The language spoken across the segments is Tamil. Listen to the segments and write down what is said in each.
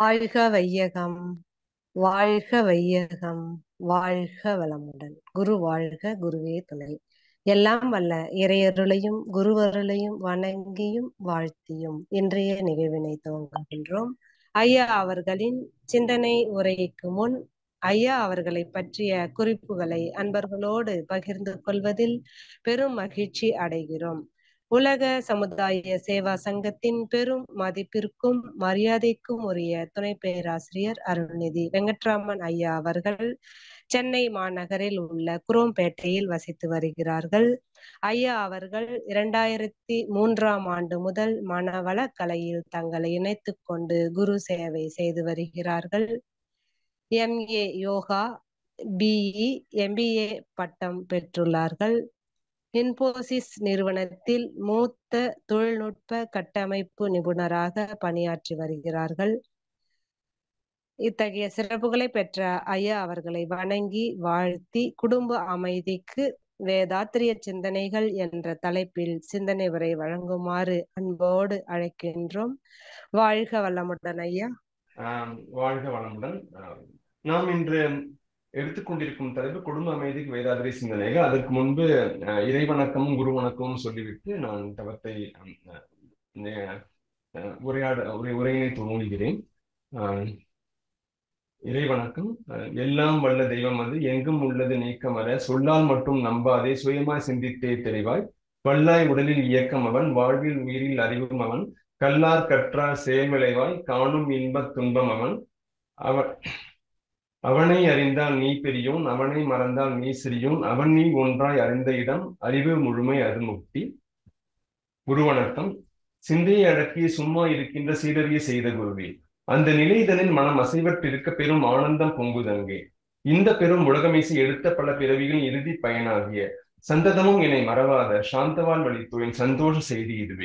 வாழ்க வையகம், வாழ்க வையகம், வாழ்க வளமுடன். குரு வாழ்க, குருவே துணை. எல்லாம் வல்ல இறையருளையும் குருவருளையும் வணங்கியும் வாழ்த்தியும் இன்றைய நிகழ்வினை துவங்குகின்றோம். ஐயா அவர்களின் சிந்தனை உரைக்கு முன் ஐயா அவர்களை பற்றிய குறிப்புகளை அன்பர்களோடு பகிர்ந்து கொள்வதில் பெரும் மகிழ்ச்சி அடைகிறோம். உலக சமுதாய சேவா சங்கத்தின் பெரும் மதிப்பிற்கும் மரியாதைக்கும் உரிய துணை பேராசிரியர் அருள்நிதி வெங்கட்ராமன் ஐயா அவர்கள் சென்னை மாநகரில் உள்ள குரோம்பேட்டையில் வசித்து வருகிறார்கள். ஐயா அவர்கள் 2003ஆம் ஆண்டு முதல் மனவள கலையில் தங்களை இணைத்துக் கொண்டு குரு சேவை செய்து வருகிறார்கள். MA யோகா, BE, MBA பட்டம் பெற்றுள்ளார்கள். இன்போசிஸ் நிறுவனத்தில் மூத்த தொழில்நுட்ப கட்டமைப்பு நிபுணராக பணியாற்றி வருகிறார்கள். இத்தகைய சிறப்புகளை பெற்ற ஐயா அவர்களை வணங்கி வாழ்த்தி குடும்ப அமைதிக்கு வேதாத்திரிய சிந்தனைகள் என்ற தலைப்பில் சிந்தனை உரை வழங்குமாறு அன்போடு அழைக்கின்றோம். வாழ்க வளமுடன் ஐயா. வாழ்க வளமுடன். நாம் இன்று எடுத்துக்கொண்டிருக்கும் தலைப்பு குடும்ப அமைதிக்கு வேதாத்திரிய சிந்தனைகள். அதற்கு முன்பு இறைவணக்கமும் குரு வணக்கமும் சொல்லிவிட்டு நான் தவத்தை உரையினை துவங்குகிறேன். இறைவணக்கம். எல்லாம் வல்ல தெய்வம் அது, எங்கும் உள்ளது நீக்கமர, சொல்லால் மட்டும் நம்பாதே, சுயமாய் சிந்தித்தே தெளிவாய், வல்லாய் உடலில் இயக்கம் அவன், வாழ்வில் உயிரில் அறிவும் அவன், கல்லார் கற்றார் செயல்விளைவாய், காணும் இன்பத் துன்பம் அவன். அவனை அறிந்தால் நீ பெரியோன், அவனை மறந்தால் நீ சிறியோன், அவன் நீ ஒன்றாய் அறிந்த இடம், அறிவு முழுமை அது முக்தி. குருவணக்கம். சிந்தையை அடக்கி சும்மா இருக்கின்ற சீடறிய செய்த குருவே, அந்த நிலைதனில் மனம் அசைவற்றிருக்க பெரும் ஆனந்தம் பொங்குதங்கே. இந்த பெரும் உலகமேசி எடுத்த பல பிறவிகளின் இறுதி பயனாகிய சந்ததமும் என்னை மறவாத சாந்தவான் வழித்தோயின் சந்தோஷ செய்தி இதுவே.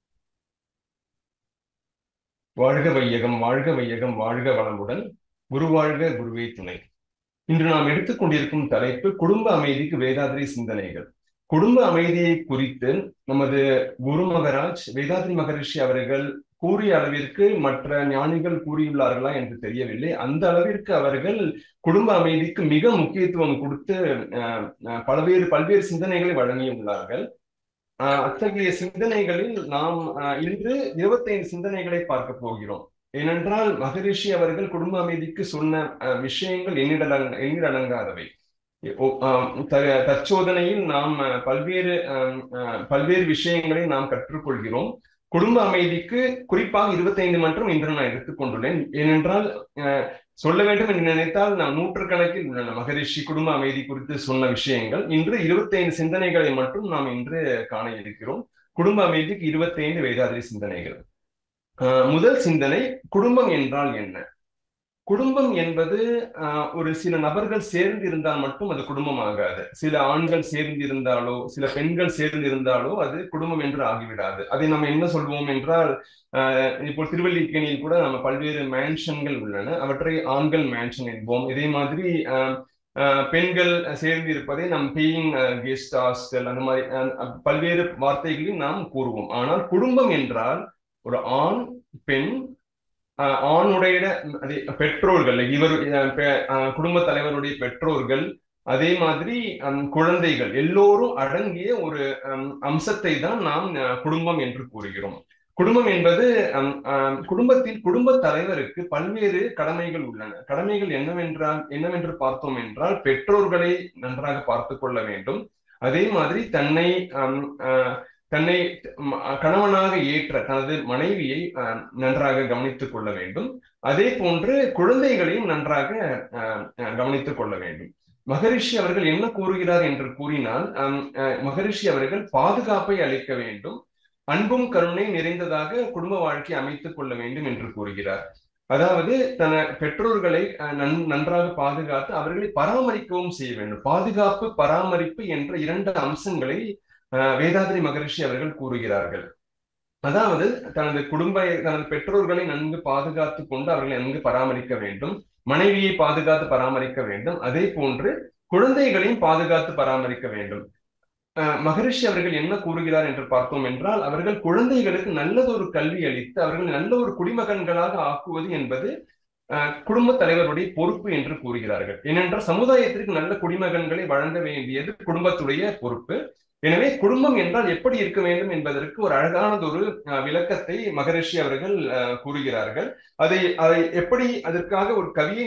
வாழ்க வையகம், வாழ்க வையகம், வாழ்க வளமுடன். குரு வாழ்க, குருவே துணை. இன்று நாம் எடுத்துக்கொண்டிருக்கும் தலைப்பு குடும்ப அமைதிக்கு வேதாத்திரி சிந்தனைகள். குடும்ப அமைதியை குறித்து நமது குரு மகராஜ் வேதாத்ரி மகரிஷி அவர்கள் கூறிய அளவிற்கு மற்ற ஞானிகள் கூறியுள்ளார்களா என்று தெரியவில்லை. அந்த அளவிற்கு அவர்கள் குடும்ப அமைதிக்கு மிக முக்கியத்துவம் கொடுத்து பல்வேறு சிந்தனைகளை வழங்கியுள்ளார்கள். அத்தகைய சிந்தனைகளில் நாம் இன்று 25 சிந்தனைகளை பார்க்க போகிறோம். ஏனென்றால் மகரிஷி அவர்கள் குடும்ப அமைதிக்கு சொன்ன விஷயங்கள் எண்ணிடடங்காதவை. தற்சோதனையில் நாம் பல்வேறு விஷயங்களை நாம் கற்றுக்கொள்கிறோம். குடும்ப அமைதிக்கு குறிப்பாக 25 மட்டும் இன்று நான் எடுத்துக்கொண்டுள்ளேன். ஏனென்றால் சொல்ல வேண்டும் என்று நினைத்தால் நாம் நூற்றுக்கணக்கில் உள்ளன மகரிஷி குடும்ப அமைதி குறித்து சொன்ன விஷயங்கள். இன்று 25 சிந்தனைகளை மட்டும் நாம் இன்று காண இருக்கிறோம். குடும்ப அமைதிக்கு 25 வேதாத்திரி சிந்தனைகள். முதல் சிந்தனை, குடும்பம் என்றால் என்ன? குடும்பம் என்பது ஒரு சில நபர்கள் சேர்ந்து இருந்தால் மட்டும் அது குடும்பம் ஆகாது. சில ஆண்கள் சேர்ந்து இருந்தாலோ சில பெண்கள் சேர்ந்து இருந்தாலோ அது குடும்பம் என்று ஆகிவிடாது. அதை நம்ம என்ன சொல்வோம் என்றால், இப்போ திருவல்லிக்கேணியில் கூட நம்ம பல்வேறு மேன்ஷன்கள் உள்ளன. அவற்றை ஆண்கள் மேன்ஷன் என்போம். இதே மாதிரி பெண்கள் சேர்ந்து இருப்பதை நம் பேயிங் கெஸ்ட் ஹாஸ்டல், அந்த மாதிரி பல்வேறு வார்த்தைகளில் நாம் கூறுவோம். ஆனால் குடும்பம் என்றால் ஒரு ஆண், பெண், ஆணுடைய பெற்றோர்கள், இவர் குடும்ப தலைவருடைய பெற்றோர்கள், அதே மாதிரி குழந்தைகள் எல்லோரும் அடங்கிய ஒரு அம்சத்தை தான் நாம் குடும்பம் என்று கூறுகிறோம். குடும்பம் என்பது குடும்பத்தில் குடும்ப தலைவருக்கு பல்வேறு கடமைகள் உள்ளன. கடமைகள் என்னவென்று பார்த்தோம் என்றால், பெற்றோர்களை நன்றாக பார்த்து கொள்ள வேண்டும். அதே மாதிரி தன்னை கணவனாக ஏற்ற தனது மனைவியை நன்றாக கவனித்துக் கொள்ள வேண்டும். அதே போன்று குழந்தைகளையும் நன்றாக கவனித்துக் கொள்ள வேண்டும். மகரிஷி அவர்கள் என்ன கூறுகிறார் என்று கூறினால், மகரிஷி அவர்கள் பாதுகாப்பை அளிக்க வேண்டும், அன்பும் கருணை நிறைந்ததாக குடும்ப வாழ்க்கையை அமைத்துக் கொள்ள வேண்டும் என்று கூறுகிறார். அதாவது பெற்றோர்களை நன்றாக பாதுகாத்து அவர்களை பராமரிக்கவும் செய்ய வேண்டும். பாதுகாப்பு, பராமரிப்பு என்ற 2 அம்சங்களை வேதாத்திரி மகரிஷி அவர்கள் கூறுகிறார்கள். அதாவது தனது பெற்றோர்களை நன்கு பாதுகாத்து கொண்டு அவர்களை நன்கு பராமரிக்க வேண்டும், மனைவியை பாதுகாத்து பராமரிக்க வேண்டும், அதே போன்று குழந்தைகளையும் பாதுகாத்து பராமரிக்க வேண்டும். மகரிஷி அவர்கள் என்ன கூறுகிறார் என்று பார்த்தோம் என்றால், அவர்கள் குழந்தைகளுக்கு நல்லதொரு கல்வி அளித்து அவர்கள் நல்ல ஒரு குடிமகன்களாக ஆக்குவது என்பது குடும்ப தலைவருடைய பொறுப்பு என்று கூறுகிறார்கள். ஏனென்றால் சமுதாயத்திற்கு நல்ல குடிமகன்களை வழங்க வேண்டியது குடும்பத்துடைய பொறுப்பு. எனவே குடும்பம் என்றால் எப்படி இருக்க வேண்டும் என்பதற்கு ஒரு அழகானதொரு விளக்கத்தை மகரிஷி அவர்கள் கூறுகிறார்கள். அதை எப்படி அதற்காக ஒரு கவியை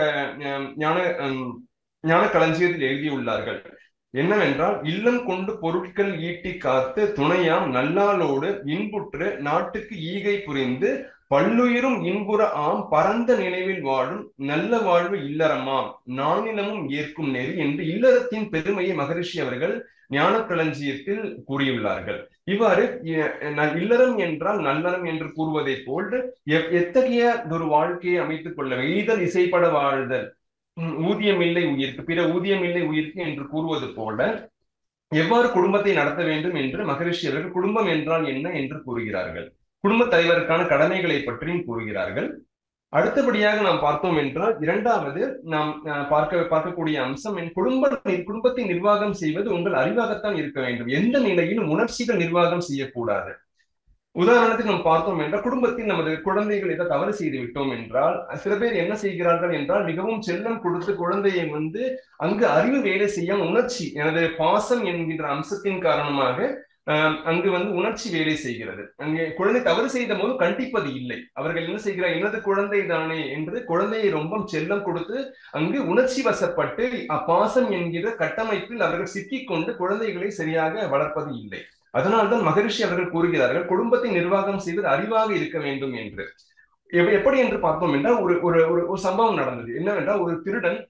ஞான களஞ்சியத்தில் எழுதியுள்ளார்கள். என்னவென்றால், இல்லம் கொண்டு பொருட்கள் ஈட்டி காத்து துணையாம் நல்லாளோடு இன்புற்று நாட்டுக்கு ஈகை புரிந்து பல்லுயிரும் இன்புற ஆம் பரந்த நினைவில் வாழும் நல்ல வாழ்வு இல்லறமாம் நானிலமும் ஏற்கும் நெறி என்று இல்லறத்தின் பெருமையை மகரிஷி அவர்கள் ஞான களஞ்சியத்தில் கூறியுள்ளார்கள். இவ்வாறு இல்லறம் என்றால் நல்லறம் என்று கூறுவதை போன்று எத்தகைய ஒரு வாழ்க்கையை அமைத்துக் கொள்ள ஈதல் இசைப்பட வாழ்தல், ஊதியம் இல்லை உயிர்க்கு பிற ஊதியம் இல்லை உயிர்க்கு என்று கூறுவது போல எவ்வாறு குடும்பத்தை நடத்த வேண்டும் என்று மகரிஷி அவர்கள் குடும்பம் என்றால் என்ன என்று கூறுகிறார்கள். குடும்ப தலைவருக்கான கடமைகளை பற்றியும் கூறுகிறார்கள். அடுத்தபடியாக நாம் பார்த்தோம் என்றால், இரண்டாவது நாம் பார்க்கக்கூடிய அம்சம், குடும்பத்தை நிர்வாகம் செய்வது உங்கள் அறிவாகத்தான் இருக்க வேண்டும். எந்த நிலையிலும் உணர்ச்சிகள் நிர்வாகம் செய்யக்கூடாது. உதாரணத்துக்கு நம்ம பார்த்தோம் என்றால், குடும்பத்தில் நமது குழந்தைகள் ஏதாவது தவறு செய்து விட்டோம் என்றால் சில பேர் என்ன செய்கிறார்கள் என்றால், மிகவும் செல்லம் கொடுத்து குழந்தையை அங்கு அறிவு வேலை செய்ய உணர்ச்சி, எனது பாசம் என்கின்ற அம்சத்தின் காரணமாக அங்கு உணர்ச்சி வேலை செய்கிறது. அங்கே குழந்தை தவறு செய்த போது கண்டிப்பது இல்லை. அவர்கள் என்ன செய்கிறார், எனது குழந்தை தானே என்று குழந்தையை ரொம்ப செல்லம் கொடுத்து அங்கு உணர்ச்சி வசப்பட்டு பாசம் என்கிற கட்டமைப்பில் அவர்கள் சிக்கிக் கொண்டு குழந்தைகளை சரியாக வளர்ப்பது இல்லை. அதனால்தான் மகரிஷி அவர்கள் கூறுகிறார்கள், குடும்பத்தை நிர்வாகம் செய்வது அறிவாக இருக்க வேண்டும் என்று. எப்படி என்று பார்த்தோம் என்றால், ஒரு சம்பவம் நடந்தது. என்னவென்றால், ஒரு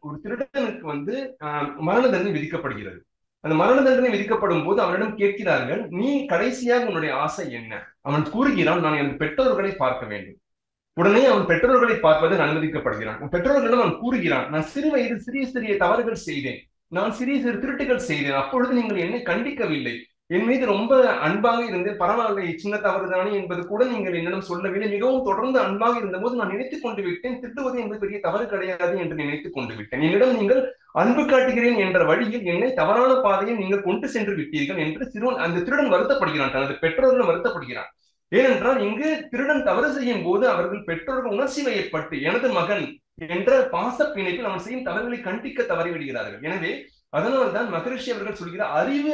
திருடனுக்கு மரண தண்டனை விதிக்கப்படுகிறது. அந்த மரண தண்டனை விதிக்கப்படும் போது அவனிடம் கேட்கிறார்கள், நீ கடைசியாக உன்னுடைய ஆசை என்ன? அவன் கூறுகிறான், நான் எனது பெற்றோர்களை பார்க்க வேண்டும். உடனே அவன் பெற்றோர்களை பார்ப்பதற்கு அனுமதிக்கப்படுகிறான். பெற்றோர்களிடம் அவன் கூறுகிறான், நான் சிறு வயது சிறிய தவறுகள் செய்தேன், நான் சிறு திருட்டுகள் செய்தேன், அப்பொழுது நீங்கள் என்னை கண்டிக்கவில்லை, என் மீது ரொம்ப அன்பாக இருந்தேன், பரவாயில்லை சின்ன தவறுதானே என்பது கூட நீங்கள் என்னிடம் சொல்லவில்லை, மிகவும் தொடர்ந்து அன்பாக இருந்த போது நான் நினைத்துக் கொண்டு விட்டேன், திட்டுவது என்பது பெரிய தவறு கிடையாது என்று நினைத்துக் கொண்டு விட்டேன். என்னிடம் நீங்கள் அன்பு காட்டுகிறேன் என்ற வழியில் என்னை தவறான பாதையில் நீங்கள் கொண்டு சென்று விட்டீர்கள் என்று அந்த திருடன் வருத்தப்படுகிறான், தனது பெற்றோர்களும் வருத்தப்படுகிறான். ஏனென்றால் இங்கு திருடன் தவறு செய்யும் போது அவர்கள் பெற்றோர்கள் உணர்ச்சி வயப்பட்டு எனது மகன் என்ற பாச பிணைப்பில் அவன் செய்யும் தவறுகளை கண்டிக்க தவறிவிடுகிறார்கள். எனவே அதனால்தான் மகரிஷி அவர்கள் சொல்கிறார்,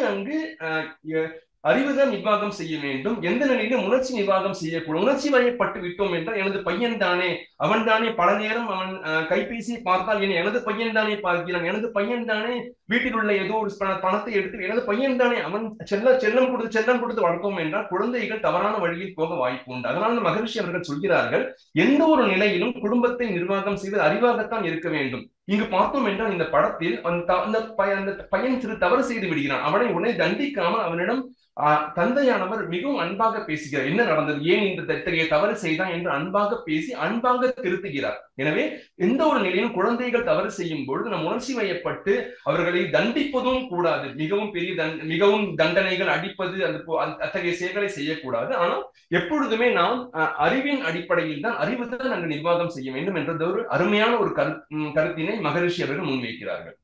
அறிவுதான் நிர்வாகம் செய்ய வேண்டும், எந்த நிலையிலும் உணர்ச்சி நிர்வாகம் செய்யக்கூடாது. உணர்ச்சி வயப்பட்டு விட்டோம் என்றால், எனது பையன் தானே, அவன் தானே பல நேரம் அவன் கைபேசியை பார்த்தால் எனது பையன் தானே பார்க்கிறான், எனது பையன் தானே வீட்டில் உள்ள ஏதோ ஒரு பணத்தை எடுத்து எனது பையன் தானே, அவன் செல்லம் கொடுத்து வளர்த்தோம் என்றால் குழந்தைகள் தவறான வழியில் போக வாய்ப்பு உண்டு. அதனால மகரிஷி அவர்கள் சொல்கிறார்கள், எந்த ஒரு நிலையிலும் குடும்பத்தை நிர்வாகம் செய்வது அறிவாகத்தான் இருக்க வேண்டும். இங்கு பார்த்தோம் என்றால், இந்த படத்தில் அந்த பையன் சிறு தவறு செய்து விடுகிறான். அவனை உடனே தண்டிக்காமல் அவனிடம் தந்தையானவர் மிகவும் அன்பாக பேசுகிறார். என்ன நடந்தது, ஏன் இந்த இத்தகைய தவறு செய்தான் என்று அன்பாக பேசி அன்பாக திருத்துகிறார். எனவே எந்த ஒரு நிலையிலும் குழந்தைகள் தவறு செய்யும் பொழுது நம் உணர்ச்சி வயப்பட்டு அவர்களை தண்டிப்பதும் கூடாது. மிகவும் தண்டனைகள் அடிப்பது அத்தகைய செயல்களை செய்யக்கூடாது. ஆனால் எப்பொழுதுமே நாம் அறிவின் அடிப்படையில் தான் அறிவுதான் அங்கு நிர்வாகம் செய்ய வேண்டும் என்ற ஒரு அருமையான ஒரு கருத்தினை மகரிஷி அவர்கள் முன்வைக்கிறார்கள்.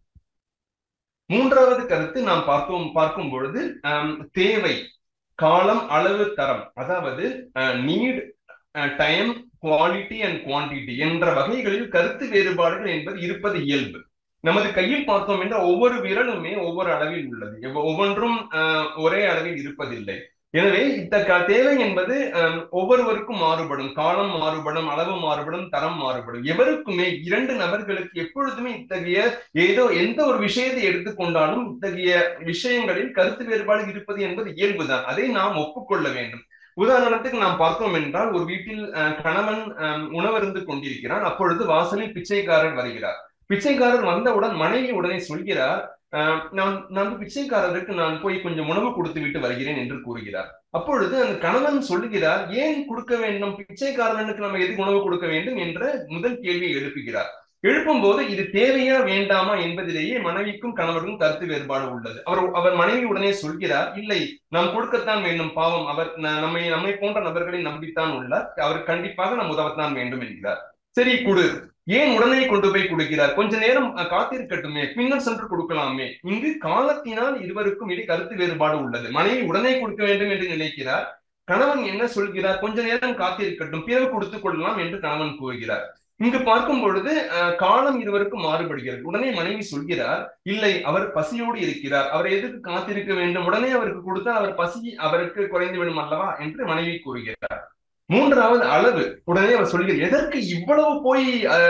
மூன்றாவது கருத்து நாம் பார்க்கும் பொழுது தேவை, காலம், அளவு, தரம், அதாவது need, time, quality and quantity என்ற வகைகளில் கருத்து வேறுபாடுகள் என்பது இருப்பது இயல்பு. நமது கையில் பார்த்தோம் என்றால் ஒவ்வொரு விரலுமே ஒவ்வொரு அளவில் உள்ளது, ஒவ்வொன்றும் ஒரே அளவில் இருப்பதில்லை. எனவே இந்த தேவை என்பது ஒவ்வொருவருக்கும் மாறுபடும், காலம் மாறுபடும், அளவு மாறுபடும், தரம் மாறுபடும். எவருக்குமே இரண்டு நபர்களுக்கு எப்பொழுதுமே இத்தகைய எந்த ஒரு விஷயத்தை எடுத்துக்கொண்டாலும் இத்தகைய விஷயங்களில் கருத்து வேறுபாடு இருப்பது என்பது இயல்புதான். அதை நாம் ஒப்புக்கொள்ள வேண்டும். உதாரணத்துக்கு நாம் பார்த்தோம் என்றால், ஒரு வீட்டில் கணவன் உணவருந்து கொண்டிருக்கிறான். அப்பொழுது வாசலில் பிச்சைக்காரர் வருகிறார். பிச்சைக்காரர் வந்தவுடன் மனைவி உடனே சொல்கிறார், நான் பிச்சைக்காரருக்கு நான் போய் கொஞ்சம் உணவு கொடுத்து விட்டு வருகிறேன் என்று கூறுகிறார். அப்பொழுது அந்த கணவன் சொல்லுகிறார், ஏன் கொடுக்க வேண்டும், பிச்சைக்காரனுக்கு நம்ம எதுக்கு உணவு கொடுக்க வேண்டும் என்ற முதல் கேள்வியை எழுப்புகிறார். எழுப்பும் போது இது தேவையா வேண்டாமா என்பதிலேயே மனைவிக்கும் கணவருக்கும் கருத்து வேறுபாடு உள்ளது. அவர் மனைவி உடனே சொல்கிறார், இல்லை நாம் கொடுக்கத்தான் வேண்டும், பாவம் அவர் நம்மை போன்ற நபர்களை நம்பித்தான் உள்ளார், அவர் கண்டிப்பாக நாம் உதவத்தான் வேண்டும் என்கிறார். சரி கொடு ஏன் உடனே கொண்டு போய் கொடுக்கிறார்? கொஞ்ச நேரம் காத்திருக்கட்டுமே, பின்னர் சென்று கொடுக்கலாமே. இங்கு காலத்தினால் இருவருக்கும் இடையே கருத்து வேறுபாடு உள்ளது. மனைவி உடனே கொடுக்க வேண்டும் என்று நினைக்கிறார். கணவன் என்ன சொல்கிறார்? கொஞ்ச நேரம் காத்திருக்கட்டும், பிறகு கொடுத்துக் கொள்ளலாம் என்று கணவன் கூறுகிறார். இங்கு பார்க்கும் பொழுது காலம் இருவருக்கும் மாறுபடுகிறது. உடனே மனைவி சொல்கிறார், இல்லை, அவர் பசியோடு இருக்கிறார், அவரை எதுக்கு காத்திருக்க வேண்டும், உடனே அவருக்கு கொடுத்தால் அவர் பசி அவருக்கு குறைந்து விடும் அல்லவா என்று மனைவி கூறுகிறார். மூன்றாவது அளவு. உடனே அவர் சொல்கிறார், எதற்கு இவ்வளவு போய்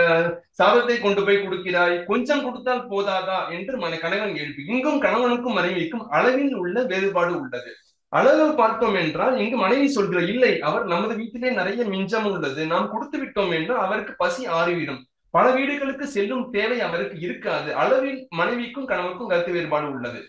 சாதத்தை கொண்டு போய் கொடுக்கிறாய், கொஞ்சம் கொடுத்தால் போதாதா என்று கணவன் கேள்வி. இங்கும் கணவனுக்கும் மனைவிக்கும் அளவில் உள்ள வேறுபாடு உள்ளது. அளவு பார்த்தோம் என்றால் இங்கு மனைவி சொல்கிறார், இல்லை, அவர் நமது வீட்டிலே நிறைய மிஞ்சம் உள்ளது, நாம் கொடுத்து விட்டோம் என்றால் அவருக்கு பசி ஆறிவிடும், பல வீடுகளுக்கு செல்லும் தேவை அவருக்கு இருக்காது. அளவில் மனைவிக்கும் கணவனுக்கும் கருத்து வேறுபாடு உள்ளது.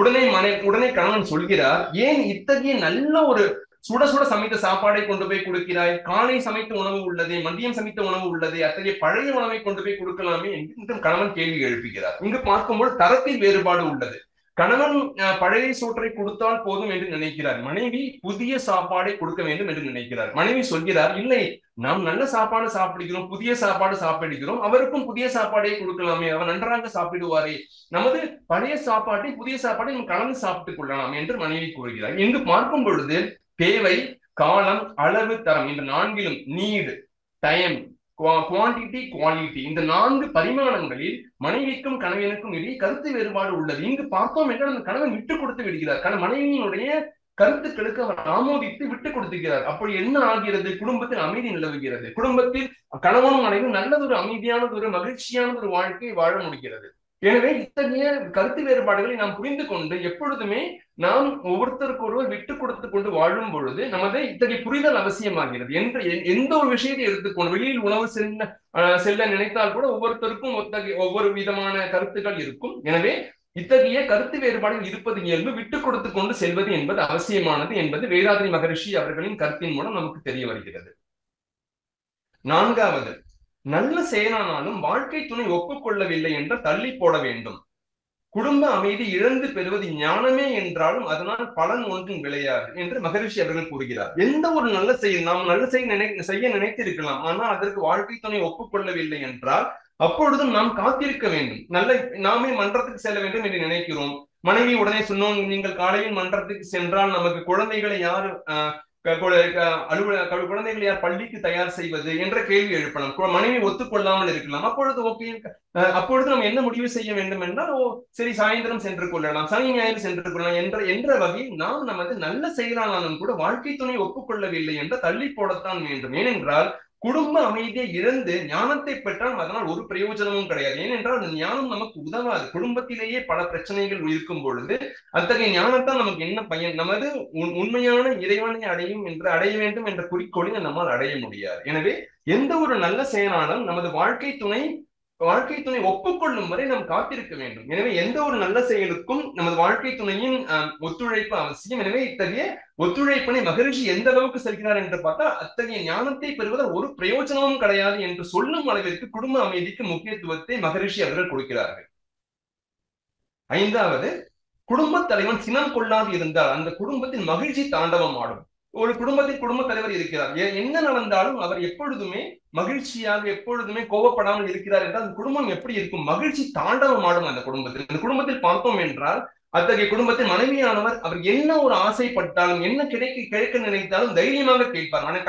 உடனே கணவன் சொல்கிறார், ஏன் இத்தகைய நல்ல ஒரு சுட சுட சமைத்த சாப்பாடை கொண்டு போய் கொடுக்கிறாய், காலை சமைத்த உணவு உள்ளதே, மதியம் சமைத்த உணவு உள்ளதே, அத்தகைய பழைய உணவை கொண்டு போய் கொடுக்கலாமே என்று கணவன் கேள்வி எழுப்புகிறார். இங்கு பார்க்கும்போது தரத்தில் வேறுபாடு உள்ளது. கணவன் பழைய சோற்றை கொடுத்தால் போதும் என்று நினைக்கிறார், மனைவி புதிய சாப்பாடை கொடுக்க வேண்டும் என்று நினைக்கிறார். மனைவி சொல்கிறார், இல்லை, நாம் நல்ல சாப்பாடு சாப்பிடுகிறோம், புதிய சாப்பாடு சாப்பிடுகிறோம், அவருக்கும் புதிய சாப்பாடை கொடுக்கலாமே, அவர் நன்றாக சாப்பிடுவாரே, நமது பழைய சாப்பாட்டை புதிய சாப்பாட்டை நம்ம கலந்து சாப்பிட்டுக் கொள்ளலாம் என்று மனைவி கூறுகிறார். இங்கு பார்க்கும் பொழுது தேவை, காலம், அளவு, தரம், இந்த நான்கிலும் நீட், டைம், குவான்டிட்டி, குவாலிட்டி, இந்த 4 பரிமாணங்களில் மனைவிக்கும் கணவனுக்கும் இடையே கருத்து வேறுபாடு உள்ளது. இங்கு பார்த்தோம் என்றால் அந்த கணவன் விட்டு கொடுத்து விடுகிறார். மனைவியினுடைய கருத்துக்களுக்கு அவர் ஆமோதித்து விட்டு கொடுத்துக்கிறார். அப்படி என்ன ஆகிறது? குடும்பத்தில் அமைதி நிலவுகிறது. குடும்பத்தில் கணவனும் மனைவியும் நல்லதொரு அமைதியானதொரு மகிழ்ச்சியானதொரு வாழ்க்கையை வாழ முடிகிறது. எனவே இத்தகைய கருத்து வேறுபாடுகளை நாம் புரிந்து கொண்டு எப்பொழுதுமே நாம் ஒவ்வொருத்தருக்கு ஒருவர் விட்டு கொடுத்து கொண்டு வாழும் பொழுது நமது இத்தகைய புரிதல் அவசியமாகிறது. எந்த ஒரு விஷயத்தை எடுத்துக்கொண்டு வெளியில் உணவு செல்ல நினைத்தால் கூட ஒவ்வொருத்தருக்கும் ஒவ்வொரு விதமான கருத்துக்கள் இருக்கும். எனவே இத்தகைய கருத்து வேறுபாடுகள் இருப்பது இயல்பு. விட்டு கொடுத்து கொண்டு செல்வது என்பது அவசியமானது என்பது வேதாத்ரி மகரிஷி அவர்களின் கருத்தின் மூலம் நமக்கு தெரிய வருகிறது. நான்காவது, நல்ல செயலானாலும் வாழ்க்கை துணை ஒப்புக்கொள்ளவில்லை என்று தள்ளி போட வேண்டும். குடும்ப அமைதி இழந்து பெறுவது ஞானமே என்றாலும் அதனால் பலன் ஒன்றும் விளையாது என்று மகரிஷி அவர்கள் கூறுகிறார். எந்த ஒரு நல்ல செயல் நாம் நல்ல செய்ய நினைத்திருக்கலாம், ஆனால் அதற்கு வாழ்க்கை துணை ஒப்புக்கொள்ளவில்லை என்றால் அப்பொழுதும் நாம் காத்திருக்க வேண்டும். நாமே மன்றத்துக்கு செல்ல வேண்டும் என்று நினைக்கிறோம். மனைவி உடனே சொன்னோம், நீங்கள் காலையில் மன்றத்துக்கு சென்றால் நமக்கு குழந்தைகளை யார் குழந்தைகளை யார் பள்ளிக்கு தயார் செய்வது என்ற கேள்வி எழுப்பலாம். மனைவி ஒத்துக்கொள்ளாமல் இருக்கலாம். அப்பொழுது ஓகே, அப்பொழுது நம்ம என்ன முடிவு செய்ய வேண்டும் என்றால், சரி, சாயந்தரம் சென்று கொள்ளலாம், சனி ஞாயிறு சென்று கொள்ளலாம் என்ற வகையில் நாம் நமது நல்ல செயலானாலும் கூட வாழ்க்கை துணை ஒப்புக்கொள்ளவில்லை என்று தள்ளி போடத்தான் வேண்டும். ஏனென்றால் குடும்ப அமைதியை இழந்து ஞானத்தை பெற்றால் அதனால் ஒரு பிரயோஜனமும் கிடையாது. ஏனென்றால் அந்த ஞானம் நமக்கு உதவாது. குடும்பத்திலேயே பல பிரச்சனைகள் இருக்கும் பொழுது அத்தகைய ஞானத்தால் நமக்கு என்ன பயன்? நமது உண்மையான இறைவனை அடைய வேண்டும் என்ற குறிக்கோளை நம்மால் அடைய முடியாது. எனவே எந்த ஒரு நல்ல செயலானாலும் நமது வாழ்க்கை துணை ஒப்புக்கொள்ளும் வரை நாம் காத்திருக்க வேண்டும். எனவே எந்த ஒரு நல்ல செயலுக்கும் நமது வாழ்க்கை துணையின் ஒத்துழைப்பு அவசியம். எனவே இத்தகைய ஒத்துழைப்பினை மகரிஷி எந்த அளவுக்கு செல்கிறார் என்று பார்த்தால், அத்தகைய ஞானத்தை பெறுவதால் ஒரு பிரயோஜனமும் கிடையாது என்று சொல்லும் அளவிற்கு குடும்ப அமைதிக்கு முக்கியத்துவத்தை மகரிஷி அவர்கள் கொடுக்கிறார்கள். ஐந்தாவது, குடும்ப தலைவன் சினம் கொள்ளாது இருந்தால் அந்த குடும்பத்தில் மகிழ்ச்சி தாண்டவம் ஆடும். ஒரு குடும்பத்தில் குடும்ப தலைவர் இருக்கிறார், என்ன நடந்தாலும் அவர் எப்பொழுதுமே மகிழ்ச்சியாக, எப்பொழுதுமே கோபப்படாமல் இருக்கிறார் என்றால் அந்த குடும்பம் எப்படி இருக்கும்? மகிழ்ச்சி தாண்டவம் ஆடும் அந்த குடும்பத்தில். அந்த குடும்பத்தில் பார்த்தோம் என்றால் அத்தகைய குடும்பத்தில் மனைவியானவர் அவர் என்ன ஒரு ஆசைப்பட்டாலும், என்ன கிடைக்க நினைத்தாலும் தைரியமாக கேட்பார். ஆனால்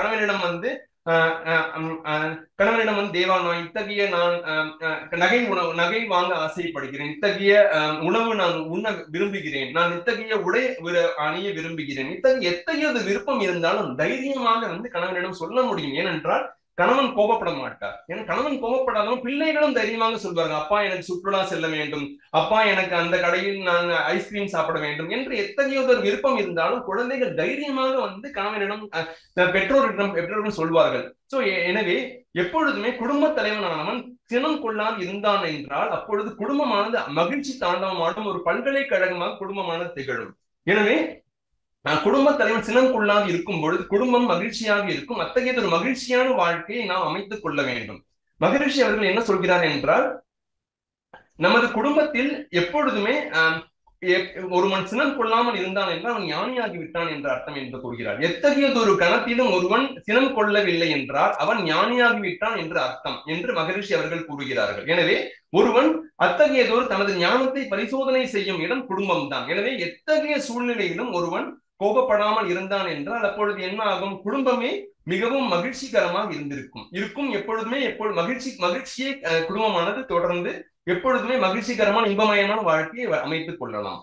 கணவனிடம் வந்து தேவா, நான் இத்தகைய நகை வாங்க ஆசைப்படுகிறேன், இத்தகைய உணவு நான் உண்ண விரும்புகிறேன், நான் இத்தகைய உடை அணிய விரும்புகிறேன், எத்தகையது விருப்பம் இருந்தாலும் தைரியமாக வந்து கணவனிடம் சொல்ல முடியும். ஏனென்றால் கணவன் கோபப்பட மாட்டார். ஏன்னா கணவன் கோபப்படாதவன் பிள்ளைகளும் தைரியமாக சொல்வார்கள், அப்பா எனக்கு சுற்றுலா செல்ல வேண்டும், அப்பா எனக்கு அந்த கடையில் நான் ஐஸ்கிரீம் சாப்பிட வேண்டும் என்று எத்தகையதொரு விருப்பம் இருந்தாலும் குழந்தைகள் தைரியமாக வந்து கணவனிடம் பெற்றோரிடம் சொல்வார்கள். சோ எனவே எப்பொழுதுமே குடும்ப தலைவனானவன் சினம் கொள்ளாமல் இருந்தான் என்றால் அப்பொழுது குடும்பமானது மகிழ்ச்சி தாண்டவமாடும் ஒரு பல்கலைக்கழகமாக குடும்பமானது திகழும். எனவே குடும்ப தலைவன் சினம் கொள்ளாது இருக்கும் பொழுது குடும்பம் மகிழ்ச்சியாக இருக்கும். அத்தகைய ஒரு மகிழ்ச்சியான வாழ்க்கையை நாம் அமைத்துக் கொள்ள வேண்டும். மகரிஷி அவர்கள் என்ன சொல்கிறார் என்றால், நமது குடும்பத்தில் எப்பொழுதுமே ஒருவன் சினம் கொள்ளாமல் இருந்தான் என்றால் அவன் ஞானியாகி விட்டான் என்ற அர்த்தம் என்று கூறுகிறார். எத்தகையதொரு கணத்திலும் ஒருவன் சினம் கொள்ளவில்லை என்றால் அவன் ஞானியாகி விட்டான் என்று அர்த்தம் என்று மகரிஷி அவர்கள் கூறுகிறார்கள். எனவே ஒருவன் அத்தகையதொரு தனது ஞானத்தை பரிசோதனை செய்யும் இடம் குடும்பம் தான். எனவே எத்தகைய சூழ்நிலையிலும் ஒருவன் கோபப்படாமல் இருந்தான் என்றால் அப்பொழுது என்ன ஆகும்? குடும்பமே மிகவும் மகிழ்ச்சிகரமாக இருக்கும். எப்பொழுதுமே மகிழ்ச்சியை குடும்பமானது தொடர்ந்து எப்பொழுதுமே மகிழ்ச்சிகரமான இன்பமயமான வாழ்க்கையை அமைத்துக் கொள்ளலாம்.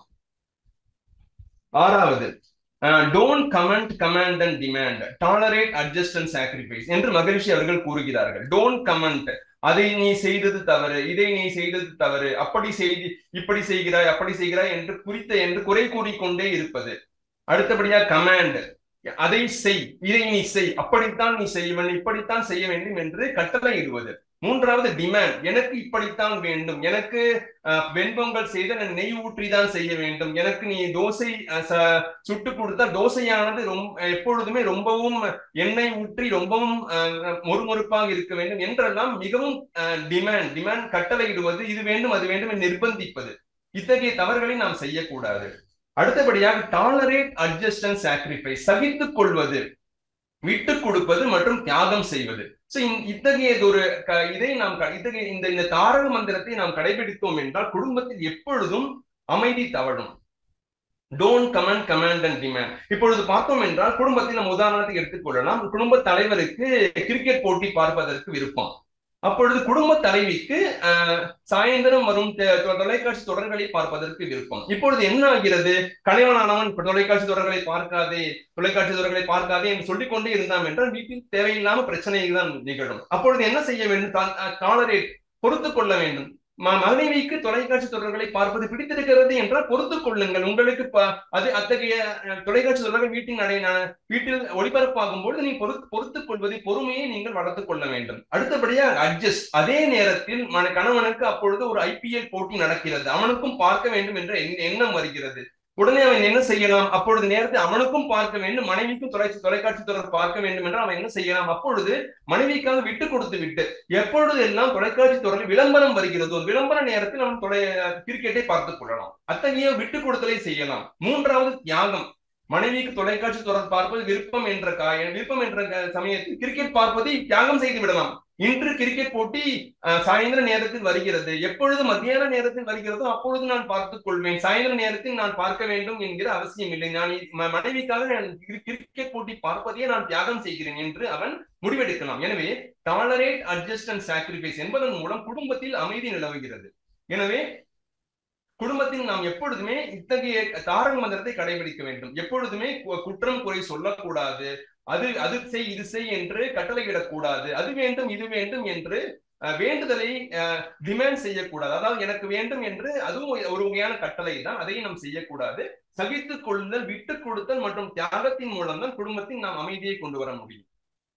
ஆறாவது, don't comment, command and demand, tolerate, adjust and sacrifice என்று மகரிஷி அவர்கள் கூறுகிறார்கள். டோன்ட் கமெண்ட், அதை நீ செய்தது தவறு, இதை நீ செய்தது தவறு, இப்படி செய்கிறாய் என்று குறை கூறிக்கொண்டே இருப்பது. அடுத்தபடியா கமாண்ட், அதை செய், இதை நீ செய், அப்படித்தான் நீ செய்ய வேண்டும், இப்படித்தான் செய்ய வேண்டும் என்று கட்டளை இடுவது. மூன்றாவது டிமாண்ட், எனக்கு இப்படித்தான் வேண்டும், எனக்கு வெண்பொங்கல் செய்த நெய் ஊற்றி தான் செய்ய வேண்டும், எனக்கு நீ தோசை சுட்டு கொடுத்தா தோசையானது எப்பொழுதுமே ரொம்பவும் எண்ணெய் ஊற்றி ரொம்பவும் மொறுமொறுப்பாக இருக்க வேண்டும் என்றெல்லாம் மிகவும் டிமாண்ட் கட்டளை இடுவது, இது வேண்டும் அது வேண்டும் என்று நிர்பந்திப்பது. இத்தகைய தவறுகளை நாம் செய்யக்கூடாது. அடுத்தபடியாக டாலரேட், அட்ஜஸ்ட் அண்ட் சாக்ரிஃபைஸ், சகித்துக் கொள்வது, விட்டுக் கொடுப்பது மற்றும் தியாகம் செய்வது. இத்தகையதொரு இந்த தாரக மந்திரத்தை நாம் கடைபிடித்தோம் என்றால் குடும்பத்தில் எப்பொழுதும் அமைதி தவழும். Don't comment, command and demand. இப்பொழுது பார்த்தோம் என்றால் குடும்பத்தில் நம்ம உதாரணத்தை எடுத்துக்கொள்ளலாம். குடும்ப தலைவருக்கு கிரிக்கெட் போட்டி பார்ப்பதற்கு விருப்பம். அப்பொழுது குடும்ப தலைவிக்கு சாயந்தரம் வரும் தொலைக்காட்சி தொடர்களை பார்ப்பதற்கு விருப்பம். இப்பொழுது என்ன ஆகிறது? கணவனானவன் தொலைக்காட்சி தொடர்களை பார்க்காதே என்று சொல்லிக்கொண்டே இருந்தான் என்றால் வீட்டில் தேவையில்லாம பிரச்சனைகள் தான் நிகழும். அப்பொழுது என்ன செய்ய வேண்டும்? டாலரேட், பொறுத்துக் கொள்ள வேண்டும். மனைவிக்கு தொலைக்காட்சி தொடர்களை பார்ப்பது பிடித்திருக்கிறது என்றால் பொறுத்துக் கொள்ளுங்கள். உங்களுக்கு அது அத்தகைய தொலைக்காட்சி தொடர்கள் வீட்டில் ஒளிபரப்பாகும் பொழுது நீ பொறுத்துக் கொள்வதை, பொறுமையை நீங்கள் வளர்த்துக் கொள்ள வேண்டும். அடுத்தபடியா அட்ஜஸ்ட், அதே நேரத்தில் கணவனுக்கு அப்பொழுது ஒரு IPL போட்டி நடக்கிறது, அவனுக்கும் பார்க்க வேண்டும் என்ற எண்ணம் வருகிறது. உடனே அவன் என்ன செய்யலாம்? அப்பொழுது நேரத்தை அவனுக்கும் பார்க்க வேண்டும், மனைவிக்கும் தொலைக்காட்சி தொடர் பார்க்க வேண்டும் என்று அவன் என்ன செய்யலாம்? அப்பொழுது மனைவிக்காக விட்டு கொடுத்து விட்டு எப்பொழுது எல்லாம் தொலைக்காட்சி தொடரில் விளம்பரம் வருகிறதோ விளம்பர நேரத்தில் அவன் கிரிக்கெட்டை பார்த்துக் கொள்ளலாம். அத்தகைய விட்டு கொடுத்தலை செய்யலாம். மூன்றாவது தியாகம், மனைவிக்கு தொலைக்காட்சி தொடர் பார்ப்பது விருப்பம் என்ற சமயத்தில் கிரிக்கெட் பார்ப்பதை தியாகம் செய்து விடலாம். இன்று கிரிக்கெட் போட்டி சாயந்தர நேரத்தில் வருகிறது, எப்பொழுது மத்தியான நேரத்தில் வருகிறதோ அப்பொழுது நான் பார்த்துக் கொள்வேன், சாயந்தர நேரத்தில் நான் பார்க்க வேண்டும் என்கிற அவசியம் இல்லை, நான் மனைவிக்காக கிரிக்கெட் போட்டி பார்ப்பதையே நான் தியாகம் செய்கிறேன் என்று அவன் முடிவெடுக்கலாம். எனவே டாலரேட், அட்ஜஸ்ட் அண்ட் சாக்ரிஃபைஸ் என்பதன் மூலம் குடும்பத்தில் அமைதி நிலவுகிறது. எனவே குடும்பத்தில் நாம் எப்பொழுதுமே இத்தகைய தாரக மந்திரத்தை கடைபிடிக்க வேண்டும். எப்பொழுதுமே குற்றம் குறை சொல்லக்கூடாது, அது செய் இது செய் என்று கட்டளையிடக்கூடாது, அது வேண்டும் இது வேண்டும் என்று வேண்டுதலை டிமாண்ட் செய்யக்கூடாது. அதாவது எனக்கு வேண்டும் என்று அதுவும் ஒரு வகையான கட்டளை தான், அதையும் நாம் செய்யக்கூடாது. சகித்துக் கொள்ளுதல், விட்டுக் கொடுத்தல் மற்றும் தியாகத்தின் மூலம் தான் குடும்பத்தில் நாம் அமைதியை கொண்டு வர முடியும்.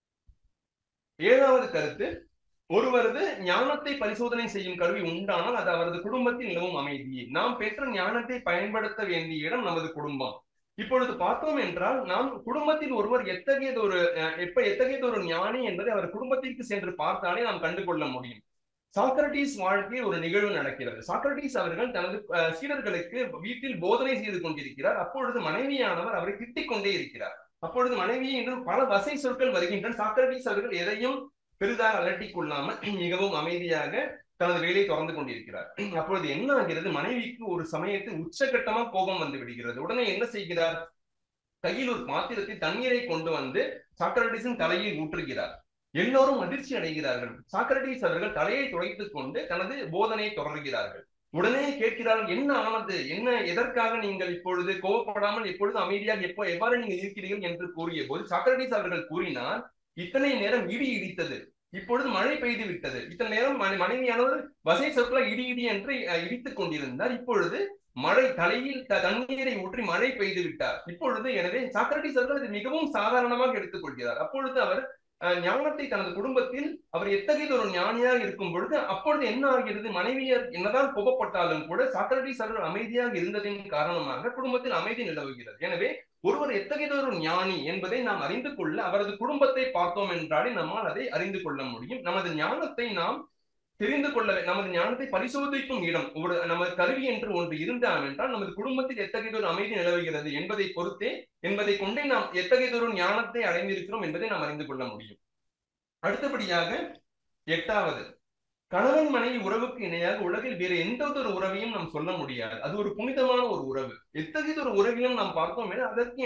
ஏழாவது கருத்து, ஒருவரது ஞானத்தை பரிசோதனை செய்யும் கருவி உண்டானால் அது அவரது குடும்பத்தில் நிலவும் அமைதியை. நாம் பெற்ற ஞானத்தை பயன்படுத்த வேண்டிய இடம் நமது குடும்பம். இப்பொழுது பார்த்தோம் என்றால் நாம் குடும்பத்தில் ஒருவர் எத்தகையதொரு ஞானி என்பதை அவர் குடும்பத்திற்கு சென்று பார்த்தாலே நாம் கண்டுகொள்ள முடியும். சாக்ரட்டிஸ் வாழ்க்கையில் ஒரு நிகழ்வு நடக்கிறது. சாக்ரட்டிஸ் அவர்கள் தனது சீடர்களுக்கு வீட்டில் போதனை செய்து கொண்டிருக்கிறார். அப்பொழுது மனைவியானவர் அவரை திட்டிக் கொண்டே இருக்கிறார். அப்பொழுது மனைவியை இன்னும் பல வசை சொற்கள் வருகின்றன. சாக்ரட்டிஸ் அவர்கள் எதையும் பெரிதாக அலட்டிக் கொள்ளாமல் மிகவும் அமைதியாக தனது வேலையை தொடர்ந்து கொண்டிருக்கிறார். அப்பொழுது என்ன ஆகிறது? மனைவிக்கு ஒரு சமயத்தில் உச்சகட்டமா கோபம் வந்து விடுகிறது. உடனே என்ன செய்கிறார்? கையில் ஒரு பாத்திரத்தில் தண்ணீரை கொண்டு வந்து சாக்ரட்டிஸின் தலையில் ஊற்றுகிறார். எல்லோரும் அதிர்ச்சி அடைகிறார்கள். சாக்ரட்டிஸ் அவர்கள் தலையை துடைத்துக் கொண்டு தனது போதனையை தொடர்கிறார்கள். உடனே கேட்கிறார்கள், என்ன ஆனது, என்ன, எதற்காக நீங்கள் இப்பொழுது கோபப்படாமல் எப்பொழுது அமைதியாக எவ்வாறு நீங்கள் இருக்கிறீர்கள் என்று கூறிய போது சாக்ரட்டிஸ் அவர்கள் கூறினார், இத்தனை நேரம் இடி இடித்தது, இப்பொழுது மழை பெய்து விட்டது. இத்தனை நேரம் மனைவியானவர் வசை சொற்களை இடி இடி என்று இடித்துக் கொண்டிருந்தார். இப்பொழுது மழை தலையில் தண்ணீரை ஊற்றி மழை பெய்து விட்டார். இப்பொழுது எனவே சாக்ரட்டிஸ் அவர்கள் இது மிகவும் சாதாரணமாக எடுத்துக்கொள்கிறார். அப்பொழுது அவர் ஞானத்தை தனது குடும்பத்தில் அவர் எத்தகைய ஒரு ஞானியாக இருக்கும் பொழுது அப்பொழுது என்ன ஆகிறது? மனைவியர் என்னதான் கோபப்பட்டாலும் கூட சாக்ரட்டிஸ் அவர்கள் அமைதியாக இருந்ததின் காரணமாக குடும்பத்தில் அமைதி நிலவுகிறது. எனவே ஒருவர் எத்தகைய ஒரு ஞானி என்பதை நாம் அறிந்து கொள்ள அவரது குடும்பத்தை பார்த்தோம் என்றாலே நம்மால் அதை அறிந்து கொள்ள முடியும். நமது ஞானத்தை நாம் தெரிந்து கொள்ள நமது ஞானத்தை பரிசோதிக்கும் இடம் நமது கருவி என்று ஒன்று இருந்தால் என்றால் நமது குடும்பத்தில் எத்தகைய ஒரு அமைதி நிலவுகிறது என்பதை பொறுத்தே என்பதை கொண்டே நாம் எத்தகைய ஒரு ஞானத்தை அடைந்திருக்கிறோம் என்பதை நாம் அறிந்து கொள்ள முடியும். அடுத்தபடியாக 8வது, கணவன் மனைவி உறவுக்கு இணையாக உலகில் வேறு எந்த ஒரு உறவையும் நாம் சொல்ல முடியாது. அது ஒரு புனிதமான ஒரு உறவு. எத்தகைய ஒரு உறவையும் நாம் பார்த்தோம் அதற்கு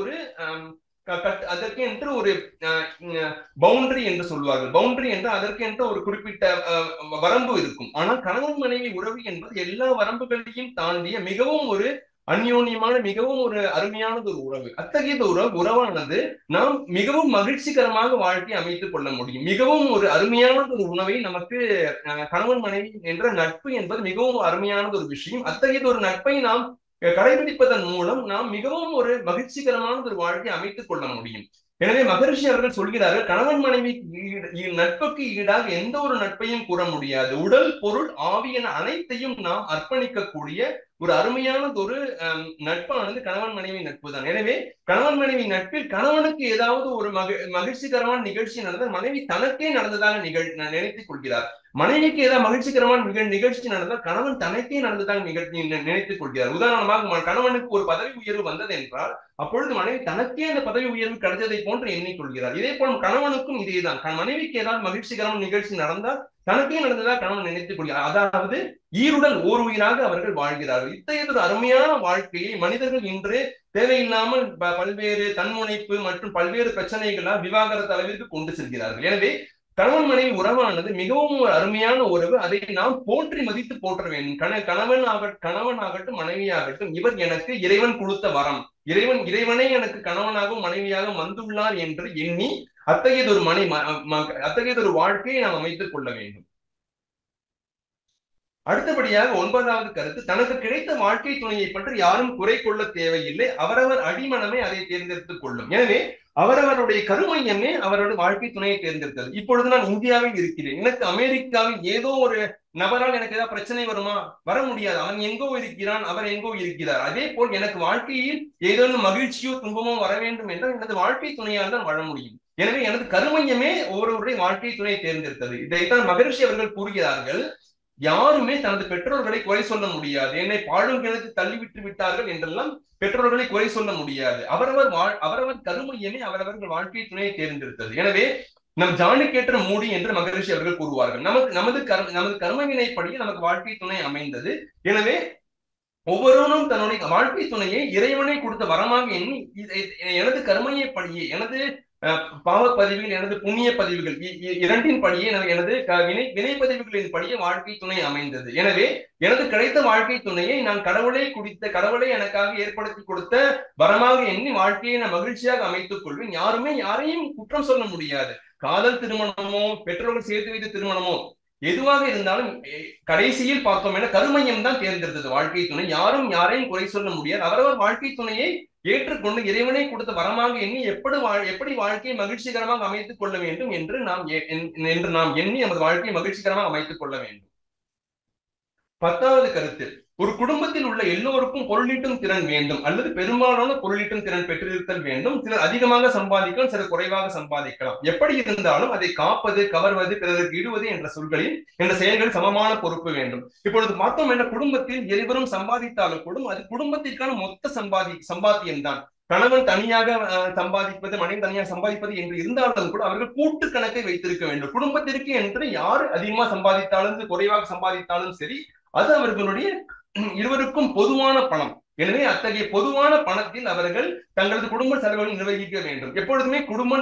என்று ஒரு பவுண்டரி என்று சொல்வார்கள். பவுண்டரி என்று அதற்கு என்று ஒரு குறிப்பிட்ட வரம்பு இருக்கும். ஆனால் கணவன் மனைவி உறவு என்பது எல்லா வரம்புகளையும் தாண்டிய மிகவும் ஒரு அந்யோன்யமான மிகவும் ஒரு அருமையானது ஒரு உறவு. அத்தகைய உறவானது நாம் மிகவும் மகிழ்ச்சிகரமாக வாழ்க்கையை அமைத்துக் கொள்ள முடியும். மிகவும் ஒரு அருமையானது ஒரு உணவை நமக்கு கணவன் மனைவி என்ற நட்பு என்பது மிகவும் அருமையானது ஒரு விஷயம். அத்தகைய ஒரு நட்பை நாம் கடைபிடிப்பதன் மூலம் நாம் மிகவும் ஒரு மகிழ்ச்சிகரமான ஒரு வாழ்க்கையை அமைத்துக் கொள்ள முடியும். எனவே மகரிஷி அவர்கள் சொல்கிறார்கள், கணவன் மனைவி நட்புக்கு ஈடாக எந்த ஒரு நட்பையும் கூற முடியாது. உடல், பொருள், ஆவி என அனைத்தையும் நாம் அர்ப்பணிக்கக்கூடிய ஒரு அருமையானது ஒரு நட்பானது கணவன் மனைவி நட்பு தான். எனவே கணவன் மனைவி நட்பில் கணவனுக்கு ஏதாவது ஒரு மகிழ்ச்சிகரமான நிகழ்ச்சி நடந்தால் மனைவி தனக்கே நடந்ததாக நினைத்துக் கொள்கிறார். மனைவிக்கு ஏதாவது மகிழ்ச்சிகரமான நிகழ்ச்சி நடந்தால் கணவன் தனக்கே நடந்ததாக நினைத்துக் கொள்கிறார். உதாரணமாக கணவனுக்கு ஒரு பதவி உயர்வு வந்தது என்றால் அப்பொழுது மனைவி தனக்கே அந்த பதவி உயர்வு கிடைத்ததை போன்று எண்ணிக்கொள்கிறார். இதே போல் கணவனுக்கும் இதேதான். மனைவிக்கு ஏதாவது மகிழ்ச்சிகரமான நிகழ்ச்சி நடந்தால் தனக்கே நடந்ததா கணவன் நினைத்துக் கொள்கிறார். அதாவது ஈருடன் ஓர் உயிராக அவர்கள் வாழ்கிறார்கள். இத்தகைய ஒரு அருமையான வாழ்க்கையை மனிதர்கள் இன்று தேவையில்லாமல் பல்வேறு தன்முனைப்பு மற்றும் பல்வேறு பிரச்சனைகளால் விவாகரத்து அளவிற்கு கொண்டு செல்கிறார்கள். எனவே கணவன் மனைவி உறவானது மிகவும் ஒரு அருமையான உறவு. அதை நாம் போற்றி மதித்து போற்ற வேண்டும். கணவன் ஆகட்டும் மனைவியாகட்டும், இவர் எனக்கு இறைவன் கொடுத்த வரம், இறைவனை எனக்கு கணவனாகவும் மனைவியாகவும் வந்துள்ளார் என்று எண்ணி அத்தகைய ஒரு வாழ்க்கையை நாம் அமைத்துக் கொள்ள வேண்டும். அடுத்தபடியாக 9வது கருத்து, தனக்கு கிடைத்த வாழ்க்கை துணையை பற்றி யாரும் குறை கொள்ள தேவையில்லை. அவரவர் அடிமனமே அதை தேர்ந்தெடுத்துக் கொள்ளும். எனவே அவரவருடைய கருமையமே அவருடைய வாழ்க்கை துணையை தேர்ந்தெடுத்தது. இப்பொழுது நான் இந்தியாவில் இருக்கிறேன். எனக்கு அமெரிக்காவில் ஏதோ ஒரு நபரால் எனக்கு ஏதாவது பிரச்சனை வருமா? வர முடியாது. அவன் எங்கோ இருக்கிறான், அவர் எங்கோ இருக்கிறார். அதே போல் எனக்கு வாழ்க்கையில் ஏதேனும் மகிழ்ச்சியோ துன்பமோ வர வேண்டும் என்றால் எனது வாழ்க்கை துணையால் தான் வாழ முடியும். எனவே எனது கருமையமே ஒவ்வொருவருடைய வாழ்க்கை துணையை தேர்ந்தெடுத்தது. இதைத்தான் மகரிஷி அவர்கள் கூறுகிறார்கள், யாருமே தனது பெற்றோர்களை குறை சொல்ல முடியாது. என்னை பாழும் கிணத்து தள்ளிவிட்டு விட்டார்கள் என்றெல்லாம் பெற்றோர்களை குறை சொல்ல முடியாது. அவரவர் கருமையமே அவரவர்கள் வாழ்க்கை துணையை தேர்ந்தெடுத்தது. எனவே நம் ஜானுக்கேற்ற மூடி என்று மகரிஷி அவர்கள் கூறுவார்கள். நமது கர்மவினைப்படியே நமக்கு வாழ்க்கை துணை அமைந்தது. எனவே ஒவ்வொருவரும் தன்னுடைய வாழ்க்கை துணையை இறைவனை கொடுத்த வரமாக எண்ணி எனது கர்மையை படியே, எனது பாவ பதிவுகள், எனது புண்ணிய பதிவுகள் இரண்டின் படியே எனது வினை பதிவுகளின் படியே வாழ்க்கை துணை அமைந்தது. எனவே எனது கிடைத்த வாழ்க்கை துணையை நான் கடவுளை எனக்காக ஏற்படுத்தி கொடுத்த வரமாக எண்ணி வாழ்க்கையை நான் மகிழ்ச்சியாக அமைத்துக் கொள்வேன். யாரையும் குற்றம் சொல்ல முடியாது. காதல் திருமணமோ பெற்றோர்கள் சேர்த்து வைத்த திருமணமோ எதுவாக இருந்தாலும் கடைசியில் பார்த்தோம் என கருமையம் தான் தேர்ந்தெடுத்தது வாழ்க்கை துணை. யாரும் யாரையும் குறை சொல்ல முடியாது. அவரவர் வாழ்க்கை துணையை ஏற்றுக்கொண்டு இறைவனை கொடுத்த வரமாக எண்ணி எப்படி வாழ்க்கையை மகிழ்ச்சிகரமாக அமைத்துக் கொள்ள வேண்டும் என்று நாம் எண்ணி நமது வாழ்க்கையை மகிழ்ச்சிகரமாக அமைத்துக் கொள்ள வேண்டும். 10வது கருத்து, ஒரு குடும்பத்தில் உள்ள எல்லோருக்கும் பொருளீட்டும் திறன் வேண்டும் அல்லது பெரும்பாலான பொருளீட்டும் திறன் பெற்றிருத்தல் வேண்டும். சிலர் அதிகமாக சம்பாதிக்கலாம், சிலர் குறைவாக சம்பாதிக்கலாம். எப்படி இருந்தாலும் அதை காப்பது, கவர்வது, பிறருக்கு இடுவது என்ற செயல்கள் சமமான பொறுப்பு வேண்டும். இப்பொழுது பார்த்தோம் என்ற குடும்பத்தில் இருவரும் சம்பாதித்தாலும் கூட அது குடும்பத்திற்கான மொத்த சம்பாத்தியம் தான். கணவன் தனியாக சம்பாதிப்பது, மனைவி தனியாக சம்பாதிப்பது என்று இருந்தாலும் கூட அவர்கள் கூட்டு கணக்கை வைத்திருக்க வேண்டும். குடும்பத்திற்கு என்று யார் அதிகமாக சம்பாதித்தாலும் குறைவாக சம்பாதித்தாலும் சரி, அது அவர்களுடைய இருவருக்கும் பொதுவான பணம். எனவே அத்தகைய பொதுவான பணத்தில் அவர்கள் தங்களது குடும்ப செலவுகளை நிர்வகிக்க வேண்டும். எப்பொழுதுமே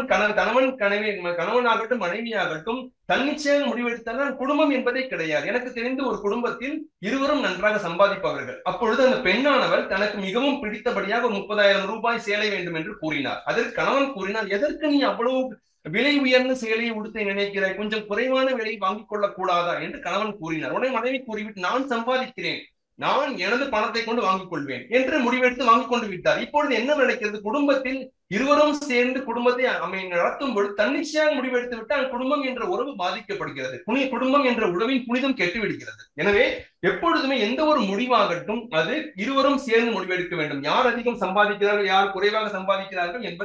கணவனாகட்டும் மனைவியாகட்டும் தன்னிச்சையாக முடிவெடுத்தால் குடும்பம் என்பதே கிடையாது. எனக்கு தெரிந்து ஒரு குடும்பத்தில் இருவரும் நன்றாக சம்பாதிப்பவர்கள். அப்பொழுது அந்த பெண்ணானவர் தனக்கு மிகவும் பிடித்தபடியாக 30,000 ரூபாய் சேலை வேண்டும் என்று கூறினார். அதற்கு கணவன் கூறினார், எதற்கு நீ அவ்வளவு விலை உயர்ந்த சேலையை உடுத்த நினைக்கிறாய்? கொஞ்சம் குறைவான விலை வாங்கிக் கொள்ளக் கூடாதா என்று கணவன் கூறினார். உடனே மனைவி கூறிவிட்டு, நான் சம்பாதிக்கிறேன், நான் எனது பணத்தை கொண்டு வாங்கிக் கொள்வேன் என்று முடிவெடுத்து வாங்கிக் கொண்டு விட்டார். இப்பொழுது என்ன நடக்கிறது? குடும்பத்தில் இருவரும் சேர்ந்து குடும்பத்தை நடத்தும் பொழுது தன்னிச்சையாக முடிவெடுத்து விட்டால் குடும்பம் என்ற உறவு பாதிக்கப்படுகிறது. குடும்பம் என்ற உறவின் புனிதம் கெட்டுவிடுகிறது. எனவே எப்பொழுதுமே எந்த ஒரு முடிவாகட்டும் அது இருவரும் சேர்ந்து முடிவெடுக்க வேண்டும். யார் அதிகம் சம்பாதிக்கிறார்கள், யார் குறைவாக சம்பாதிக்கிறார்கள் என்பது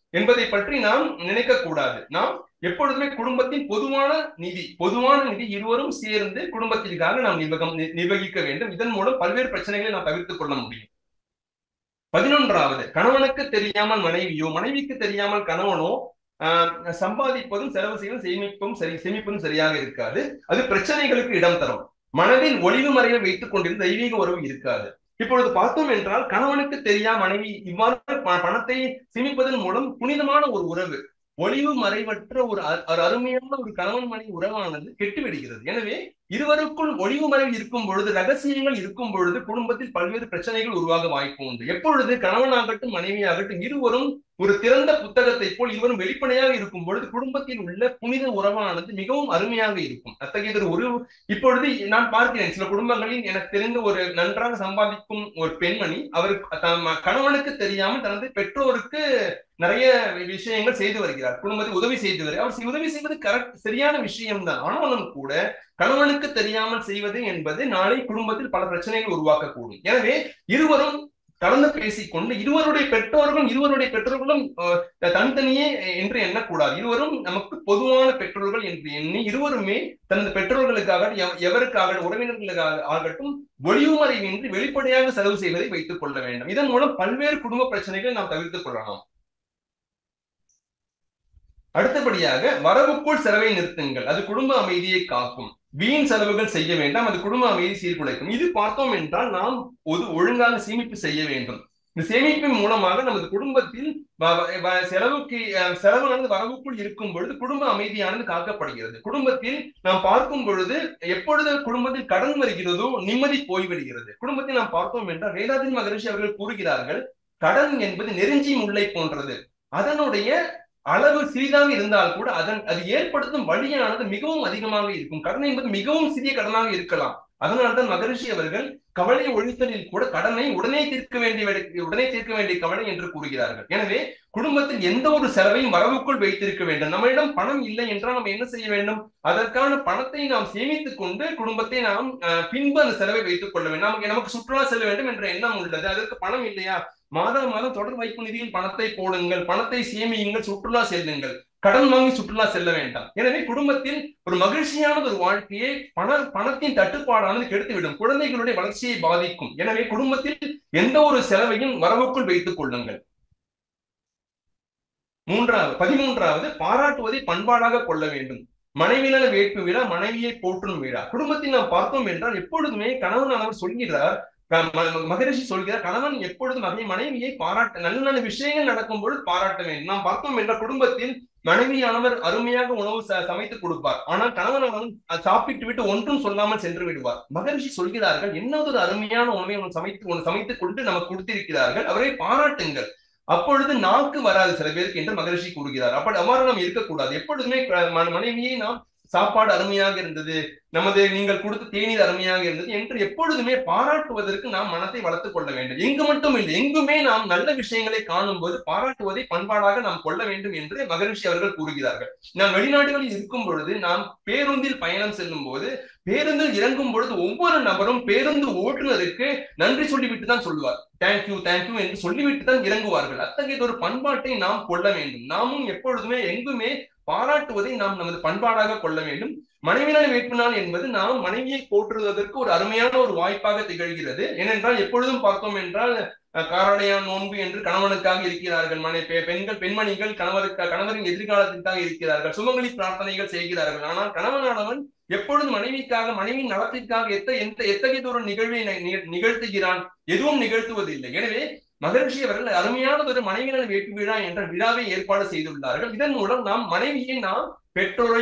என்பதை பற்றி நாம் நினைக்க கூடாது. நாம் எப்பொழுதுமே குடும்பத்தின் பொதுவான நிதி இருவரும் சேர்ந்து குடும்பத்திற்காக நாம் நிர்வகிக்க வேண்டும். இதன் மூலம் பல்வேறு பிரச்சனைகளை நாம் தவிர்த்துக் கொள்ள முடியும். 11வது, கணவனுக்கு தெரியாமல் மனைவியோ மனைவிக்கு தெரியாமல் கணவனோ சம்பாதிப்பதும் செலவு செய்வதும் சேமிப்பதும் சரியாக இருக்காது. அது பிரச்சனைகளுக்கு இடம் தரும். மனதில் ஒளிவு மறைவை வைத்துக் கொண்டிருந்த தெய்வீக உறவு இருக்காது. இப்பொழுது பார்த்தோம் என்றால் கணவனுக்கு தெரியாம மனைவி இவ்வாறு பணத்தை சேமிப்பதன் மூலம் புனிதமான ஒரு உறவு, ஒளிவு மறைவற்ற ஒரு அருமையான ஒரு கணவன் மனைவி உறவானது கெட்டுவிடுகிறது. எனவே இருவருக்குள் ஒளிவு மறைவு இருக்கும் பொழுது, ரகசியங்கள் இருக்கும் பொழுது குடும்பத்தில் பல்வேறு பிரச்சனைகள் உருவாக வாய்ப்பு உண்டு. எப்பொழுது கணவனாகட்டும் மனைவியாகட்டும் இருவரும் ஒரு திறந்த புத்தகத்தை போல் இருவரும் வெளிப்படையாக இருக்கும் பொழுது குடும்பத்தில் உள்ள புனித உறவானது மிகவும் அருமையாக இருக்கும். அத்தகைய ஒரு இப்பொழுது நான் பார்க்கிறேன் சில குடும்பங்களில் எனக்கு தெரிந்த ஒரு நன்றாக சம்பாதிக்கும் ஒரு பெண்மணி, அவர் கணவனுக்கு தெரியாமல் தனது பெற்றோருக்கு நிறைய விஷயங்கள் செய்து வருகிறார். குடும்பத்தில் உதவி செய்து வருகிறார். அவர் உதவி செய்வது சரியான விஷயம்தான். ஆனாலும் கூட கணவனுக்கு தெரியாமல் செய்வது என்பது நாளை குடும்பத்தில் பல பிரச்சனைகள் உருவாக்கக்கூடும். எனவே இருவரும் கலந்து பேசிக்கொண்டு இருவருடைய பெற்றோர்களும் தனித்தனியே என்று எண்ணக்கூடாது. இருவரும் நமக்கு பொதுவான பெற்றோர்கள் என்று எண்ணி இருவருமே தனது பெற்றோர்களுக்காக எவருக்காக உறவினர்களுக்காக ஆகட்டும் ஒளிவுமறைவின்றி வெளிப்படையாக செலவு செய்வதை வைத்துக் கொள்ள வேண்டும். இதன் மூலம் பல்வேறு குடும்ப பிரச்சனைகளை நாம் தவிர்த்துக் கொள்ளலாம். அடுத்தபடியாக வரவுக்குள் செலவை நிறுத்துங்கள், அது குடும்ப அமைதியை காக்கும். வீண் செலவுகள் செய்ய வேண்டாம், அது குடும்ப அமைதி சீர்குலைக்கும். இது பார்த்தோம் என்றால் நாம் ஒழுங்காக சேமிப்பு செய்ய வேண்டும். இந்த சேமிப்பின் மூலமாக நமது குடும்பத்தில் செலவானது வரவுக்குள் இருக்கும் பொழுது குடும்ப அமைதியானது காக்கப்படுகிறது. குடும்பத்தில் நாம் பார்க்கும் பொழுது எப்பொழுது குடும்பத்தில் கடன் வருகிறதோ நிம்மதி போய்விடுகிறது. குடும்பத்தில் நாம் பார்த்தோம் என்றால் வேதாத்ரி மகரிஷி அவர்கள் கூறுகிறார்கள், கடன் என்பது நெருஞ்சி முல்லை போன்றது. அதனுடைய அளவு சிறிதாக இருந்தால் கூட அது ஏற்படுத்தும் வழியானது மிகவும் அதிகமாக இருக்கும். கடன் என்பது மிகவும் சிறிய கடனாக இருக்கலாம். அதனால்தான் மகரிஷி அவர்கள் கவலை ஒழித்தலில் கூட கடனை உடனே தீர்க்க வேண்டிய கவலை என்று கூறுகிறார்கள். எனவே குடும்பத்தில் எந்த ஒரு செலவையும் வரவுக்குள் வைத்திருக்க வேண்டும். நம்மளிடம் பணம் இல்லை என்றால் நம்ம என்ன செய்ய வேண்டும்? அதற்கான பணத்தை நாம் சேமித்துக் கொண்டு குடும்பத்தை நாம் பின்பு அந்த செலவை வைத்துக் கொள்ள வேண்டும். நமக்கு சுற்றுலா செல்ல வேண்டும் என்ற எண்ணம் உள்ளது, அதற்கு பணம் இல்லையா? மாதம் தொடர் வைப்பு நிதியில் பணத்தை போடுங்கள், பணத்தை சேமியுங்கள், சுற்றுலா செல்லுங்கள். கடன் வாங்கி சுற்றுலா செல்ல வேண்டாம். எனவே குடும்பத்தில் ஒரு மகிழ்ச்சியான ஒரு வாழ்க்கையை பணத்தின் தட்டுப்பாடானது கெடுத்துவிடும், குழந்தைகளுடைய வளர்ச்சியை பாதிக்கும். எனவே குடும்பத்தில் எந்த ஒரு செலவையும் வரவுக்குள் வைத்துக் கொள்ளுங்கள். 13வது, பாராட்டுவதை பண்பாடாக கொள்ள வேண்டும். மனைவிநல வேட்பு விழா, மனைவியை போற்றும் விழா. குடும்பத்தில் நாம் பார்த்தோம் என்றால் எப்பொழுதுமே கணவன் சொல்கிறார், மகரிஷி சொல்கிறார், கணவன் எப்பொழுதும் மனைவியை பாராட்ட, நல்ல நல்ல விஷயங்கள் நடக்கும் பொழுது பாராட்ட வேண்டும். நாம் பார்த்தோம் என்ற குடும்பத்தில் மனைவியானவர் அருமையாக உணவு சமைத்து கொடுப்பார், ஆனால் கணவன் சாப்பிட்டு விட்டு ஒன்றும் சொல்லாமல் சென்று விடுவார். மகரிஷி சொல்கிறார்கள், என்ன ஒரு அருமையான உணவை சமைத்துக் கொண்டு நமக்கு கொடுத்திருக்கிறார்கள், அவரை பாராட்டுங்கள். அப்பொழுது நாக்கு வராது சில பேருக்கு என்று மகரிஷி கூறுகிறார். அவ்வாறு நாம் இருக்கக்கூடாது. எப்பொழுதுமே மனைவியை நாம் சாப்பாடு அருமையாக இருந்தது, நீங்கள் கொடுத்த தேநீர் அருமையாக இருந்தது என்று எப்பொழுதுமே பாராட்டுவதற்கு நாம் மனத்தை வளர்த்துக் கொள்ள வேண்டும். எங்கு மட்டும் இல்லை, எங்குமே நாம் நல்ல விஷயங்களை காணும் போது பாராட்டுவதை பண்பாடாக நாம் கொள்ள வேண்டும் என்று மகரிஷி அவர்கள் கூறுகிறார்கள். நாம் வெளிநாடுகளில் இருக்கும் பொழுது, நாம் பேருந்தில் பயணம் செல்லும் போது, பேருந்தில் இறங்கும் பொழுது ஒவ்வொரு நபரும் பேருந்து ஓட்டுநருக்கு நன்றி சொல்லிவிட்டு தான் சொல்லுவார். தேங்க்யூ என்று சொல்லிவிட்டு தான் இறங்குவார்கள். அத்தகைய ஒரு பண்பாட்டை நாம் கொள்ள வேண்டும். நாமும் எப்பொழுதுமே எங்குமே பாராட்டுவதை நாம் நமது பண்பாடாக கொள்ள வேண்டும். மனைவிநல வேட்பு நாள் என்பது நாம் மனைவியை போற்றுவதற்கு ஒரு அருமையான ஒரு வாய்ப்பாக திகழ்கிறது. ஏனென்றால் எப்பொழுதும் பார்த்தோம் என்றால் காரடையான் நோன்பு என்று கணவனுக்காக இருக்கிறார்கள், பெண்மணிகள் கணவரின் எதிர்காலத்திற்காக இருக்கிறார்கள், சுமங்கலி பிரார்த்தனைகள் செய்கிறார்கள். ஆனால் கணவனானவன் எப்பொழுதும் மனைவியின் நலத்திற்காக எத்தகைய ஒரு நிகழ்வை நிகழ்த்துகிறான்? எதுவும் நிகழ்த்துவதில்லை. எனவே மகரிஷி அவர்கள் அருமையான ஒரு மனைவிநல வேட்பு விழா என்ற விழாவை ஏற்பாடு செய்துள்ளார்கள். இதன் மூலம் நாம் மனைவியை, நாம் பெற்றோரை,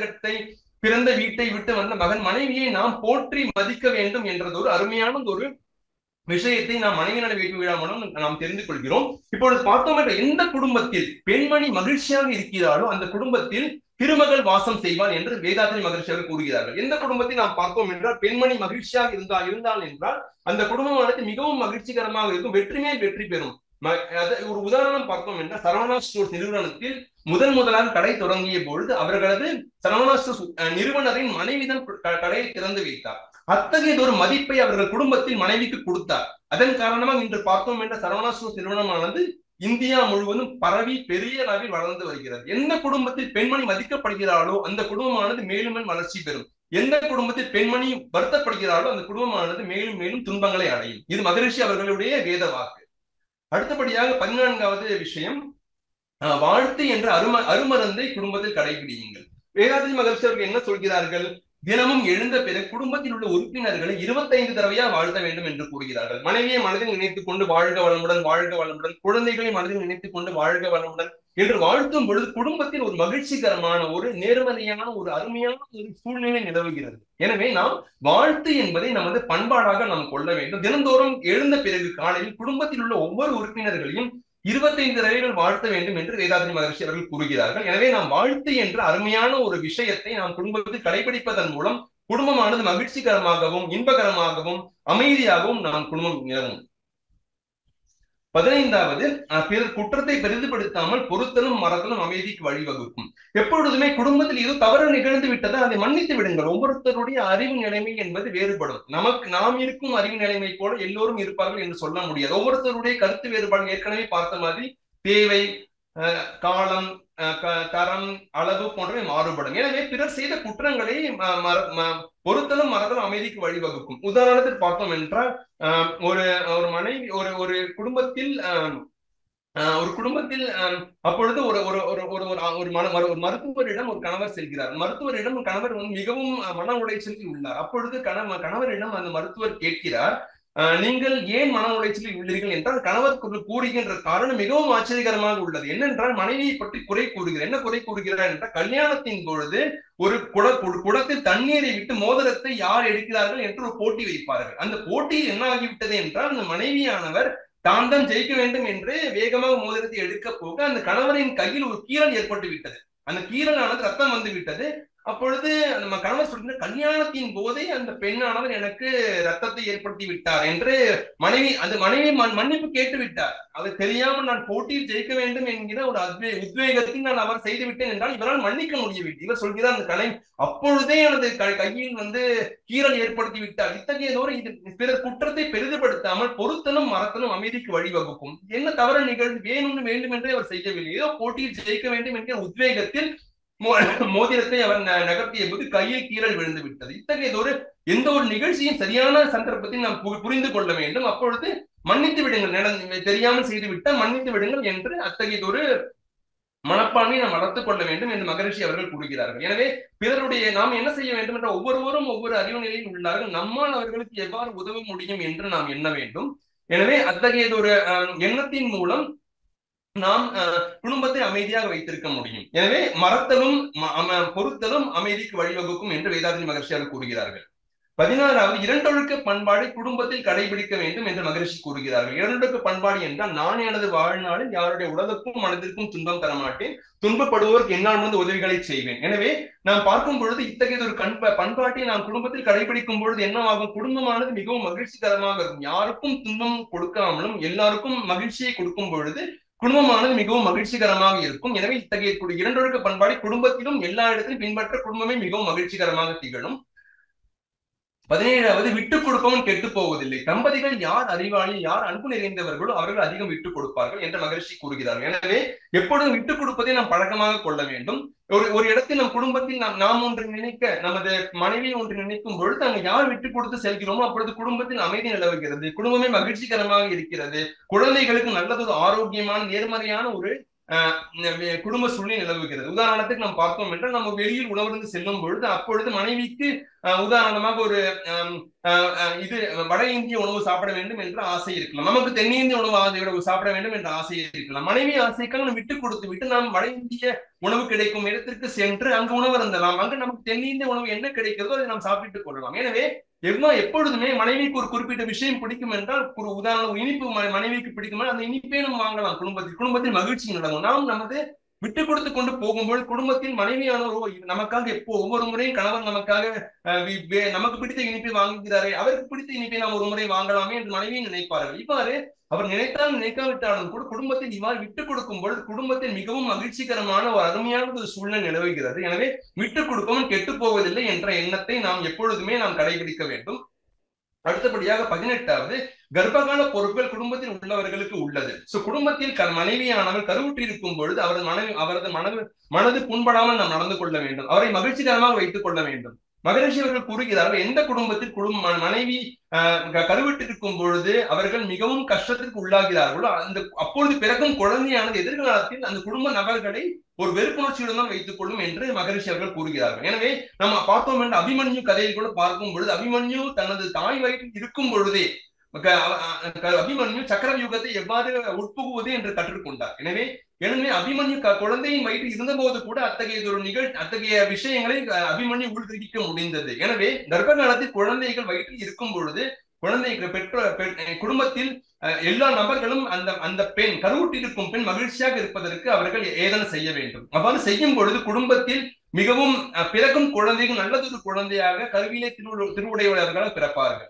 பிறந்த வீட்டை விட்டு வந்த மனைவியை நாம் போற்றி மதிக்க வேண்டும் என்றது ஒரு அருமையான ஒரு விஷயத்தை நாம் மனைவிநல வேட்பு விழா மூலம் நாம் தெரிந்து கொள்கிறோம். இப்பொழுது பார்த்தோம் என்ற எந்த குடும்பத்தில் பெண்மணி மகிழ்ச்சியாக இருக்கிறாரோ அந்த குடும்பத்தில் திருமகள் வாசம் செய்வார் என்று வேதாத்ரி மகரிஷி அவர்கள் கூறுகிறார்கள். எந்த குடும்பத்தை நாம் பார்த்தோம் என்றால் பெண்மணி மகிழ்ச்சியாக இருந்தால் என்றால் அந்த குடும்பமானது மிகவும் மகிழ்ச்சிகரமாக இருக்கும், வெற்றி பெறும். ஒரு உதாரணம் பார்த்தோம் என்றால் சரவணா ஸ்டோர்ஸ் நிறுவனத்தில் முதலாக கடை தொடங்கிய பொழுது அவர்களது சரவணா ஸ்டோர்ஸ் நிறுவனரின் மனைவிதான் கடையை திறந்து வைத்தார். அத்தகைய ஒரு மதிப்பை அவர்கள் குடும்பத்தில் மனைவிக்கு கொடுத்தார். அதன் காரணமாக இன்று பார்த்தோம் என்ற சரவணா ஸ்டோர்ஸ் நிறுவனமானது இந்தியா முழுவதும் பரவி பெரிய அளவில் வளர்ந்து வருகிறது. எந்த குடும்பத்தில் பெண்மணி மதிக்கப்படுகிறாளோ அந்த குடும்பமானது மேலும் மேலும் வளர்ச்சி பெறும். எந்த குடும்பத்தில் பெண்மணி வருத்தப்படுகிறாளோ அந்த குடும்பமானது மேலும் மேலும் துன்பங்களை அடையும். இது மகரிஷி அவர்களுடைய வேத வாக்கு. அடுத்தபடியாக 14வது விஷயம், வாழ்த்து என்ற அருமருந்தை குடும்பத்தில் கடைபிடியுங்கள். வேதாத்ரி மகரிஷி அவர்கள் என்ன சொல்கிறார்கள்? தினமும் எழுந்த பிறகு குடும்பத்தில் உள்ள உறுப்பினர்களை 25 தடவையா வாழ்த்த வேண்டும் என்று கூறுகிறார்கள். மனைவியை மனதில் நினைத்துக் கொண்டு வாழ்க வளமுடன், வாழ்க வளமுடன், குழந்தைகளை மனதில் நினைத்துக் கொண்டு வாழ்க வளமுடன் என்று வாழ்த்தும் பொழுது குடும்பத்தில் ஒரு மகிழ்ச்சிகரமான, ஒரு நேர்மறையான, ஒரு அருமையான ஒரு சூழ்நிலை நிலவுகிறது. எனவே நாம் வாழ்த்து என்பதை நமது பண்பாடாக நாம் கொள்ள வேண்டும். தினந்தோறும் எழுந்த பிறகு காலையில் குடும்பத்தில் உள்ள ஒவ்வொரு உறுப்பினர்களையும் 25 தடவைகள் வாழ்த்த வேண்டும் என்று வேதாத்ரி மகரிஷி அவர்கள் கூறுகிறார்கள். எனவே நாம் வாழ்த்து என்ற அருமையான ஒரு விஷயத்தை நாம் குடும்பத்தில் கடைபிடிப்பதன் மூலம் குடும்பமானது மகிழ்ச்சிகரமாகவும் இன்பகரமாகவும் அமைதியாகவும் நாம் குடும்பம் நிலவும். 15வது, பிறர் குற்றத்தை பெரிதுபடுத்தாமல் பொறுத்தலும் மறத்தலும் அமைதிக்கு வழிவகுக்கும். எப்பொழுதுமே குடும்பத்தில் ஏதோ தவறு நிகழ்ந்து விட்டதா அதை மன்னித்து விடுங்கள். ஒவ்வொருத்தருடைய அறிவு நிலைமை என்பது வேறுபடும். நாம் இருக்கும் அறிவு நிலைமை போல எல்லோரும் இருப்பார்கள் என்று சொல்ல முடியாது. ஒவ்வொருத்தருடைய கருத்து வேறுபாடு ஏற்கனவே பார்த்த மாதிரி தேவை, காலம், தரம், அளவு போன்றவை மாறுபடும். எனவே பிறர் செய்த குற்றங்களை பொறுத்தலும் மறத்தலும் அமைதிக்கு வழிவகுக்கும். உதாரணத்தில் பார்த்தோம் என்றால், ஒரு மனைவி ஒரு குடும்பத்தில் அப்பொழுது ஒரு மருத்துவரிடம் ஒரு கணவர் செல்கிறார். மருத்துவரிடம் கணவர் மிகவும் மன உளைச்சலில் உள்ளார். அப்பொழுது கணவரிடம் அந்த மருத்துவர் கேட்கிறார், நீங்கள் ஏன் மன உளைச்சலில் உள்ளீர்கள் என்றால் கணவர் கூறுகின்ற காரணம் மிகவும் ஆச்சரியகரமாக உள்ளது. என்னென்றால் மனைவியை பற்றி குறை கூறுகிறார். என்ன குறை கூறுகிறார் என்றால், கல்யாணத்தின் பொழுது ஒரு குடத்தில் தண்ணீரை விட்டு மோதிரத்தை யார் எடுக்கிறார்கள் என்று ஒரு போட்டி வைப்பார்கள். அந்த போட்டியில் என்ன ஆகிவிட்டது என்றால், அந்த மனைவியானவர் தான் ஜெயிக்க வேண்டும் என்று வேகமாக மோதிரத்தை எடுக்க போக அந்த கணவரின் கையில் ஒரு கீறல் ஏற்பட்டு விட்டது. அந்த கீறலானது ரத்தம் வந்து விட்டது. அப்பொழுது நம்ம கணவர் சொல்கிற, கல்யாணத்தின் போதே அந்த பெண்ணானவர் எனக்கு ரத்தத்தை ஏற்படுத்தி விட்டார் என்று மனைவி மன்னிப்பு கேட்டு விட்டார். அது தெரியாமல் நான் போட்டியில் ஜெயிக்க வேண்டும் என்கிற ஒரு உத்வேகத்தில் நான் அவர் செய்து விட்டேன் என்றால் இவரால் மன்னிக்க முடியவில்லை. இவர் சொல்கிறார், அந்த கலை அப்பொழுதே எனது கையில் கீறல் ஏற்படுத்தி விட்டார். இத்தகையதோடு இது பிறர் குற்றத்தை பெரிதுபடுத்தாமல் பொறுத்தலும் மறத்தலும் அமைதிக்கு வழிவகுக்கும். என்ன தவறு நிகழ்ந்து வேண்டும் என்றே அவர் செய்யவில்லை. ஏதோ போட்டியில் ஜெயிக்க வேண்டும் என்கிற உத்வேகத்தில் மோதிரத்தை அவர் நகர்த்திய போது கையில் கீறல் விழுந்து விட்டது. இத்தகையதொரு எந்த ஒரு நிகழ்ச்சியும் சரியான சந்தர்ப்பத்தில் நாம் புரிந்து கொள்ள வேண்டும். அப்பொழுது மன்னித்து விடுங்கள், தெரியாமல் செய்து விட்டால் மன்னித்து விடுங்கள் என்று அத்தகையதொரு மனப்பான்மை நாம் வளர்த்துக் கொள்ள வேண்டும் என்று மகரிஷி அவர்கள் கூறுகிறார்கள். எனவே பிறருடைய நாம் என்ன செய்ய வேண்டும் என்ற ஒவ்வொருவரும் ஒவ்வொரு அறிவு நிலையில் உள்ளார்கள். நம்மால் அவர்களுக்கு எவ்வாறு உதவ முடியும் என்று நாம் எண்ண வேண்டும். எனவே அத்தகையதொரு எண்ணத்தின் மூலம் நாம் குடும்பத்தை அமைதியாக வைத்திருக்க முடியும். எனவே மறத்தலும் பொறுத்தலும் அமைதிக்கு வழிவகுக்கும் என்று வேதாத்ரி மகரிஷி அவர்கள் கூறுகிறார்கள். 16வது, இரண்டொழுக்க பண்பாடை குடும்பத்தில் கடைபிடிக்க வேண்டும் என்று மகரிஷி கூறுகிறார்கள். இரண்டொழுக்க பண்பாடு என்றால், நான் எனது வாழ்நாளில் யாருடைய உடலுக்கும் மனதிற்கும் துன்பம் தரமாட்டேன், துன்பப்படுவோருக்கு என்னால் உதவிகளை செய்வேன். எனவே நாம் பார்க்கும் பொழுது இத்தகைய ஒரு பண்பாட்டை நாம் குடும்பத்தில் கடைபிடிக்கும் பொழுது என்னவாகும்? குடும்பமானது மிகவும் மகிழ்ச்சிகரமாக இருக்கும். யாருக்கும் துன்பம் கொடுக்காமலும் எல்லாருக்கும் மகிழ்ச்சியை கொடுக்கும் பொழுது குடும்பமானது மிகவும் மகிழ்ச்சிகரமாக இருக்கும். எனவே இத்தகைய இரண்டொழுக்க பண்பாடை குடும்பத்திலும் எல்லா இடத்திலும் பின்பற்ற குடும்பமே மிகவும் மகிழ்ச்சிகரமாக திகழும். 17வது, விட்டுக் கொடுப்பவன் கெட்டு போவதில்லை. தம்பதிகள் யார் அறிவாளி, யார் அன்பு நிறைந்தவர்களோ அவர்கள் அதிகம் விட்டுக் கொடுப்பார்கள் என்று மகரிஷி கூறுகிறார்கள். எனவே எப்பொழுதும் விட்டுக் கொடுப்பதை நாம் பழக்கமாக கொள்ள வேண்டும். ஒரு இடத்தில் நம் குடும்பத்தில் நாம் ஒன்று நினைக்க, நமது மனைவி ஒன்று நினைக்கும் பொழுது அங்கு யார் விட்டுக் கொடுத்து செல்கிறோமோ அப்பொழுது குடும்பத்தில் அமைதி நிலவுகிறது, குடும்பமே மகிழ்ச்சிகரமாக இருக்கிறது, குழந்தைகளுக்கு நல்லதொரு ஆரோக்கியமான நேர்மறையான ஒரு குடும்ப சூழ்நிலை நிலவுகிறது. உதாரணத்துக்கு நாம் பார்த்தோம் என்றால், நம்ம வெளியில் உணவருந்து செல்லும் பொழுது அப்பொழுது மனைவிக்கு உதாரணமாக ஒரு வட இந்திய உணவு சாப்பிட வேண்டும் என்ற ஆசை இருக்கலாம், நமக்கு தென்னிந்திய உணவு சாப்பிட வேண்டும் என்ற ஆசை இருக்கலாம். மனைவி ஆசைக்காக நம்ம விட்டு கொடுத்து விட்டு நாம் வட இந்திய உணவு கிடைக்கும் இடத்திற்கு சென்று அங்கு உணவு இருந்தலாம். அங்கு நமக்கு தென்னிந்திய உணவு என்ன கிடைக்கிறதோ அதை நாம் சாப்பிட்டுக் கொள்ளலாம். எனவே எப்பொழுதுமே மனைவிக்கு ஒரு குறிப்பிட்ட விஷயம் பிடிக்கும் என்றால், ஒரு உதாரணம் இனிப்பு மனைவிக்கு பிடிக்கும், அந்த இனிப்பே நம்ம வாங்கலாம். குடும்பத்தில் மகிழ்ச்சி நடக்கும். நாம் நமது விட்டு கொடுத்து கொண்டு போகும்போது குடும்பத்தில் மனைவியானவரோ நமக்காக ஒவ்வொரு முறையும் கணவன் நமக்காக நமக்கு பிடித்த இனிப்பை வாங்குகிறாரே, அவருக்கு பிடித்த இனிப்பை நாம் ஒரு முறை வாங்கலாமே என்று மனைவியும் நினைப்பார்கள். இவ்வாறு அவர் நினைக்காவிட்டாலும் கூட குடும்பத்தில் இவ்வாறு விட்டுக் கொடுக்கும் பொழுது குடும்பத்தில் மிகவும் மகிழ்ச்சிகரமான ஒரு அருமையான ஒரு சூழ்நிலை நிலவுகிறது. எனவே விட்டுக் கொடுப்பவன் கெட்டு போவதில்லை என்ற எண்ணத்தை நாம் எப்பொழுதுமே நாம் கடைபிடிக்க வேண்டும். அடுத்தபடியாக 18வது, கர்ப்பகால பொறுப்புகள் குடும்பத்தில் உள்ளவர்களுக்கு உள்ளது. சோ குடும்பத்தில் மனைவியானவர் கருவுற்றிருக்கும் பொழுது அவரது மனது புண்படாமல் நாம் நடந்து கொள்ள வேண்டும். அவரை மகிழ்ச்சிகரமாக வைத்துக் கொள்ள வேண்டும். மகரிஷி அவர்கள் கூறுகிறார்கள், எந்த குடும்பத்தில் மனைவி கருவிட்டிருக்கும் பொழுது அவர்கள் மிகவும் கஷ்டத்திற்கு உள்ளாகிறார்களோ அப்பொழுது பிறக்கும் குழந்தையானது எதிர்காலத்தில் அந்த குடும்ப நபர்களை ஒரு வெறுப்புணர்ச்சியுடன் தான் வைத்துக் கொள்ளும் என்று மகரிஷி அவர்கள் கூறுகிறார்கள். எனவே நம்ம பார்த்தோம் என்று அபிமன்யு கதையில் கூட பார்க்கும் பொழுது அபிமன்யு தனது தாய் வயிற்றில் இருக்கும் பொழுதே அபிமன்யு சக்கரவியூகத்தை எவ்வாறு உட்புகுவது என்று கற்றுக்கொண்டார். எனவே அபிமன்யு குழந்தையின் வயிற்றில் இருந்த போது கூட அத்தகைய விஷயங்களை அபிமன்யு உள்கிரகிக்க முடிந்தது. எனவே கர்ப்ப காலத்தில் குழந்தைகள் வயிற்றில் இருக்கும் பொழுது குடும்பத்தில் எல்லா நபர்களும் அந்த பெண் கருவுற்றிருக்கும் பெண் மகிழ்ச்சியாக இருப்பதற்கு அவர்கள் ஏதேனும் செய்ய வேண்டும். அவ்வாறு செய்யும் பொழுது குடும்பத்தில் மிகவும் பிறக்கும் குழந்தைகள் நல்லதொரு குழந்தையாக கருவிலே திருவுடையவர்களாக பிறப்பார்கள்.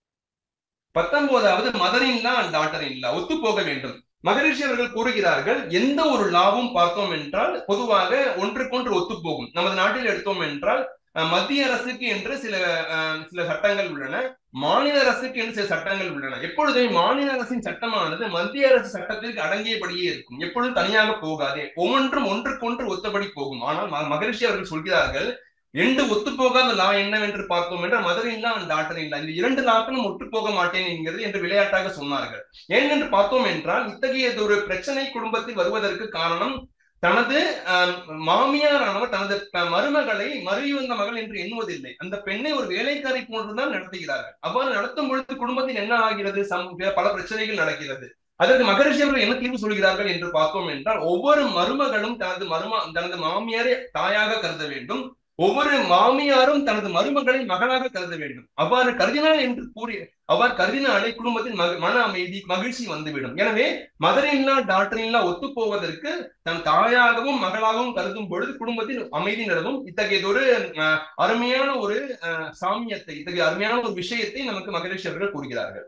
19வது மதர்-இன்-லா அண்ட் டாட்டர்-இன்-லா ஒத்து போக வேண்டும். மகரிஷி அவர்கள் கூறுகிறார்கள், எந்த ஒரு லாவும் பார்த்தோம் என்றால் பொதுவாக ஒன்றுக்கொன்று ஒத்து போகும். நமது நாட்டில் எடுத்தோம் என்றால் மத்திய அரசுக்கு என்று சில சட்டங்கள் உள்ளன, மாநில அரசுக்கு என்று சில சட்டங்கள் உள்ளன. எப்பொழுதுமே மாநில அரசின் சட்டமானது மத்திய அரசு சட்டத்திற்கு அடங்கியபடியே இருக்கும், எப்பொழுதும் தனியாக போகாதே, ஒவ்வொன்றும் ஒன்றுக்கொன்று ஒத்தபடி போகும். ஆனால் மகரிஷி அவர்கள் சொல்கிறார்கள், எந்த ஒத்து போகாத லா என்னவென்று பார்த்தோம் என்றால் மதர்-இன்-லா அண்ட் டாட்டர்-இன்-லா, இந்த 2 லாக்களும் ஒத்து போக மாட்டேன் என்கிறது என்று விளையாட்டாக சொன்னார்கள். ஏனென்று பார்த்தோம் என்றால் இத்தகைய ஒரு பிரச்சனை குடும்பத்தில் வருவதற்கு காரணம் தனது மாமியாரானவர் தனது மருமகளை மறுவந்த மகள் என்று எண்ணுவதில்லை, அந்த பெண்ணை ஒரு வேலைக்காரை போன்றுதான் நடத்துகிறார்கள். அவ்வாறு நடத்தும் பொழுது குடும்பத்தில் என்ன ஆகிறது, பல பிரச்சனைகள் நடக்கிறது. அதற்கு மகரிஷி அவர்கள் என்ன தீர்வு சொல்கிறார்கள் என்று பார்த்தோம் என்றால் ஒவ்வொரு மருமகளும் தனது மாமியாரை தாயாக கருத வேண்டும், ஒவ்வொரு மாமியாரும் தனது மருமகளை மகளாக கருத வேண்டும். அவ்வாறு கருதினால் என்று அவ்வாறு கருதினாலே குடும்பத்தில் மன அமைதி மகிழ்ச்சி வந்துவிடும். எனவே மதர்-இன்-லா டாட்டர்-இன்-லா ஒத்து போவதற்கு தன் தாயாகவும் மகளாகவும் கருதும் பொழுது குடும்பத்தில் அமைதி நிலவும். இத்தகையதொரு அருமையான ஒரு சாமியத்தை, இத்தகைய அருமையான ஒரு விஷயத்தை நமக்கு மகரிஷி அவர்கள் கூறுகிறார்கள்.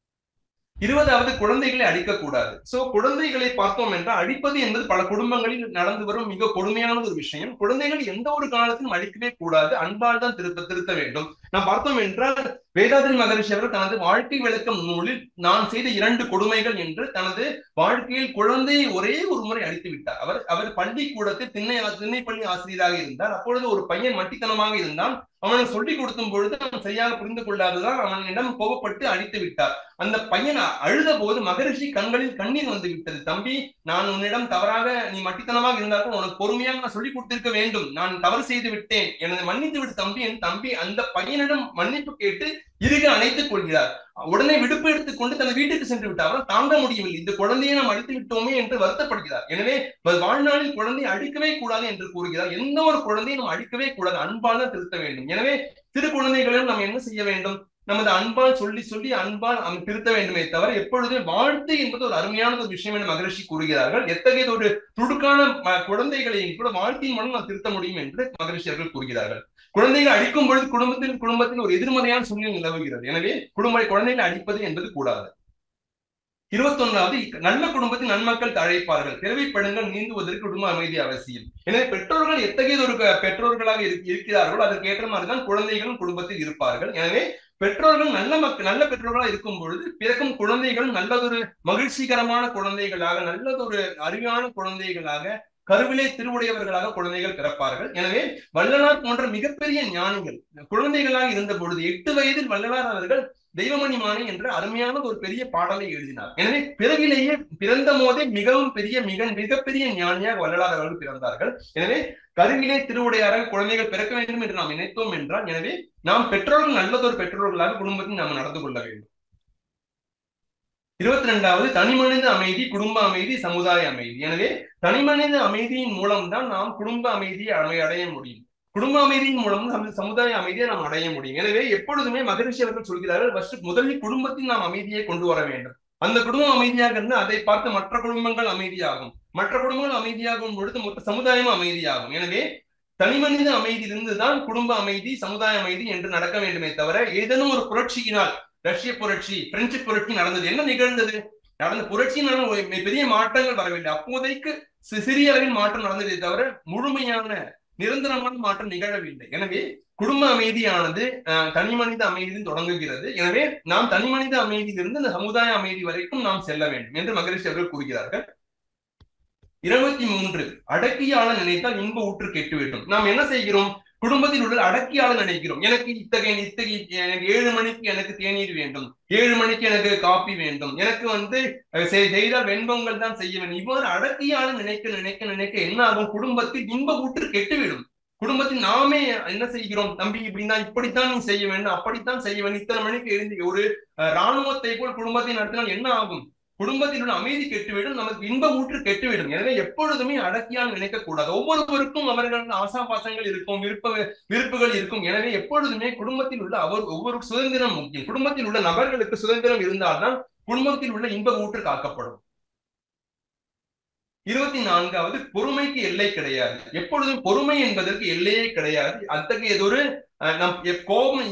20வது குழந்தைகளை அடிக்கக்கூடாது. சோ குழந்தைகளை பார்த்தோம் என்றால் அடிப்பது என்பது பல குடும்பங்களில் நடந்து வரும் மிக கொடுமையான ஒரு விஷயம். குழந்தைகள் எந்த ஒரு காலத்திலும் அடிக்கவே கூடாது, அன்பால் தான் திருத்த வேண்டும். நாம் பார்த்தோம் என்றால் வேதாத்ரி மகரிஷி அவர்கள் தனது வாழ்க்கை விளக்கம் நூலில் நான் செய்த 2 கொடுமைகள் என்று தனது வாழ்க்கையில் குழந்தையை ஒரே ஒரு முறை அடித்து விட்டார். அவர் பள்ளிக்கூடத்தில் திண்ணைப்பள்ளி ஆசிரியராக இருந்தார். அப்பொழுது ஒரு பையன் மட்டித்தனமாக இருந்தான். அவனுக்கு சொல்லிக் கொடுக்கும் பொழுது அவன் சரியாக புரிந்து கொள்ளாததால் அவனிடம் கோபப்பட்டு அடித்து விட்டார். அந்த பையன் அழுத போது மகரிஷி கண்களில் கண்ணீர் வந்து விட்டது. தம்பி, நான் உன்னிடம் தவறாக நீ மட்டித்தனமாக இருந்தாலும் உனக்கு பொறுமையாக நான் சொல்லிக் கொடுத்திருக்க வேண்டும், நான் தவறு செய்து விட்டேன், எனது மன்னித்து விட்டு தம்பி. என் தம்பி அந்த பையனிடம் மன்னிப்பு கேட்டு இறுக அணைத்துக் கொள்கிறார். உடனே விடுப்பு எடுத்துக்கொண்டு தனது வீட்டுக்கு சென்று விட்டார். அவரால் தாங்க முடியவில்லை, இந்த குழந்தையை நாம் அடித்து விட்டோமே என்று வருத்தப்படுகிறார். எனவே வாழ்நாளில் குழந்தையை அடிக்கவே கூடாது என்று கூறுகிறார். எந்த ஒரு குழந்தையை நாம் அடிக்கவே கூடாது, அன்பால் திருத்த வேண்டும். எனவே சிறு குழந்தைகளிடம் நாம் என்ன செய்ய வேண்டும், நமது அன்பால் சொல்லி அன்பால் திருத்த வேண்டுமே தவிர எப்பொழுதுமே வாழ்த்து என்பது ஒரு அருமையான ஒரு விஷயம் என்று மகரிஷி கூறுகிறார்கள். எத்தகைய ஒரு துடுக்கான குழந்தைகளையும் கூட வாழ்த்தின் மூலம் நாம் திருத்த முடியும் என்று மகரிஷி அவர்கள் கூறுகிறார்கள். குழந்தைகள் அடிக்கும் பொழுது குடும்பத்தில் ஒரு எதிர்மறையான சூழ்நிலை நிலவுகிறது. எனவே குழந்தைகளை அடிப்பது என்பது கூடாது. 21வது நல்ல குடும்பத்தில் நன்மக்கள் தழைப்பார்கள், பிறவிப்படுங்கள் நீந்துவதற்கு குடும்ப அமைதி அவசியம். எனவே பெற்றோர்கள் எத்தகைய ஒரு பெற்றோர்களாக இருக்கிறார்களோ அதற்கு ஏற்ற மாதிரிதான் குழந்தைகளும் குடும்பத்தில் இருப்பார்கள். எனவே பெற்றோர்கள் நல்ல பெற்றோர்களாக இருக்கும் பொழுது பிறக்கும் குழந்தைகளும் நல்லதொரு மகிழ்ச்சிகரமான குழந்தைகளாக, நல்லதொரு அறிவான குழந்தைகளாக, கருவிலே திருவுடையவர்களாக குழந்தைகள் பிறப்பார்கள். எனவே வள்ளலார் போன்ற மிகப்பெரிய ஞானிகள் குழந்தைகளாக இருந்த பொழுது 8 வயதில் வள்ளலார் அவர்கள் தெய்வமணி மாலை என்ற அருமையான ஒரு பெரிய பாடலை எழுதினார். எனவே பிறவிலேயே பிறந்த போதே மிகப்பெரிய ஞானியாக வள்ளலார் அவர்கள் பிறந்தார்கள். எனவே கருவிலே திருவுடையாராக குழந்தைகள் பிறக்க வேண்டும் என்று நாம் நினைத்தோம் என்றால், எனவே நாம் பெற்றோர்கள் நல்லதொரு பெற்றோர்களாக குடும்பத்தில் நாம் நடந்து கொள்ள வேண்டும். 22வது தனிமனித அமைதி, குடும்ப அமைதி, சமுதாய அமைதி. எனவே தனிமனித அமைதியின் மூலம்தான் நாம் குடும்ப அமைதியை அடைய முடியும், குடும்ப அமைதியின் மூலம் சமுதாய அமைதியை நாம் அடைய முடியும். எனவே எப்பொழுதுமே மகரிஷி அவர்கள் சொல்கிறார்கள், முதலில் குடும்பத்தில் நாம் அமைதியை கொண்டு வர வேண்டும். அந்த குடும்பம் அமைதியாக இருந்தால் அதை பார்த்து மற்ற குடும்பங்கள் அமைதியாகும், மற்ற குடும்பங்கள் அமைதியாகும் பொழுது மொத்த சமுதாயமும் அமைதியாகும். எனவே தனிமனித அமைதியிலிருந்துதான் குடும்ப அமைதி, சமுதாய அமைதி என்று நடக்க வேண்டுமே தவிர ஏதேனும் ஒரு புரட்சியினால், ரஷ்ய புரட்சி, பிரெஞ்சு புரட்சி நடந்தது, என்ன நிகழ்ந்தது? நடந்த புரட்சியினால் பெரிய மாற்றங்கள் வரவில்லை. அப்போதைக்கு சிறிய அளவில் மாற்றம் நடந்ததே தவிர முழுமையான நிரந்தரமான மாற்றம் நிகழவில்லை. எனவே குடும்ப அமைதியானது தனி மனித அமைதியில் தொடங்குகிறது. எனவே நாம் தனி மனித அமைதியிலிருந்து இந்த சமுதாய அமைதி வரைக்கும் நாம் செல்ல வேண்டும் என்று மகரிஷி அவர்கள் கூறுகிறார்கள். 23 அடக்கியாள நினைத்தால் இன்ப ஊற்று கெட்டுவிடும். நாம் என்ன செய்கிறோம்? குடும்பத்தில் உள்ள அடக்கியாள நினைக்கிறோம். எனக்கு இத்தகைய எனக்கு 7 மணிக்கு எனக்கு தேநீர் வேண்டும், 7 மணிக்கு எனக்கு காப்பி வேண்டும், எனக்கு செய்தால் வெண்பொங்கல் தான் செய்ய வேண்டும். இவ்வாறு அடக்கியாள நினைக்க நினைக்க நினைக்க என்ன ஆகும்? குடும்பத்தில் இன்ப ஊற்று கெட்டுவிடும். குடும்பத்தில் நாமே என்ன செய்கிறோம்? தம்பி இப்படின்னா இப்படித்தான் நீ செய்ய வேண்டும், அப்படித்தான் செய்ய வேண்டும், இத்தனை மணிக்கு எழுந்து ஒரு இராணுவத்தை போல் குடும்பத்தை நடத்தினால் என்ன ஆகும்? குடும்பத்தில் உள்ள அமைதி கெட்டுவிடும், நமக்கு இன்ப ஊற்று கெட்டுவிடும். எனவே எப்பொழுதுமே அடக்கியால் நினைக்க கூடாது. ஒவ்வொருவருக்கும் அவர்கள் ஆசாபாசங்கள் இருக்கும், விருப்புகள் இருக்கும். எனவே எப்பொழுதுமே குடும்பத்தில் உள்ள ஒவ்வொரு சுதந்திரம் முக்கியம். குடும்பத்தில் உள்ள நபர்களுக்கு சுதந்திரம் இருந்தால்தான் குடும்பத்தில் உள்ள இன்ப ஊற்று காக்கப்படும். 24வது பொறுமைக்கு எல்லை கிடையாது. எப்பொழுதும் பொறுமை என்பதற்கு எல்லையே கிடையாது. அத்தகையதொரு நம் கோபம்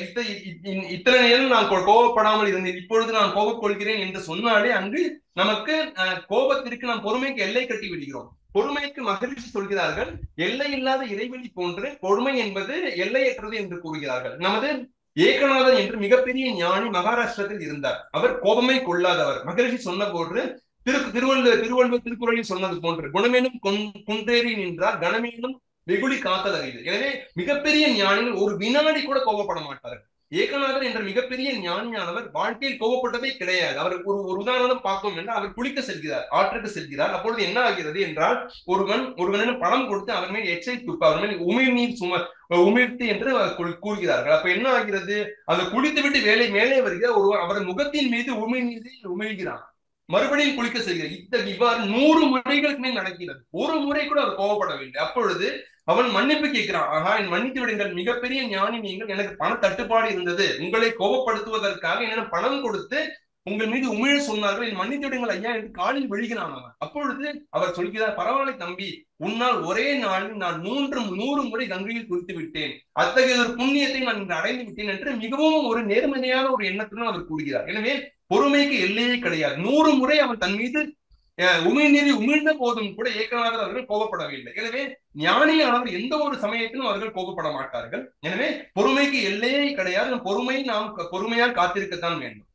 இத்தனை நேரம் நான் கோபப்படாமல் இருந்தேன், இப்பொழுது நான் கோபம் கொள்கிறேன் என்று சொன்னாலே அங்கு நமக்கு கோபத்திற்கு நாம் பொறுமைக்கு எல்லை கட்டி விடுகிறோம். பொறுமைக்கு மகரிஷி சொல்கிறார்கள், எல்லை இல்லாத இறைவெளி போன்று பொறுமை என்பது எல்லையற்றது என்று கூறுகிறார்கள். நமது ஏகநாதன் என்று மிகப்பெரிய ஞானி மகாராஷ்டிரத்தில் இருந்தார். அவர் கோபமே கொள்ளாதவர். மகரிஷி சொன்ன போன்று திருவள்ளுவர் திருக்குறளில் சொன்னது போன்று குணமேனும் குன்றேறி நின்றார், கணமேனும் வெகுளி காத்தல் அறிவு. எனவே மிகப்பெரிய ஞானிகள் ஒரு வினாடி கூட கோபப்பட மாட்டார்கள். ஏகநாதர் என்ற மிகப்பெரிய ஞானியானவர் வாழ்க்கையில் கோபப்பட்டதே கிடையாது. அவர் ஒரு உதாரணம் பார்க்கும் என்றால், அவர் குளிக்க செல்கிறார், ஆற்றுக்கு செல்கிறார். அப்பொழுது என்ன ஆகிறது என்றால், ஒருவனிடம் பணம் கொடுத்து அவர் மேல் எச்சை துப்ப, அவர் மேல் உமிழ்நீர் உமிழ்த்து என்று கூறுகிறார்கள். அப்ப என்ன ஆகிறது? அந்த குளித்து விட்டு மேலே வருகிறார், ஒருவர் அவர் முகத்தின் மீது உமிழ்நீரை உமிழ்கிறார், மறுபடியும் குளிக்க செய்கிறார். இவ்வாறு 100 முறைகளுக்கு மேல் நடக்கிறது. ஒரு முறை கூட அவர் கோபப்படவில்லை. அப்பொழுது அவன் மன்னிப்பு கேட்கிறான். ஆகா, என் மன்னித்து விடுங்கள், மிகப்பெரிய ஞானி நீங்கள், எனக்கு பண தட்டுப்பாடு இருந்தது, உங்களை கோபப்படுத்துவதற்காக என்னிடம் பணம் கொடுத்து உங்கள் மீது உமிழ சொன்னார்கள், என் மன்னித்து விடுங்கள் ஐயா என்று காலில் விழுகிறான் அவன். அப்பொழுது அவர் சொல்கிறார், பரவாயில்லை தம்பி, உன்னால் ஒரே நாளில் நான் 100 முறை கங்கையில் குளித்து விட்டேன், அத்தகைய ஒரு புண்ணியத்தை நான் இன்று அடைந்து விட்டேன் என்று மிகவும் ஒரு நேர்மறையான ஒரு எண்ணத்துடன் அவர் கூறுகிறார். எனவே பொறுமைக்கு எல்லையே கிடையாது. 100 முறை அவன் தன் மீது உமிழ்நீரை உமிழ்ந்த போதும் கூட ஏகநாதர் அவர்கள் கோபப்படவில்லை. எனவே ஞானியானவர் எந்த ஒரு சமயத்திலும் அவர்கள் கோபப்பட மாட்டார்கள். எனவே பொறுமைக்கு எல்லையே கிடையாது. பொறுமை நாம் பொறுமையால் காத்திருக்கத்தான் வேண்டும்.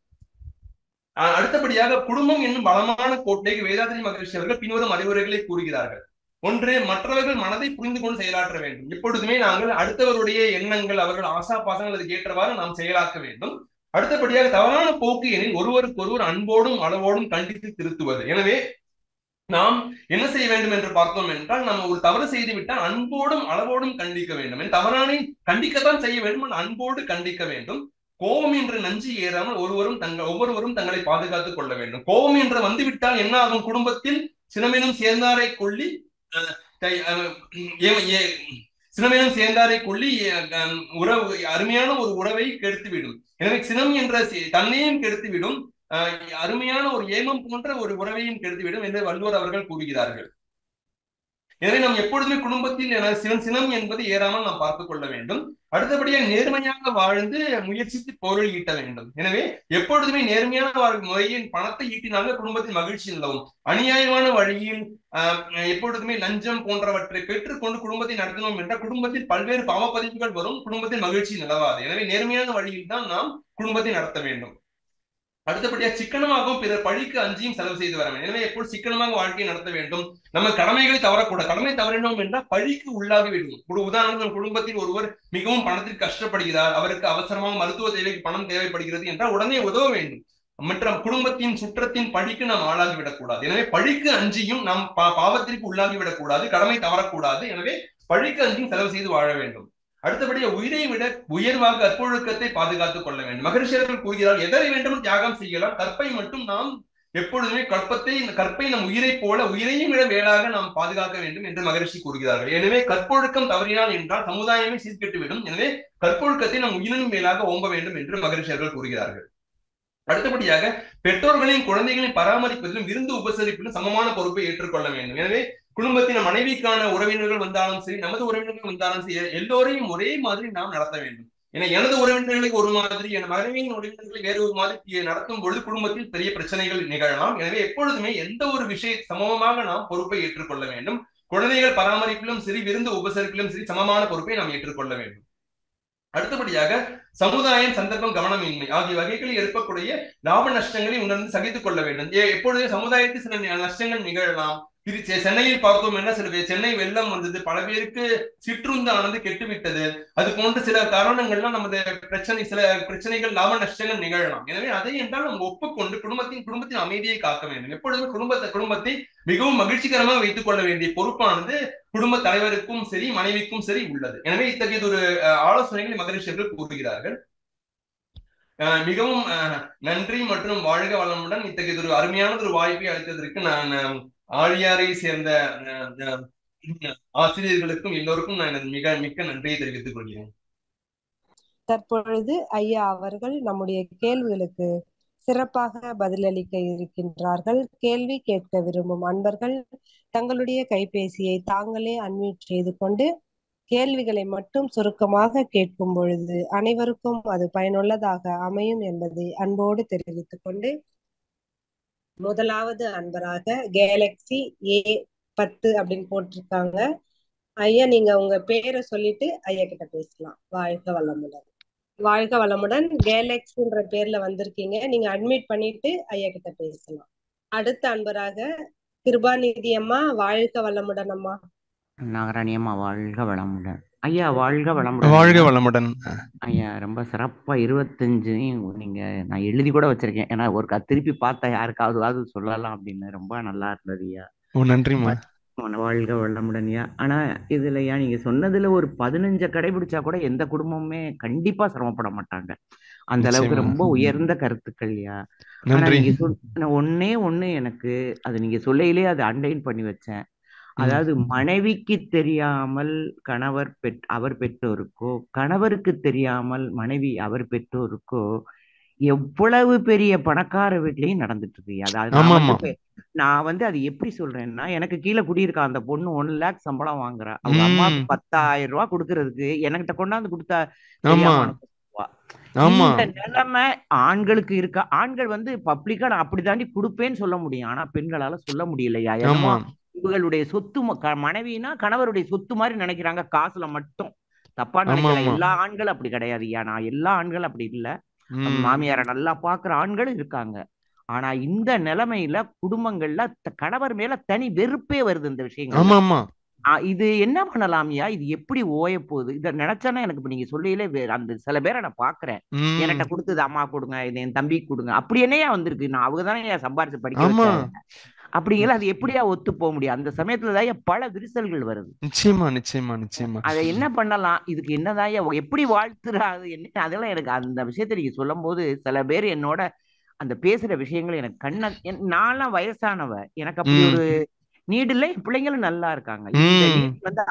அடுத்தபடியாக குடும்பம் என்னும் பலமான கோட்டைக்கு வேதாத்ரி மகரிஷி அவர்கள் பின்வரும் அறிவுரைகளை கூறுகிறார்கள். 1, மற்றவர்கள் மனதை புரிந்து கொண்டு செயலாற்ற வேண்டும். எப்பொழுதுமே நாங்கள் அடுத்தவருடைய எண்ணங்கள், அவர்கள் ஆசா பாசங்கள் அதுக்கு ஏற்றவாறு நாம் செயலாக்க வேண்டும். அடுத்தபடியாக தவறான போக்கு எனில் ஒருவருக்கொருவர் அன்போடும் அளவோடும் கண்டித்து திருத்துவது. எனவே நாம் என்ன செய்ய வேண்டும் என்று பார்த்தோம் என்றால், நம்ம ஒரு தவறு செய்து விட்டால் அன்போடும் அளவோடும் கண்டிக்க வேண்டும். தவறானை கண்டிக்கத்தான் செய்ய வேண்டும், அன்போடு கண்டிக்க வேண்டும். கோபம் என்ற நஞ்சு ஏறாமல் ஒவ்வொருவரும் தங்களை பாதுகாத்துக் கொள்ள வேண்டும். கோபம் என்று வந்துவிட்டால் என்ன ஆகும்? குடும்பத்தில் சினமெனும் சேர்ந்தாரை கொள்ளி உறவு, அருமையான ஒரு உறவை கெடுத்துவிடும். எனவே சினம் என்ற தன்னையும் கெடுத்துவிடும், அருமையான ஒரு ஏமம் போன்ற ஒரு உறவையும் கெடுத்துவிடும் என்று வள்ளுவர் அவர்கள் கூறுகிறார்கள். எனவே நாம் எப்பொழுதுமே குடும்பத்தில் சினம் என்பது ஏறாமல் நாம் பார்த்துக் கொள்ள வேண்டும். அடுத்தபடியாக நேர்மையாக வாழ்ந்து முயற்சித்து பொருள் ஈட்ட வேண்டும். எனவே எப்பொழுதுமே நேர்மையான முறையில் பணத்தை ஈட்டினாலும் குடும்பத்தில் மகிழ்ச்சி நிலவும். அநியாயமான வழியில் எப்பொழுதுமே லஞ்சம் போன்றவற்றை பெற்றுக்கொண்டு குடும்பத்தை நடத்தினோம் என்றால் குடும்பத்தில் பல்வேறு பாவப்பதிவுகள் வரும், குடும்பத்தில் மகிழ்ச்சி நிலவாது. எனவே நேர்மையான வழியில் தான் நாம் குடும்பத்தை நடத்த வேண்டும். அடுத்தபடியாக சிக்கனமாகவும் பிறர் பழிக்கு அஞ்சியும் செலவு செய்து வர வேண்டும். எனவே எப்போது சிக்கனமாக வாழ்க்கையை நடத்த வேண்டும். நம்ம கடமைகளை தவறக்கூடாது. கடமை தவறினோம் என்றால் பழிக்கு உள்ளாகி விடும். உதாரணம், குடும்பத்தில் ஒருவர் மிகவும் பணத்திற்கு கஷ்டப்படுகிறார், அவருக்கு அவசரமாக மருத்துவ தேவைக்கு பணம் தேவைப்படுகிறது என்றால் உடனே உதவ வேண்டும். மற்ற குடும்பத்தின் சுற்றத்தின் பழிக்கு நாம் ஆளாகிவிடக்கூடாது. எனவே பழிக்கு அஞ்சியும் நாம் பாவத்திற்கு உள்ளாகிவிடக்கூடாது, கடமை தவறக்கூடாது. எனவே பழிக்கு அஞ்சியும் செலவு செய்து வாழ வேண்டும். அடுத்தபடியாக உயிரை விட உயர்வாக கற்பொழுக்கத்தை பாதுகாத்துக் கொள்ள வேண்டும். மகரிஷியர்கள் கூறுகிறார், எதை வேண்டும் தியாகம் செய்யலாம், கற்பை மட்டும் நாம் எப்பொழுதுமே கற்பை நம் உயிரை போல உயிரையும் விட வேளாக நாம் பாதுகாக்க வேண்டும் என்று மகரிஷி கூறுகிறார்கள். எனவே கற்பொழுக்கம் தவறினால் என்றால் சமுதாயமே சீர்கெட்டுவிடும். எனவே கற்பொழுக்கத்தை நம் உயிரினும் மேலாக ஓம்ப வேண்டும் என்று மகரிஷியர்கள் கூறுகிறார்கள். அடுத்தபடியாக பெற்றோர்களின் குழந்தைகளின் பராமரிப்பதிலும் விருந்து உபசரிப்பிலும் சமமான பொறுப்பை ஏற்றுக்கொள்ள வேண்டும். எனவே குடும்பத்தின் மனைவிக்கான உறவினர்கள் வந்தாலும் சரி, நமது உறவினர்கள் வந்தாலும் சரி, எல்லோரையும் ஒரே மாதிரி நாம் நடத்த வேண்டும். ஏன்னா எனது உறவினர்களை ஒரு மாதிரி, என் மனைவியின் உறவினர்களை வேறு ஒரு மாதிரி நடத்தும் பொழுது குடும்பத்தில் பெரிய பிரச்சனைகள் நிகழலாம். எனவே எப்பொழுதுமே எந்த ஒரு சமமாக நாம் பொறுப்பை ஏற்றுக்கொள்ள வேண்டும். குழந்தைகள் பராமரிப்பிலும் சரி, விருந்து உபசரிப்பிலும் சரி சமமான பொறுப்பை நாம் ஏற்றுக்கொள்ள வேண்டும். அடுத்தபடியாக சமுதாயம், சந்தர்ப்பம், கவனமின்மை ஆகிய வகைகளில் ஏற்படக்கூடிய லாப நஷ்டங்களை உணர்ந்து சகித்துக் கொள்ள வேண்டும். எப்பொழுது சமுதாயத்தில் சில நஷ்டங்கள் நிகழலாம். சென்னையில் பார்த்தோம் என்ன, சென்னை வெள்ளம் வந்தது, பல பேருக்கு சிற்றுந்தானது கெட்டுவிட்டது. அது போன்ற சில காரணங்கள்லாம் நமது சில பிரச்சனைகள், லாப நஷ்டங்கள் நிகழலாம். எனவே அதை என்றால் நம்ம ஒப்புக்கொண்டு குடும்பத்தின் அமைதியை காக்க வேண்டும். எப்பொழுதுமே குடும்பத்தை மிகவும் மகிழ்ச்சிகரமாக வைத்துக் கொள்ள வேண்டிய பொறுப்பானது குடும்ப தலைவருக்கும் சரி, மனைவிக்கும் சரி உள்ளது. எனவே இத்தகைய ஒரு ஆலோசனைகளை மகரிஷியர்கள் கூறுகிறார்கள். மிகவும் நன்றி மற்றும் வாழ்க வளமுடன். இத்தகைய ஒரு அருமையான ஒரு வாய்ப்பை அளித்ததற்கு நான் ஆழியாரை சேர்ந்த ஆசிரியர்களுக்கும் எல்லோருக்கும் நான் மிக்க நன்றியை தெரிவித்துக் கொள்கிறேன். தற்பொழுது ஐயா அவர்கள் நம்முடைய கேள்விகளுக்கு சிறப்பாக பதிலளிக்க இருக்கின்றார்கள். கேள்வி கேட்க விரும்பும் அன்பர்கள் தங்களுடைய கைபேசியை தாங்களே அன்மியூட் செய்து கொண்டு கேள்விகளை மட்டும் சுருக்கமாக கேட்கும் பொழுது அனைவருக்கும் அது பயனுள்ளதாக அமையும் என்பதை அன்போடு தெரிவித்துக் கொண்டு, முதலாவது அன்பராக கேலக்சி A10 அப்படின்னு போட்டிருக்காங்க. ஐயா, நீங்க உங்க பேரை சொல்லிட்டு ஐயா கிட்ட பேசலாம். வாழ்க வளமுடன். வாழ்க வளமுடன். கேலக்சின்ற பேர்ல வந்திருக்கீங்க, நீங்க அட்மிட் பண்ணிட்டு ஐயா கிட்ட பேசலாம். அடுத்த அன்பராக கிருபாநிதி அம்மா, வாழ்க வளமுடன் அம்மா. நாகராணி அம்மா, வாழ்க வளமுடன். ஐயா வாழ்க வளமுடன். வாழ்க வளமுடன் ஐயா. ரொம்ப சிறப்பா 25 நீங்க நான் எழுதி கூட வச்சிருக்கேன். ஏன்னா ஒரு திருப்பி பார்த்தா யாருக்காவது சொல்லலாம் அப்படின்னு. ரொம்ப நல்லா இருந்தது ஐயா. நன்றிமா. வாழ்க வளமுடன் ஐயா. ஆனா இதுல ஐயா நீங்க சொன்னதுல ஒரு 15 கடைபிடிச்சா கூட எந்த குடும்பமுமே கண்டிப்பா சிரமப்பட மாட்டாங்க. அந்த அளவுக்கு ரொம்ப உயர்ந்த கருத்துக்கள் ஐயா. ஆனா நீங்க ஒண்ணு எனக்கு அது நீங்க சொல்லையிலே அதை அண்டைன் பண்ணி வச்சேன். அதாவது மனைவிக்கு தெரியாமல் கணவர் அவர் பெற்றோருக்கோ, கணவருக்கு தெரியாமல் மனைவி அவர் பெற்றோருக்கோ எவ்வளவு பெரிய பணக்கார வீட்லயும் நடந்துட்டு இருக்கு. அதாவது நான் அது எப்படி சொல்றேன்னா, எனக்கு கீழே குடியிருக்க அந்த பொண்ணு 1 லேக் சம்பளம் வாங்குறா. அவங்க அம்மாவுக்கு 10,000 ரூபாய் கொடுக்கறதுக்கு என்கிட்ட கொண்டாந்து கொடுத்தா இந்த நிலைமை ஆண்களுக்கு இருக்கா? ஆண்கள் பப்ளிக்கா நான் அப்படி தாண்டி கொடுப்பேன்னு சொல்ல முடியும். ஆனா பெண்களால சொல்ல முடியலையா? இவங்களுடைய சொத்து மனைவினா கணவருடைய சொத்து மாதிரி நினைக்கிறாங்க, காசுல மட்டும். தப்பா நினைக்கல. எல்லா ஆண்களும் அப்படி கிடையாது. நான் எல்லா ஆண்களும் அப்படி இல்ல. மாமியார நல்லா பாக்குற ஆண்களும் இருக்காங்க. ஆனா இந்த நிலைமையில குடும்பங்கள்ல கணவர் மேல தனி வெறுப்பே வருது இந்த விஷயங்கள். இது என்ன பண்ணலாம்யா? இது எப்படி ஓய போகுது? இத நினைச்சானே எனக்கு இப்ப நீங்க சொல்லியிலே அந்த சில பேரை நான் பாக்குறேன். என்கிட்ட கொடுத்தது அம்மா கொடுங்க, இது என் தம்பி கொடுங்க, அப்படி என்னையா வந்திருக்கு? நான் அவங்கதானே சம்பாரிச்சு படிக்க வச்சாங்க. அப்படிங்கிற அது எப்படியா ஒத்து போக முடியும்? அந்த சமயத்துலதான் பல விரிசல்கள் வருது. நிச்சயமா. அதை என்ன பண்ணலாம்? இதுக்கு என்னதான் எப்படி வாழ்த்துறாது என்ன? அதெல்லாம் எனக்கு அந்த விஷயத்த நீங்க சொல்லும் போது சில பேர் என்னோட அந்த பேசுற விஷயங்கள் எனக்கு நான்லாம் வயசானவ, எனக்கு அப்படி ஒரு நீடு இல்ல. பிள்ளைங்களும் நல்லா இருக்காங்க. இந்த நீட்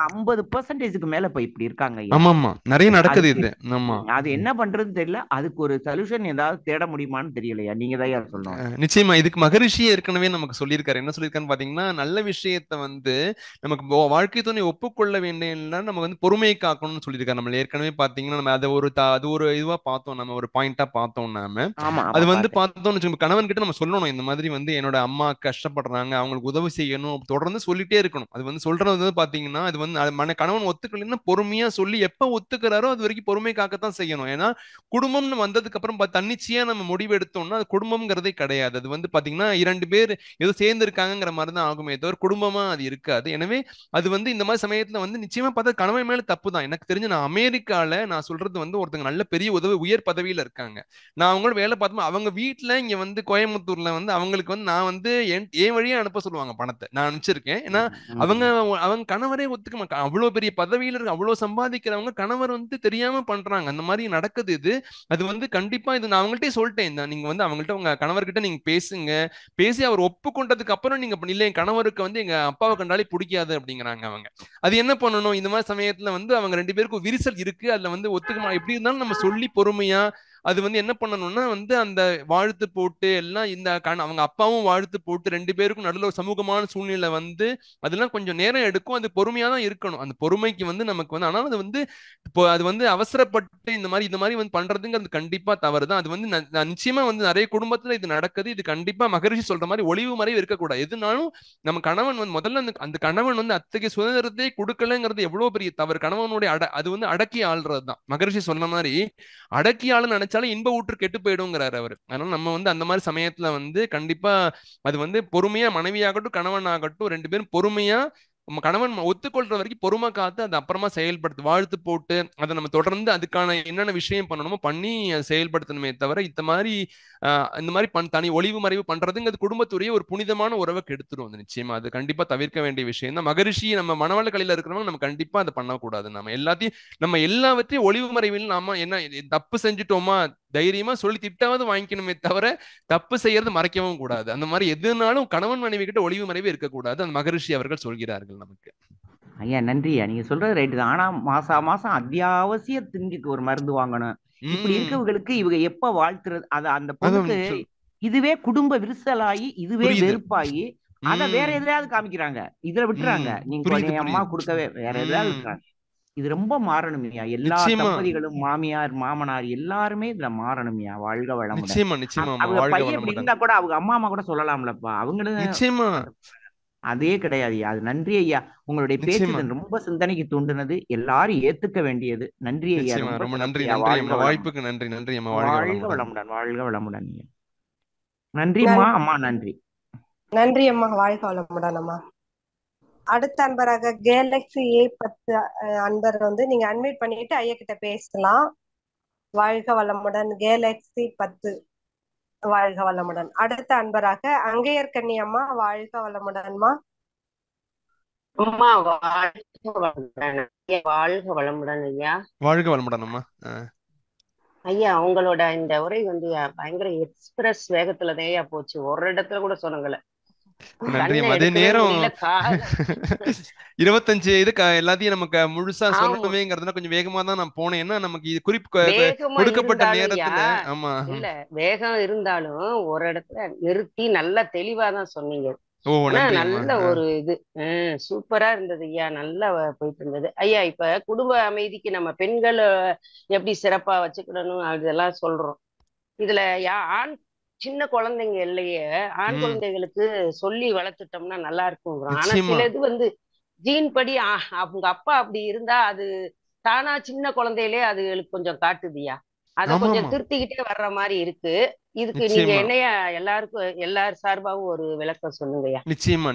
50% மேல இப்ப இப்படி இருக்காங்க. நிறைய நடக்குது இது. அது என்ன பண்றதுன்னு தெரியல. அதுக்கு ஒரு சொல்யூஷன் ஏதாவது தேட முடியுமான்னு தெரியலையா? நீங்க தான் சொல்லணும். நிச்சயமா இதுக்கு மகரிஷியே ஏற்கனவே நமக்கு சொல்லியிருக்காரு. என்ன சொல்லியிருக்காருன்னு பாத்தீங்கன்னா, நல்ல விஷயத்த நமக்கு வாழ்க்கை துணை ஒப்புக்கொள்ள வேண்டிய நம்ம பொறுமையை காக்கணும்னு சொல்லியிருக்காரு. நம்ம ஏற்கனவே பாத்தீங்கன்னா நம்ம அதை அது ஒரு இதுவா பார்த்தோம், நம்ம ஒரு பாயிண்டா பார்த்தோம். நாம அது பார்த்தோம்னு கணவன் கிட்ட நம்ம சொல்லணும், இந்த மாதிரி என்னோட அம்மா கஷ்டப்படுறாங்க, அவங்களுக்கு உதவி செய்யணும், தொடர்ந்து சொல்லிட்டே இருக்கணும். அது சொல்றது பாத்தீங்கன்னா, அது கணவன் ஒத்துக்கலைன்னா பொறுமையா சொல்லி எப்ப ஒத்துக்கிறாரோ அது வரைக்கும் பொறுமை காக்கத்தான் செய்யணும். ஏன்னா குடும்பம்னு வந்ததுக்கு அப்புறம் தன்னிச்சையா நம்ம முடிவு எடுத்தோம்னா அது குடும்பம்ங்கிறதே கிடையாது. அது பாத்தீங்கன்னா 2 பேர் ஏதோ சேர்ந்து இருக்காங்கிற மாதிரிதான் ஆகுமே தவிர குடும்பமா அது இருக்காது. எனவே அது இந்த மாதிரி சமயத்துல நிச்சயமா பார்த்தா கணவன் மேல தப்பு தான். எனக்கு தெரிஞ்சு நான் அமெரிக்கால நான் சொல்றது ஒருத்தங்க நல்ல பெரிய உயர் பதவியில இருக்காங்க. நான் அவங்களோட வேலை பார்த்தோம். அவங்க வீட்டுல இங்க கோயம்புத்தூர்ல அவங்களுக்கு நான் என் வழியா அனுப்ப சொல்லுவாங்க பணத்தை. நான் அனுப்பிச்சிருக்கேன். ஏன்னா அவங்க கணவரே ஒத்துக்க மாட்டாங்க. அவ்வளவு பெரிய பதவியில இருக்கு, அவ்வளவு சம்பாதிக்கிறவங்க கணவர் தெரியாம பண்றாங்க. அந்த மாதிரி நடக்குது. இது அது கண்டிப்பா இது நான் அவங்கள்ட்டே சொல்லிட்டேன். நீங்க அவங்கள்ட்ட உங்க கணவர்கிட்ட நீங்க பேசுங்க, பேசி அவர் ஒப்புக்கொண்டதுக்கு அப்புறம் நீங்க இல்ல என் கணவருக்கு எங்க அப்பாவை கண்டாலே பிடிக்காது அப்படிங்கிறாங்க அவங்க. அது என்ன பண்ணணும்? இந்த மாதிரி சமயத்துல அவங்க 2 பேருக்கும் விரிசல் இருக்கு. அதுல ஒத்துக்க எப்படி இருந்தாலும் நம்ம சொல்லி பொறுமையா அது வந்து என்ன பண்ணணும்னா வந்து அந்த வாழ்த்து போட்டு எல்லாம் இந்த அவங்க அப்பாவும் வாழ்த்து போட்டு 2 பேருக்கும் நடுவில் ஒரு சமூகமான சூழ்நிலை வந்து அதெல்லாம் கொஞ்சம் நேரம் எடுக்கும். அது பொறுமையா தான் இருக்கணும். அந்த பொறுமைக்கு வந்து நமக்கு வந்து ஆனால் அது வந்து இப்போ அது வந்து அவசரப்பட்டு இந்த மாதிரி வந்து பண்றதுங்கிறது கண்டிப்பா தவறுதான். அது வந்து நிச்சயமா வந்து நிறைய குடும்பத்துல இது நடக்குது. இது கண்டிப்பா மகரிஷி சொல்ற மாதிரி ஒளிவு மறைவு இருக்கக்கூடாது. எதுனாலும் நம்ம கணவன் வந்து முதல்ல அந்த கணவன் வந்து அத்தகைய சுதந்திரத்தை கொடுக்கலங்கிறது எவ்வளவு பெரிய தவறு. கணவனுடைய அது வந்து அடக்கி ஆள்றதுதான். மகரிஷி சொன்ன மாதிரி அடக்கி ஆளு நினைச்சாலும் இன்ப ஊற்று கெட்டு போயிடுங்கிறாரு அவரு. அதனால நம்ம வந்து அந்த மாதிரி சமயத்துல வந்து கண்டிப்பா அது வந்து பொறுமையா மனைவியாகட்டும் கணவன் ஆகட்டும் 2 பேரும் பொறுமையா கணவன் ஒத்துக்கொள்ற வரைக்கும் பொறுமை காத்து அதை அப்புறமா செயல்படுத்து வாழ்த்து போட்டு அதை நம்ம தொடர்ந்து அதுக்கான என்னென்ன விஷயம் பண்ணணுமோ பண்ணி செயல்படுத்தணுமே தவிர இந்த மாதிரி தனி ஒளிவு மறைவு பண்றதுங்கிறது குடும்பத்துடைய ஒரு புனிதமான உறவை கெடுத்துரும். அது நிச்சயமா அது கண்டிப்பா தவிர்க்க வேண்டிய விஷயம் தான். மகரிஷி நம்ம மனவள கலையில இருக்கிறவங்க நம்ம கண்டிப்பா அதை பண்ணக்கூடாது. நம்ம எல்லாவற்றையும் ஒளிவு மறைவில் நாம என்ன தப்பு செஞ்சுட்டோமா தைரியமா சொல்லி திட்டாவது வாங்கிக்கணுமே தவிர தப்பு செய்யறது மறைக்கவும் கூடாது. அந்த மாதிரி எதுனாலும் கணவன் மனைவி கிட்ட ஒளிவு மறைவு இருக்கக்கூடாது. அந்த மகரிஷி அவர்கள் சொல்கிறார்கள் நமக்கு. ஐயா நன்றி ஐயா, நீங்க சொல்றது ரைட்டு தான். ஆனா மாசம் அத்தியாவசிய திங்குக்கு ஒரு மருந்து வாங்கணும். இப்படி இருக்கவங்களுக்கு இவங்க எப்ப வாழ்த்துறது அந்த பொண்ணுக்கு இதுவே குடும்ப விரிசலாகி இதுவே வெறுப்பாகி அத வேற எதுலயாவது காமிக்கிறாங்க. இதுல விட்டுறாங்க. நீங்க அம்மா கொடுக்கவே வேற எதுலயாவது விட்டுறாங்க. இது ரொம்ப மாறணும்யா. எல்லா தம்பதிகளும் மாமியார் மாமனார் எல்லாருமே இதுல மாறணும்யா. வாழ்க வளமுடன். அவங்க பையன் இப்படி இருந்தா கூட அவங்க அம்மா கூட சொல்லலாம்லப்பா. அவங்களும் நிச்சயமா அதே கிடையாது. அது நன்றி ஐயா. உங்களுடைய பேச்சு ரொம்ப சிந்தனைக்கு தூண்டுனது. எல்லாரும் ஏத்துக்க வேண்டியது. நன்றி ஐயா. ரொம்ப நன்றி. வாய்ப்புக்கு நன்றி. நன்றி அம்மா. வாழ்க வளமுடன். வாழ்க வளமுடன். நன்றிம்மா. அம்மா நன்றி. நன்றி அம்மா. வாழ்க வளமுடன் அம்மா. அடுத்த அன்பராக கேலக்ஸி A10 அன்பர் வந்து நீங்க அன்மியூட் பண்ணிட்டு ஐயா கிட்ட பேசலாம். வாழ்க வளமுடன். கேலக்ஸி 10 வாழ்க வளமுடன். அடுத்த அன்பராக அங்கையர் கண்ணி அம்மா. வாழ்க வளமுடன்மா. அம்மா வாழ்க வளமுடன். வாழ்க வளமுடன் ஐயா. வாழ்க வளமுடன் அம்மா. ஐயா உங்களோட இந்த உரை வந்து பயங்கர எக்ஸ்பிரஸ் வேகத்துலதேயா போச்சு. ஒரு இடத்துல கூட சொன்னங்கள. நன்றி. அதே நேரம் 25 இதுக்கு எல்லாத்தையும் நமக்கு முழுசா சொல்லணுமேங்கிறதுல கொஞ்சம் வேகமா தான் நான் போனேன். ஏன்னா நமக்கு கொடுக்கப்பட்ட நேரத்துல ஆமா இல்ல வேகம் இருந்தாலும் ஒரு இடத்துல நிறுத்தி நல்லா தெளிவா தான் சொன்னீங்க. நல்ல ஒரு இது சூப்பரா இருந்தது ஐயா. நல்லா போயிட்டு இருந்தது ஐயா. இப்ப குடும்ப அமைதிக்கு நம்ம பெண்கள் எப்படி சிறப்பா வச்சுக்கிடணும் அதெல்லாம் சொல்றோம். இதுல ஆண் சின்ன குழந்தைங்க இல்லையே ஆண் குழந்தைகளுக்கு சொல்லி வளர்த்துட்டோம்னா நல்லா இருக்கும். ஆனா சில இது வந்து ஜீன் படி அவங்க அப்பா அப்படி இருந்தா அது தானா சின்ன குழந்தையிலே அதுகளுக்கு கொஞ்சம் காட்டுதியா. அத கொஞ்சம் திருத்திக்கிட்டே வர்ற மாதிரி இருக்கு. இதுக்கு நீங்க என்னையா எல்லாரும் சார்பாவும் ஒரு விளக்கம் சொல்லுங்கய்யா. நிச்சயமா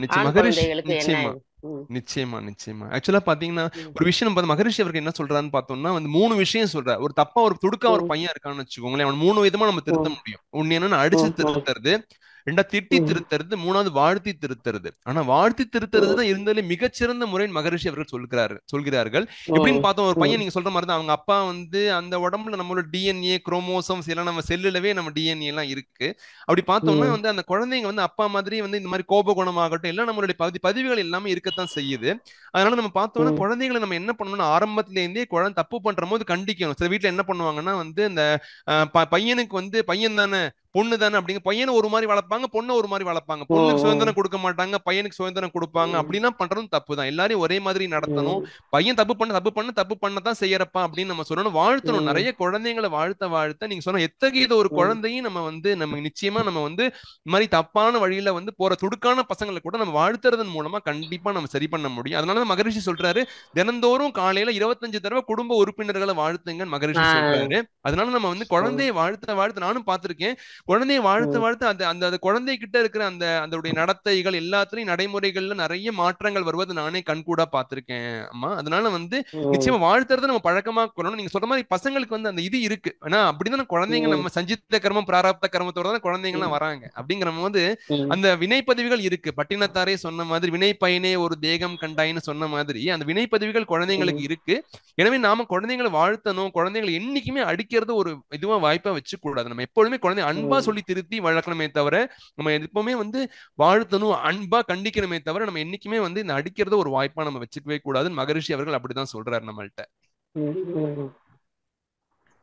ஆக்சுவலா பாத்தீங்கன்னா ஒரு விஷயம் மகரிஷி அவருக்கு என்ன சொல்றாருன்னு பார்த்தோம்னா வந்து 3 விஷயம் சொல்றாரு. ஒரு தப்பா ஒரு துடுக்கா ஒரு பையன் இருக்கான்னு வச்சுக்கோங்களேன். அவன் 3 விதமா நம்ம திருத்த முடியும். ஒண்ணு என்னன்னா அடிச்சு திருத்துறது, 2 திட்டி திருத்துறது, 3வது வாழ்த்தி திருத்துறது. ஆனா வாழ்த்தி திருத்துறது தான் இருந்ததுல மிகச்சிறந்த முறைன்னு மகரிஷி அவர்கள் சொல்கிறார்கள். எப்படின்னு பார்த்தோம், ஒரு பையன் நீங்க சொல்ற மாதிரி தான் அவங்க அப்பா வந்து அந்த உடம்புல நம்மளோட டிஎன்ஏ குரோமோசோம்ஸ் எல்லாம் நம்ம செல்லுலவே நம்ம டிஎன்ஏ எல்லாம் இருக்கு. அப்படி பார்த்தோம்னா வந்து அந்த குழந்தைங்க வந்து அப்பா மாதிரி வந்து இந்த மாதிரி கோப குணமாகட்டும் எல்லாம் நம்மளுடைய பதிவுகள் எல்லாமே இருக்கத்தான் செய்யுது. அதனால நம்ம பார்த்தோம்னா குழந்தைகளை நம்ம என்ன பண்ணணும்னா ஆரம்பத்திலேருந்தே குழந்தை தப்பு பண்ற போது கண்டிக்கணும். சில வீட்டுல என்ன பண்ணுவாங்கன்னா வந்து இந்த பையனுக்கு வந்து பையன் தானே பொண்ணு தானே அப்படிங்க பையனை ஒரு மாதிரி வளர்ப்பாங்க, பொண்ணை ஒரு மாதிரி வளர்ப்பாங்க. பொண்ணுக்கு சுதந்திரம் கொடுக்க மாட்டாங்க, பையனுக்கு சுதந்திரம் கொடுப்பாங்க. அப்படிலாம் பண்றதும் தப்பு தான். எல்லாரையும் ஒரே மாதிரி நடத்தணும். பையன் தப்பு பண்ணதான் செய்யறப்பா அப்படின்னு நம்ம சொல்லணும். வாழ்த்தணும். நிறைய குழந்தைங்களை வாழ்த்த நீங்க சொன்ன எத்தகைய ஒரு குழந்தையும் நம்ம வந்து நம்ம நிச்சயமா நம்ம வந்து இந்த மாதிரி தப்பான வழியில வந்து போற துடுக்கான பசங்களை கூட நம்ம வாழ்த்துறதன் மூலமா கண்டிப்பா நம்ம சரி பண்ண முடியும். அதனால மகரிஷி சொல்றாரு தினந்தோறும் காலையில 25 தடவை குடும்ப உறுப்பினர்களை வாழ்த்துங்கன்னு மகரிஷி சொல்றாரு. அதனால நம்ம வந்து குழந்தையை வாழ்த்த நானும் பார்த்திருக்கேன். குழந்தையை வாழ்த்து அந்த குழந்தை கிட்ட இருக்கிற அதோடைய நடத்தைகள் எல்லாத்துலயும் நடைமுறைகள்ல நிறைய மாற்றங்கள் வருவது நானே கண்கூடா பார்த்திருக்கேன் அம்மா. அதனால வந்து நிச்சயமா வாழ்த்துறத நம்ம பழக்கமா கொள்ளணும். நீங்க சொல்ற மாதிரி பசங்களுக்கு வந்து அந்த இது இருக்கு. ஆனா அப்படிதான் குழந்தைங்க நம்ம சஞ்சித்த கர்மம் பிராரப்த கர்மத்தோட தான் குழந்தைங்க எல்லாம் வராங்க. அப்படிங்கிற போது அந்த வினைப்பதிவுகள் இருக்கு. பட்டினத்தாரே சொன்ன மாதிரி வினை பயனே ஒரு தேகம் கண்டாயின்னு சொன்ன மாதிரி அந்த வினைப்பதிவுகள் குழந்தைங்களுக்கு இருக்கு. எனவே நாம குழந்தைங்களை வாழ்த்தணும். குழந்தைங்களை என்னைக்குமே அடிக்கிறது ஒரு இதுவா வாய்ப்பா வச்சு கூடாது. நம்ம எப்பொழுதுமே குழந்தை அன்பா சொல்லி திருத்தி வளர்க்கணுமே தவிர நம்ம எப்பவுமே வந்து வாழ்த்தணும், அன்பா கண்டிக்கணுமே தவிர நம்ம என்னைக்குமே வந்து இந்த அடிக்கிறத ஒரு வாய்ப்பா நம்ம வச்சுக்கவே கூடாதுன்னு மகரிஷி அவர்கள் அப்படிதான் சொல்றாரு நம்மள்ட்ட.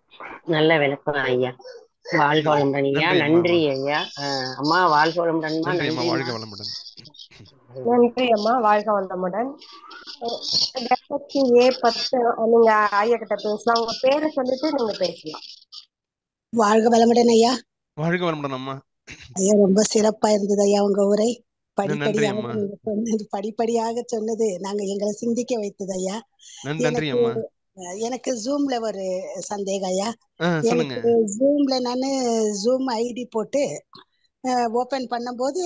நல்ல விளக்கம் ஐயா. வாழ்க வளமுடன் ஐயா. நன்றி அம்மா. நன்றி ஐயா. அம்மா வாழ்க வளமுடன்மா. நன்றி அம்மா. வாழ்க நன்றிம்மா. வளமுடன். நன்றி அம்மா. வாழ்க வளமுடன். கேலக்ஸி A10 நீங்க ஐயா கிட்ட பேசலாம். உங்க பேரை சொல்லிட்டு நீங்க பேசலாம். வாழ்க வளமுடன் ஐயா. வாழ்க வளமுடன் அம்மா. ஐயா ரொம்ப சிறப்பா இருந்தது ஐயா உங்க உரை. நன்றி படிப்படியாக அம்மா. நீங்க சொன்னது, படிப்படியாக சொன்னது நாங்க எங்களை சிந்திக்க வைத்தது ஐயா. நன்றி அம்மா. எனக்கு ஜூம்ல ஒரு சந்தேகம் ஐயா. சொல்லுங்க. எனக்கு ஜூம்ல நானு ஜூம் ஐடி போட்டு ஓபன் பண்ணும்போது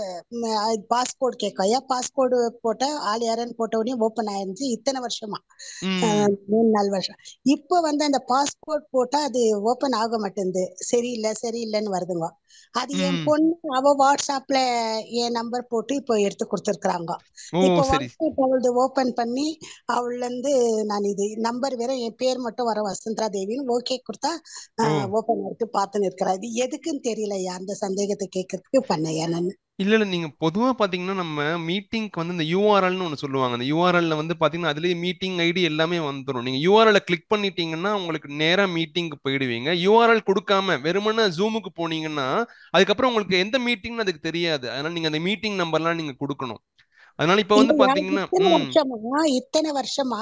பாஸ்போர்ட் கேட்கும் ஐயா. பாஸ்போர்ட் போட்டா ஆள் யாருன்னு போட்ட உடனே ஓபன் ஆயிருந்துச்சு. இத்தனை வருஷமா 3-4 வருஷம். இப்போ அந்த பாஸ்போர்ட் போட்டா அது ஓபன் ஆக மாட்டேங்குது. சரியில்லைன்னு வருதுங்க. அது என் பொண்ணு அவ வாட்ஸ்அப்ல என் நம்பர் போட்டு இப்போ எடுத்து கொடுத்துருக்காங்க. இப்போ வாட்ஸ்அப் அவளது ஓபன் பண்ணி அவள்ல இருந்து நான் இது நம்பர் வேற என் பேர் மட்டும் வர வசுந்தரா தேவின்னு ஓகே கொடுத்தா ஓபன் ஆயிட்டு பார்த்துன்னு இருக்கிறா. இது எதுக்குன்னு தெரியலையா. அந்த சந்தேகத்தை கேட்கறதுக்கு பண்ணையா நான். இல்ல நீங்க பொதுவா பாத்தீங்கன்னா நம்ம மீட்டிங்க்கு இந்த யூஆர்எல்னு ஒண்ணு சொல்லுவாங்க. அந்த யூஆர்எல்ல பாத்தீங்கன்னா அதுலயே மீட்டிங் ஐடி எல்லாமே வந்துடும். நீங்க யூஆர்எல் கிளிக் பண்ணிட்டீங்கன்னா உங்களுக்கு நேரா மீட்டிங்க்கு போயிடுவீங்க. யூஆர்எல் கொடுக்காம வெறுமனே ஜூமுக்கு போனீங்கன்னா அதுக்கப்புறம் உங்களுக்கு எந்த மீட்டிங்னு அதுக்கு தெரியாது. அதனால நீங்க அந்த மீட்டிங் நம்பர்லாம் நீங்க கொடுக்கணும். அதனால இப்ப பாத்தீங்கன்னா இத்தனை வருஷமா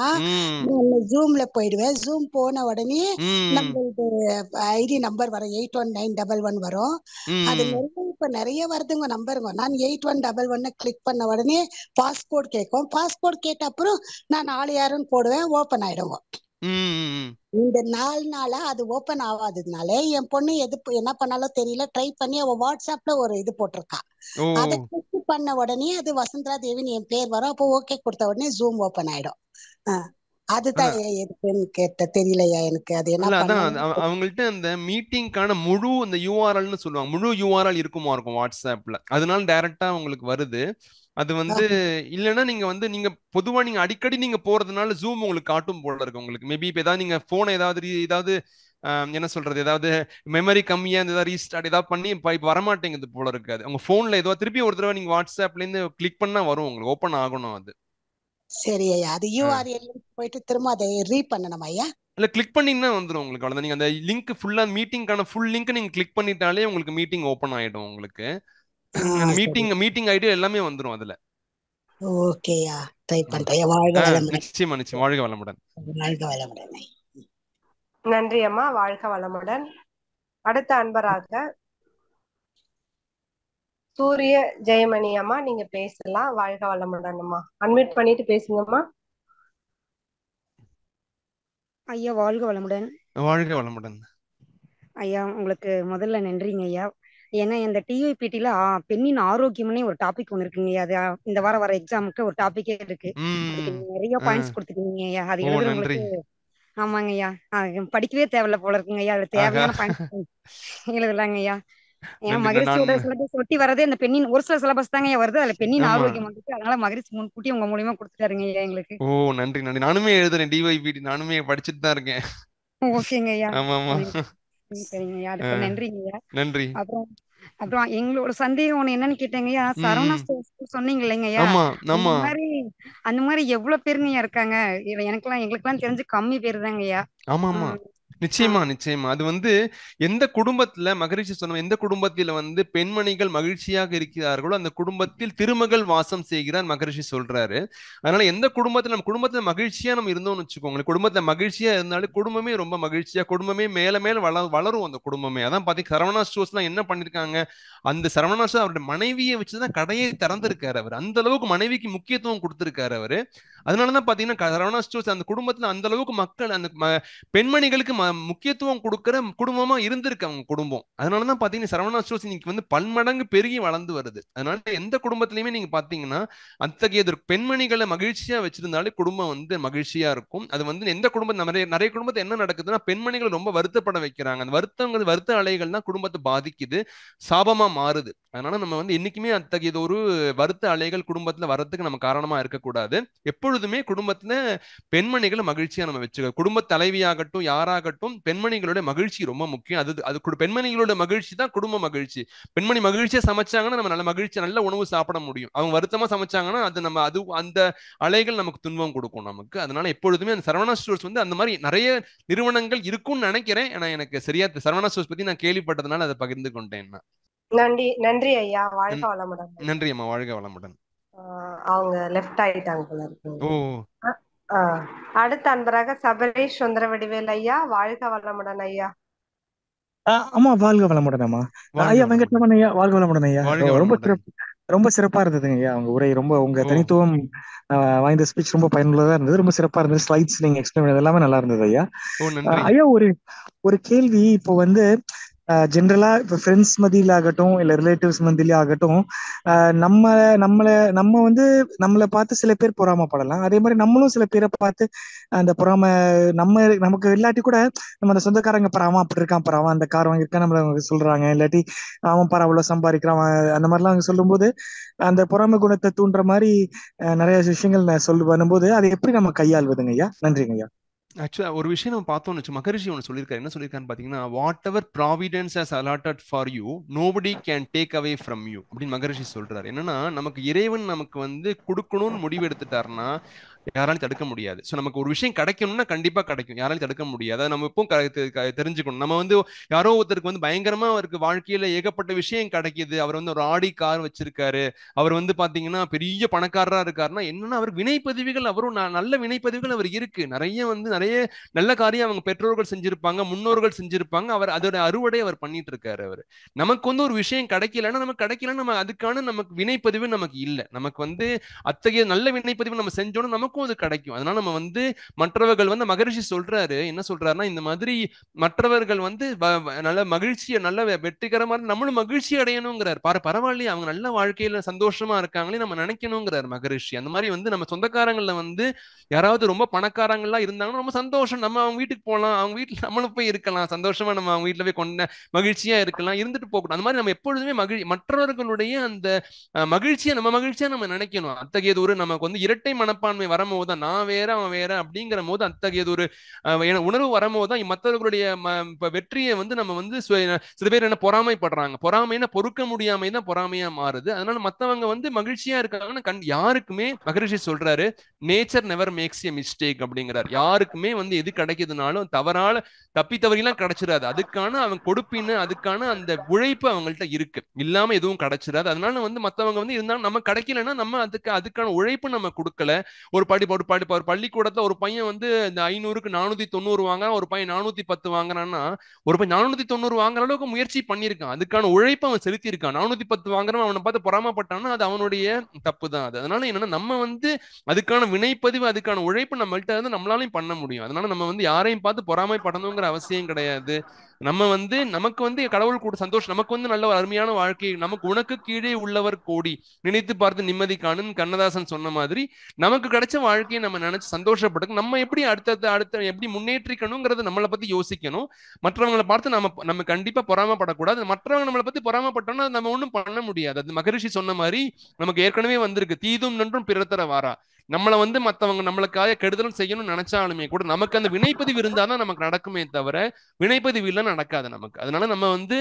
ஜூம்ல போயிடுவேன். ஜூம் போன உடனே நம்மளுக்கு ஐடி நம்பர் வரும். 819111 வரும். அது இப்ப நிறைய வருதுங்க நம்பருங்க. நான் 8111 கிளிக் பண்ண உடனே பாஸ்போர்ட் கேட்கும். பாஸ்போர்ட் கேட்ட அப்புறம் நான் ஆள் யாருன்னு போடுவேன். ஓபன் ஆயிடுங்க. இந்த 4 நாளா அது ஓபன் ஆகாததுனால என் பொண்ணு என்ன பண்ணாலும் தெரியல. ட்ரை பண்ணி அவ வாட்ஸ்அப்ல ஒரு இது போட்டிருக்கா. அதை கிளிக் பண்ண உடனே அது வசுந்தரா தேவின்னு என் பேர் வரும். அப்போ ஓகே கொடுத்த உடனே ஜூம் ஓபன் ஆயிடும். அதுதான் எதுக்குன்னு கேட்ட தெரியலையா எனக்கு. அது என்ன அவங்கள்ட்ட அந்த மீட்டிங்கான முழு அந்த யூஆர்எல்னு சொல்லுவாங்க. முழு யூஆர்எல் இருக்கும் வாட்ஸ்அப்ல. அதனால டைரக்டா உங்களுக்கு வருது. அது இல்லைன்னா நீங்க பொதுவா நீங்க அடிக்கடி நீங்க போறதுனால ஜூம் உங்களுக்கு காட்டும் போல இருக்கு. உங்களுக்கு மேபி இப்ப ஏதாவது நீங்க போன் ஏதாவது என்ன சொல்றது, ஏதாவது மெமரி கம்மியா ஏதாவது ரீஸ்டார்ட் ஏதாவது பண்ணி இப்ப வரமாட்டேங்குது போல இருக்காது. உங்க போன்ல ஏதோ திருப்பி ஒரு தடவை நீங்க வாட்ஸ்அப்ல இருந்து கிளிக் பண்ணா வரும். உங்களுக்கு ஓபன் ஆகணும். அது சரி ஐயா. அது யூஆர்எல் போயிட்டு திரும்ப அதை ரீ பண்ணணும் ஐயா. இல்ல கிளிக் பண்ணீங்கன்னா வந்துடும் உங்களுக்கு. அவ்வளவுதான். நீங்க அந்த லிங்க் ஃபுல்லா மீட்டிங்கான ஃபுல் லிங்க் நீங்க கிளிக் பண்ணிட்டாலே உங்களுக்கு மீட்டிங் ஓபன் ஆயிடும். உங்களுக்கு மீட்டிங் ஐடி எல்லாமே வந்துரும் அதுல. ஓகேயா. ட்ரை பண்றேன். வாழ்க வளமுடன். நிச்சயமா வாழ்க வளமுடன். வாழ்க வளமுடன். நன்றி அம்மா. வாழ்க வளமுடன். அடுத்த அன்பராக சூரிய ஜெயமணி அம்மா நீங்க பேசலாம். வாழ்க வளமுடன் அம்மா. அன்மியூட் பண்ணிட்டு பேசுங்கம்மா. ஐயா வாழ்க வளமுடன். வாழ்க வளமுடன் ஐயா. உங்களுக்கு முதல்ல நன்றிங்க ஐயா. ஏன்னா இந்த டிஒபிடில பெண்ணின் ஆரோக்கியம்னே ஒரு டாபிக் ஒண்ணு இருக்குங்க. அது இந்த வாரம் வர எக்ஸாமுக்கு ஒரு டாபிக்கே இருக்கு. அதுக்கு நிறைய பாயிண்ட்ஸ் கொடுத்துருக்கீங்க ஐயா. அது எழுதுற உங்களுக்கு ஆமாங்க ஐயா. படிக்கவே தேவையில்ல போல இருக்குங்க ஐயா. அதுல தேவையான பாயிண்ட்ஸ் எழுதலாங்க ஐயா. ஏன் மகிழ்ச்சியோட சிலபஸ் ஒட்டி வரதே அந்த பெண்ணின் ஒரு சில சிலபஸ் தாங்க ஐயா வருது. அதுல பெண்ணின் ஆரோக்கியம் வந்துட்டு அதனால மகிழ்ச்சி முன்கூட்டி உங்க மூலியமா கொடுத்துட்டாருங்க ஐயா எங்களுக்கு. நன்றி. நானுமே எழுதுறேன் டிஒபிடி. நானுமே படிச்சுட்டு தான் இருக்கேன். ஓகேங்க ஐயா. சரிங்க ஐயா. அதுக்கு நன்றிங்க ஐயா. நன்றி. அப்புறம் எங்களோட சந்தேகம் ஒண்ணு என்னன்னு கேட்டேங்கய்யா. சரவணா ஸ்டோர்ஸ் சொன்னீங்க இல்லைங்க ஐயா. அந்த மாதிரி எவ்வளவு பேருங்க இருக்காங்க? எங்களுக்கெல்லாம் தெரிஞ்சு கம்மி பேரு தாங்க ஐயா. ஆமா நிச்சயமா. அது எந்த குடும்பத்துல மகரிஷி சொன்ன எந்த குடும்பத்தில பெண்மணிகள் மகிழ்ச்சியாக இருக்கிறார்களோ அந்த குடும்பத்தில் திருமகள் வாசம் செய்கிறார் மகரிஷி சொல்றாரு. அதனால எந்த குடும்பத்துல நம்ம குடும்பத்துல மகிழ்ச்சியா நம்ம இருந்தோம்னு வச்சுக்கோங்களேன். குடும்பத்துல மகிழ்ச்சியா இருந்தாலும் குடும்பமே ரொம்ப மகிழ்ச்சியா குடும்பமே மேல வளரும். அந்த குடும்பமே அதான் பாத்தீங்க. சரவணா ஸ்டோர்ஸ் எல்லாம் என்ன பண்ணிருக்காங்க. அந்த சரவணா ஸ்டோர்ஸ் அவருடைய மனைவியை வச்சுதான் கடையை திறந்திருக்காரு. அவர் அந்த அளவுக்கு மனைவிக்கு முக்கியத்துவம் கொடுத்திருக்காரு அவரு. அதனாலதான் பாத்தீங்கன்னா சரவணா ஸ்டோர்ஸ் அந்த குடும்பத்துல அந்த அளவுக்கு மக்கள் அந்த பெண்மணிகளுக்கு முக்கியத்துவம் கொடுக்கிற குடும்பமா இருந்திருக்கு அவங்க குடும்பம். அதனாலதான் பாத்தீங்கன்னா சரவணா ஸ்டோர்ஸ் இன்னைக்கு பன்மடங்கு பெருகி வளர்ந்து வருது. அதனால எந்த குடும்பத்திலயுமே நீங்க பாத்தீங்கன்னா அத்தகைய பெண்மணிகளை மகிழ்ச்சியா வச்சிருந்தாலே குடும்பம் மகிழ்ச்சியா இருக்கும். அது எந்த குடும்பம் நிறைய குடும்பத்தை என்ன நடக்குதுன்னா பெண்மணிகள் ரொம்ப வருத்தப்பட வைக்கிறாங்க. அந்த வருத்த அலைகள் தான் குடும்பத்தை பாதிக்குது, சாபமா மாறுது. அதனால நம்ம என்னைக்குமே அத்தகைய ஒரு வருத்த அலைகள் குடும்பத்துல வரதுக்கு நம்ம காரணமா இருக்கக்கூடாது. எப்பொழுதுமே குடும்பத்துல பெண்மணிகளை மகிழ்ச்சியா நம்ம வச்சுக்க. குடும்ப தலைவியாகட்டும் யாராகட்டும் ஆகட்டும், பெண்மணிகளோட மகிழ்ச்சி ரொம்ப முக்கியம். அது பெண்மணிகளோட மகிழ்ச்சி தான் குடும்ப மகிழ்ச்சி. பெண்மணி மகிழ்ச்சியா சமைச்சாங்கன்னா நம்ம நல்ல மகிழ்ச்சி நல்ல உணவு சாப்பிட முடியும். அவங்க வருத்தமா சமைச்சாங்கன்னா அது அந்த அலைகள் நமக்கு துன்பம் கொடுக்கும் நமக்கு. அதனால எப்பொழுதுமே அந்த சரவணா ஸ்டோர்ஸ் வந்து அந்த மாதிரி நிறைய நிறுவனங்கள் இருக்கும்னு நினைக்கிறேன். ஏன்னா எனக்கு சரியா சரவணா ஸ்டோர்ஸ் பத்தி நான் கேள்விப்பட்டதுனால அதை பகிர்ந்து கொண்டேன். நன்றி நன்றி ஐயா. வாழ்க வளமுடன். நன்றி அம்மா, வாழ்க வளமுடன். அவங்க லெஃப்ட் ஆயிட்டாங்க போல இருக்கு. ஓ, அடுத்த அன்பராக சபரேஷ் சுந்தரவடிவேல் ஐயா. வாழ்க வளமுடன் ஐயா. ஆமா, வாழ்க வளமுடன் அம்மா. ஐயா வெங்கட்ரமன் ஐயா, வாழ்க வளமுடன் ஐயா. ரொம்ப சிறப்பா இருந்ததுங்க ஐயா உங்க உரை. ரொம்ப உங்க தனித்துவம் வாய்ந்த ஸ்பீச் ரொம்ப பயனுள்ளதா இருந்தது. ரொம்ப சிறப்பா இருந்தது. ஸ்லைட்ஸ் நீங்க எக்ஸ்பிளைன் பண்ணது எல்லாமே நல்லா இருந்தது ஐயா. ஐயா ஒரு கேள்வி. இப்போ வந்து ஜென்ரலா இப்ப ஃப்ரெண்ட்ஸ் மத்தியில ஆகட்டும், இல்ல ரிலேட்டிவ்ஸ் மத்தியில ஆகட்டும், நம்ம வந்து நம்மளை பார்த்து சில பேர் பொறாமப்படலாம். அதே மாதிரி நம்மளும் சில பேரை பார்த்து அந்த பொறாம நமக்கு இல்லாட்டி கூட நம்ம அந்த சொந்தக்காரங்க பராம அப்படி இருக்கான், பராம அந்த கார் வாங்கியிருக்கான் நம்மள சொல்றாங்க, இல்லாட்டி அவன் பரா அவ்வளவு சம்பாதிக்கிறான், அந்த மாதிரிலாம் அவங்க சொல்லும் போது அந்த பொறாம குணத்தை தூண்டுற மாதிரி நிறைய விஷயங்கள் வரும்போது அதை எப்படி நம்ம கையாள்வதுங்க ஐயா? நன்றிங்க ஐயா. ஆக்சுவலா ஒரு விஷயம் நம்ம பார்த்தோம்னு மகரிஷி ஒன்று சொல்லியிருக்காரு. என்ன சொல்லியிருக்காருன்னு பாத்தீங்கன்னா, whatever providence has allotted for you nobody can take away from you அப்படின்னு மகரிஷி சொல்றாரு. என்னன்னா, நமக்கு இறைவன் நமக்கு வந்து கொடுக்கணும்னு முடிவு எடுத்துட்டாருன்னா யாராலும் தடுக்க முடியாது. ஸோ நமக்கு ஒரு விஷயம் கிடைக்கணும்னா கண்டிப்பா கிடைக்கும், யாராலும் தடுக்க முடியாது. அதை நம்ம எப்பவும் தெரிஞ்சுக்கணும். நம்ம வந்து யாரோ ஒருத்தருக்கு வந்து பயங்கரமா அவருக்கு வாழ்க்கையில ஏகப்பட்ட விஷயம் கிடைக்கிது, அவர் வந்து ஒரு ஆடி கார் வச்சிருக்காரு, அவர் வந்து பாத்தீங்கன்னா பெரிய பணக்காரரா இருக்காருன்னா என்னன்னா அவருக்கு வினைப்பதிவுகள், அவரும் நல்ல வினைப்பதிவுகள் அவர் இருக்கு. நிறைய நல்ல காரியம் அவங்க பெற்றோர்கள் செஞ்சிருப்பாங்க, முன்னோர்கள் செஞ்சிருப்பாங்க. அவர் அதோட அறுவடை அவர் பண்ணிட்டு இருக்காரு. அவர் நமக்கு வந்து ஒரு விஷயம் கிடைக்கலன்னா நம்ம அதுக்கான நமக்கு வினைப்பதிவு நமக்கு இல்லை. நமக்கு வந்து அத்தகைய நல்ல வினைப்பதிவு நம்ம செஞ்சோம்னா நமக்கு அது கிடைக்கும். அதனால நம்ம வந்து மற்றவர்கள் வந்து மகரிஷி சொல்றாரு, என்ன சொல்றாருன்னா, இந்த மாதிரி மற்றவர்கள் வந்து நல்ல மகிழ்ச்சியை நல்ல வெற்றிகரமா நம்மளும் மகிழ்ச்சி அடையணுங்கிறார். பரவாயில்லையே அவங்க நல்ல வாழ்க்கையில சந்தோஷமா இருக்காங்களே நம்ம நினைக்கணுங்கிறார் மகரிஷி. அந்த மாதிரி வந்து நம்ம சொந்தக்காரங்கள்ல வந்து யாராவது ரொம்ப பணக்காரங்களா இருந்தாங்கன்னா ரொம்ப சந்தோஷம், நம்ம அவங்க வீட்டுக்கு போகலாம், அவங்க வீட்டுல நம்மளும் போய் இருக்கலாம், சந்தோஷமா நம்ம அவங்க வீட்டுல போய் மகிழ்ச்சியா இருக்கலாம், இருந்துட்டு போகணும். அந்த மாதிரி நம்ம எப்பொழுதுமே மற்றவர்களுடைய அந்த மகிழ்ச்சியை நம்ம நினைக்கணும். அத்தகையது ஒரு நமக்கு வந்து இரட்டை மனப்பான்மை வரும்போது நான் வேற அவன் வேற அப்படிங்கிற போது அத்தகையது ஒரு உணர்வு வரும்போது தான் மற்றவர்களுடைய வெற்றியை வந்து நம்ம வந்து சில பேர் என்ன பொறாமைப்படுறாங்க. பொறாமைன்னா பொறுக்க முடியாமை தான் பொறாமையா மாறுது. அதனால மத்தவங்க வந்து மகிழ்ச்சியா இருக்காங்கன்னா யாருக்குமே மகரிஷி சொல்றாரு, nature never makes a mistake அப்படிங்கிறார். யாருக்குமே வந்து எது கிடைக்குதுனாலும் தவறால தப்பி தவறிலாம் கிடைச்சிடாது. அதுக்கான அவன் கொடுப்பின்னு அதுக்கான அந்த உழைப்பு அவங்கள்ட்ட இருக்கு, இல்லாம எதுவும் கிடைச்சிடாது. அதனால வந்து மத்தவங்க வந்து இருந்தாலும் நம்ம கிடைக்கலன்னா நம்ம அதுக்கான உழைப்பு நம்ம கொடுக்கல. ஒரு பள்ளிக்கூடத்துல ஒரு பையன் வந்து இந்த 500க்கு 490 வாங்குறான், ஒரு பையன் 410 வாங்குறான்னா ஒரு பையன் 490 வாங்குற அளவுக்கு முயற்சி பண்ணியிருக்கான், அதுக்கான உழைப்பு அவன் செலுத்தி இருக்கான். 410 வாங்குறவன் அவனை பார்த்து பொறாமப்பட்டான்னா அது அவனுடைய தப்பு தான். அது அதனால என்னன்னா நம்ம வந்து அதுக்கான வினைப்பதிவு அதுக்கான உழைப்பு நம்மள்ட்ட வந்து நம்மளாலையும் பண்ண முடியும். அதனால நம்ம வந்து யாரையும் பார்த்து பொறாமைப்படணுங்கிற அவசியம் கிடையாது. நம்ம வந்து நமக்கு வந்து கடவுள் கூட சந்தோஷம், நமக்கு வந்து நல்ல ஒரு அருமையான வாழ்க்கை, நமக்கு உனக்கு கீழே உள்ளவர் கோடி நினைத்து பார்த்து நிம்மதி காணும் கண்ணதாசன் சொன்ன மாதிரி நமக்கு கிடைச்ச வாழ்க்கையை நம்ம நினைச்சு சந்தோஷப்பட்டு நம்ம எப்படி அடுத்த எப்படி முன்னேற்றிக்கணுங்கிறத நம்மளை பத்தி யோசிக்கணும். மற்றவங்களை பார்த்து நம்ம கண்டிப்பா பொறாமப்படக்கூடாது. மற்றவங்க நம்மளை பத்தி பொறாமப்பட்டோம்னா நம்ம ஒண்ணும் பண்ண முடியாது. அது மகரிஷி சொன்ன மாதிரி நமக்கு ஏற்கனவே வந்திருக்கு, தீதும் நன்றும் பிறத்தர வாரா. நம்மளை வந்து மற்றவங்க நம்மளுக்காக கெடுதலும் செய்யணும்னு நினைச்சாலுமே கூட நமக்கு அந்த வினைப்பதிவு இருந்தாதான் நமக்கு நடக்குமே தவிர வினைப்பதிவு இல்லைன்னு நடக்காது நமக்கு. அதனால நம்ம வந்து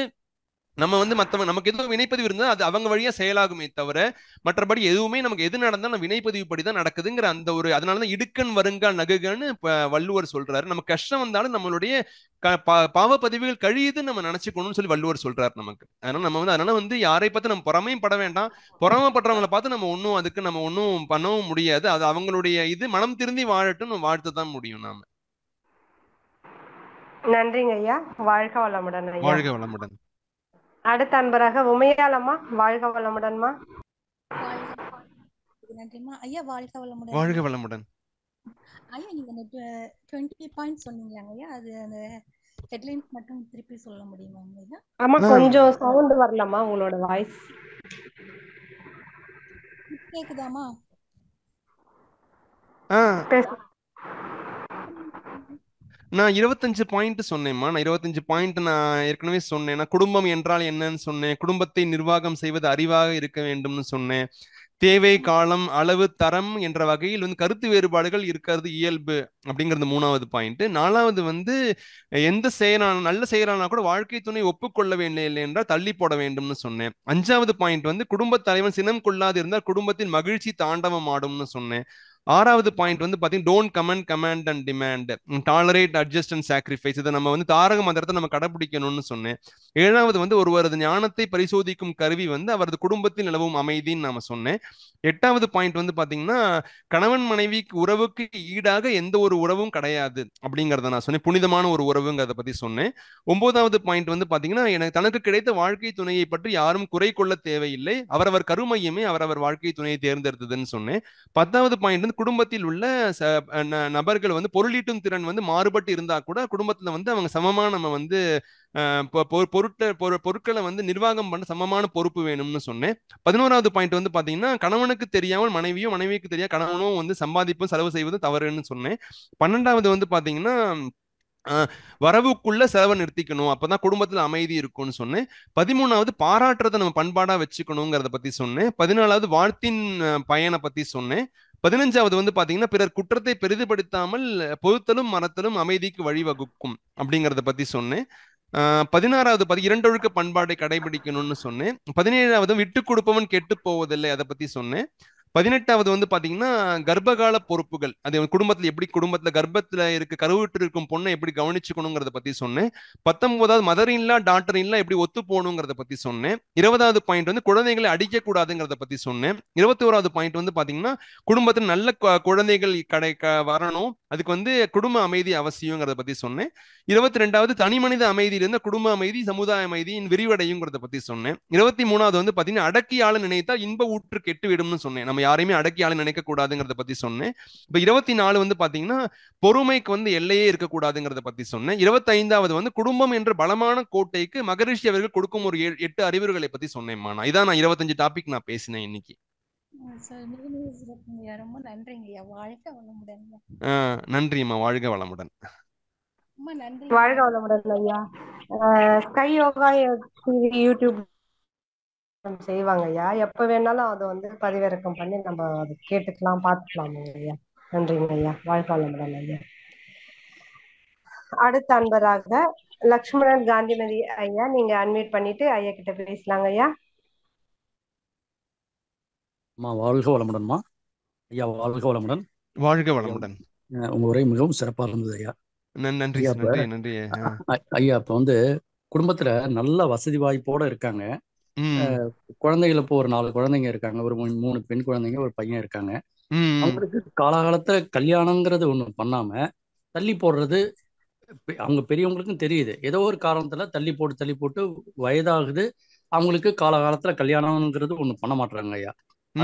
மற்றவங்க நமக்கு எதுவும் வினைப்பதிவு இருந்தால் அது அவங்க வழியா செயலாகுமே தவிர மற்றபடி எதுவுமே நமக்கு எது நடந்தாலும் வினைப்பதிவு படிதான் நடக்குதுங்கிற அந்த ஒரு அதனாலதான் இடுக்கண் வருங்கால் நகுகன்னு வள்ளுவர் சொல்றாரு. நம்ம கஷ்டம் வந்தாலும் நம்மளுடைய பாவப்பதிவுகள் கழியுதுன்னு நம்ம நினைச்சுக்கணும்னு சொல்லி வள்ளுவர் சொல்றாரு நமக்கு. அதனால வந்து யாரை பார்த்து நம்ம பொறாமையும் பட வேண்டாம், பொறாமப்படுறவங்களை பார்த்து நம்ம ஒன்றும் பண்ணவும் முடியாது. அது அவங்களுடைய இது மனம் திருந்தி வாழட்டும் நம்ம வாழ்த்து தான் முடியும் நாம. நன்றிங்க ஐயா. வாழ்க வளமுடன் ஐயா. வாழ்க வளமுடன். அடுத்த அன்பராக உமையாலம்மா. வாழ்க வளமுடன்மா. நன்றிமா ஐயா. வாழ்க வளமுடன். வாழ்க வளமுடன் ஐயா. நீங்க 20 பாயிண்ட்ஸ் சொன்னீங்களாங்க ஐயா, அது அந்த ஹெட்லைன்ஸ் மட்டும் திருப்பி சொல்ல முடியுமா ஐயா? ஆமா, கொஞ்சம் சவுண்ட் வரலாமா உங்களோட வாய்ஸ்? கேக்குதாமா? நான் 25 பாயிண்ட் சொன்னேன்மா. நான் 25 பாயிண்ட் நான் ஏற்கனவே சொன்னேன். குடும்பம் என்றால் என்னன்னு சொன்னேன், குடும்பத்தை நிர்வாகம் செய்வது அறிவாக இருக்க வேண்டும்னு சொன்னேன், தேவை, காலம், அளவு, தரம் என்ற வகையில் வந்து கருத்து வேறுபாடுகள் இருக்கிறது இயல்பு அப்படிங்கிறது 3வது பாயிண்ட். 4வது வந்து எந்த செயலான நல்ல செயலானா கூட வாழ்க்கை துணை ஒப்புக்கொள்ள வேண்டிய என்றால் தள்ளி போட வேண்டும்னு சொன்னேன். 5வது பாயிண்ட் வந்து குடும்ப தலைவன் சினம் கொள்ளாது இருந்தால் குடும்பத்தின் மகிழ்ச்சி தாண்டவம் ஆடும்னு சொன்னேன். 6வது பாயிண்ட் வந்து பாத்தீங்கன்னா don't comment and demand, tolerate, adjust and sacrifice. இதை நம்ம வந்து தாரக மந்திரத்தை நம்ம கடைபிடிக்கணும்னு சொன்னேன். 7வது வந்து ஒருவரது ஞானத்தை பரிசோதிக்கும் கருவி வந்து அவரது குடும்பத்தில் நிலவும் அமைதின்னு நாம சொன்னேன். 8வது பாயிண்ட் வந்து பாத்தீங்கன்னா கணவன் மனைவிக்கு உறவுக்கு ஈடாக எந்த ஒரு உறவும் கிடையாது அப்படிங்கறத நான் சொன்னேன். புனிதமான ஒரு உறவுங்கிறத பத்தி சொன்னேன். 9வது பாயிண்ட் வந்து பாத்தீங்கன்னா எனக்கு தனக்கு கிடைத்த வாழ்க்கை துணையை பற்றி யாரும் குறை கொள்ள தேவையில்லை, அவரவர் கருமையுமே அவரவர் வாழ்க்கை துணையை தேர்ந்தெடுத்ததுன்னு சொன்னேன். 10வது பாயிண்ட் வந்து குடும்பத்தில் உள்ள நபர்கள் வந்து பொருளீட்டும் திறன் வந்து மாறுபட்டு இருந்தா கூட குடும்பத்துல வந்து அவங்க சமமா நம்ம வந்து பொருட்களை வந்து நிர்வாகம் பண்ண சமமான பொறுப்பு வேணும்னு சொன்னேன். 11வது பாயிண்ட் வந்து பாத்தீங்கன்னா கணவனுக்கு தெரியாமல் மனைவியோ மனைவிக்கு தெரியாம கணவனும் வந்து சம்பாதிப்பும் செலவு செய்வது தவறுன்னு சொன்னேன். 12வது வந்து பாத்தீங்கன்னா வரவுக்குள்ள செலவை நிறுத்திக்கணும், அப்பதான் குடும்பத்துல அமைதி இருக்கும்னு சொன்னேன். 13வது பாராட்டுறதை நம்ம பண்பாடா வச்சுக்கணுங்கிறத பத்தி சொன்னேன். 14வது வாழ்த்தின் பயனை பத்தி சொன்னேன். 15வது வந்து பாத்தீங்கன்னா பிறர் குற்றத்தை பெரிதுபடுத்தாமல் பொறுத்தலும் மறத்தலும் அமைதிக்கு வழிவகுக்கும் அப்படிங்கறத பத்தி சொன்னேன். 16வது 2 ஒழுக்க பண்பாட்டை கடைபிடிக்கணும்னு சொன்னேன். 17வது விட்டு கொடுப்பவன் கெட்டு போவதில்லை, அதை பத்தி சொன்னேன். 18வது வந்து பாத்தீங்கன்னா கர்ப்பகால பொறுப்புகள், அது குடும்பத்துல எப்படி குடும்பத்துல கர்ப்பத்துல கருவுற்று இருக்கும் பொண்ணை எப்படி கவனிச்சுக்கணுங்கிறத பத்தி சொன்னேன். 19வது மதர் இன்லா டாட்டர் இன்லா எப்படி ஒத்து போகணுங்கிறத பத்தி சொன்னேன். 20வது பாயிண்ட் வந்து குழந்தைகளை அடிக்க கூடாதுங்கிறத பத்தி சொன்னேன். 21வது பாயிண்ட் வந்து பாத்தீங்கன்னா குடும்பத்துல நல்ல குழந்தைகள் வரணும், அதுக்கு வந்து குடும்ப அமைதி அவசியங்கிறத பத்தி சொன்னேன். 22வது தனி மனித அமைதியிலிருந்து குடும்ப அமைதி சமுதாய அமைதியின் விரிவடையுங்கிறத பத்தி சொன்னேன். 23வது வந்து பாத்தீங்கன்னா அடக்கி ஆள நினைத்தால் இன்ப ஊற்று கெட்டு விடும்னு சொன்னேன், நம்ம யாரையுமே அடக்கி ஆள நினைக்க கூடாதுங்கிறத பத்தி சொன்னேன். இப்ப 24 வந்து பாத்தீங்கன்னா பொறுமைக்கு வந்து எல்லையே இருக்கக்கூடாதுங்கிறத பத்தி சொன்னேன். 25வது வந்து குடும்பம் என்ற பலமான கோட்டைக்கு மகரிஷி அவர்கள் கொடுக்கும் ஒரு 8 அறிவுரைகளை பத்தி சொன்னேன்மா. இதான் நான் 25 டாபிக் நான் பேசினேன் இன்னைக்கு. ரொம்ப நன்றிங்கய்யா. வாழ்க வளமுடன். நன்றிம்மா, வாழ்க வளமுடன். வாழ்க வளமுடன் ஐயா. ஸ்கை யோகா யூடியூப் செய்வாங்க ஐயா, எப்ப வேணாலும் அதை வந்து பதிவிறக்கம் பண்ணி நம்ம அதை கேட்டுக்கலாம், பார்த்துக்கலாம் ஐயா. நன்றிங்க ஐயா, வாழ்க வளமுடன் ஐயா. அடுத்த அன்பராக லக்ஷ்மணன் காந்திமதி ஐயா, நீங்க அன்மியூட் பண்ணிட்டு ஐயா கிட்ட பேசலாங்க ஐயா. வாழ்க வளமுடன்மா ஐயா. வாழ்க வளமுடன். வாழ்க வளமுடன். உங்க உரை மிகவும் சிறப்பாக இருந்தது ஐயா. நன்றி நன்றி ஐயா. இப்ப வந்து குடும்பத்துல நல்ல வசதி வாய்ப்போட இருக்காங்க, குழந்தைகள் இப்போ ஒரு 4 குழந்தைங்க இருக்காங்க, ஒரு 3 பெண் குழந்தைங்க, ஒரு பையன் இருக்காங்க. அவங்களுக்கு காலகாலத்துல கல்யாணங்கிறது ஒண்ணு பண்ணாம தள்ளி போடுறது அவங்க பெரியவங்களுக்கும் தெரியுது. ஏதோ ஒரு காரணத்துல தள்ளி போட்டு வயதாகுது, அவங்களுக்கு காலகாலத்துல கல்யாணம்ங்கிறது ஒண்ணு பண்ண மாட்டாங்க ஐயா.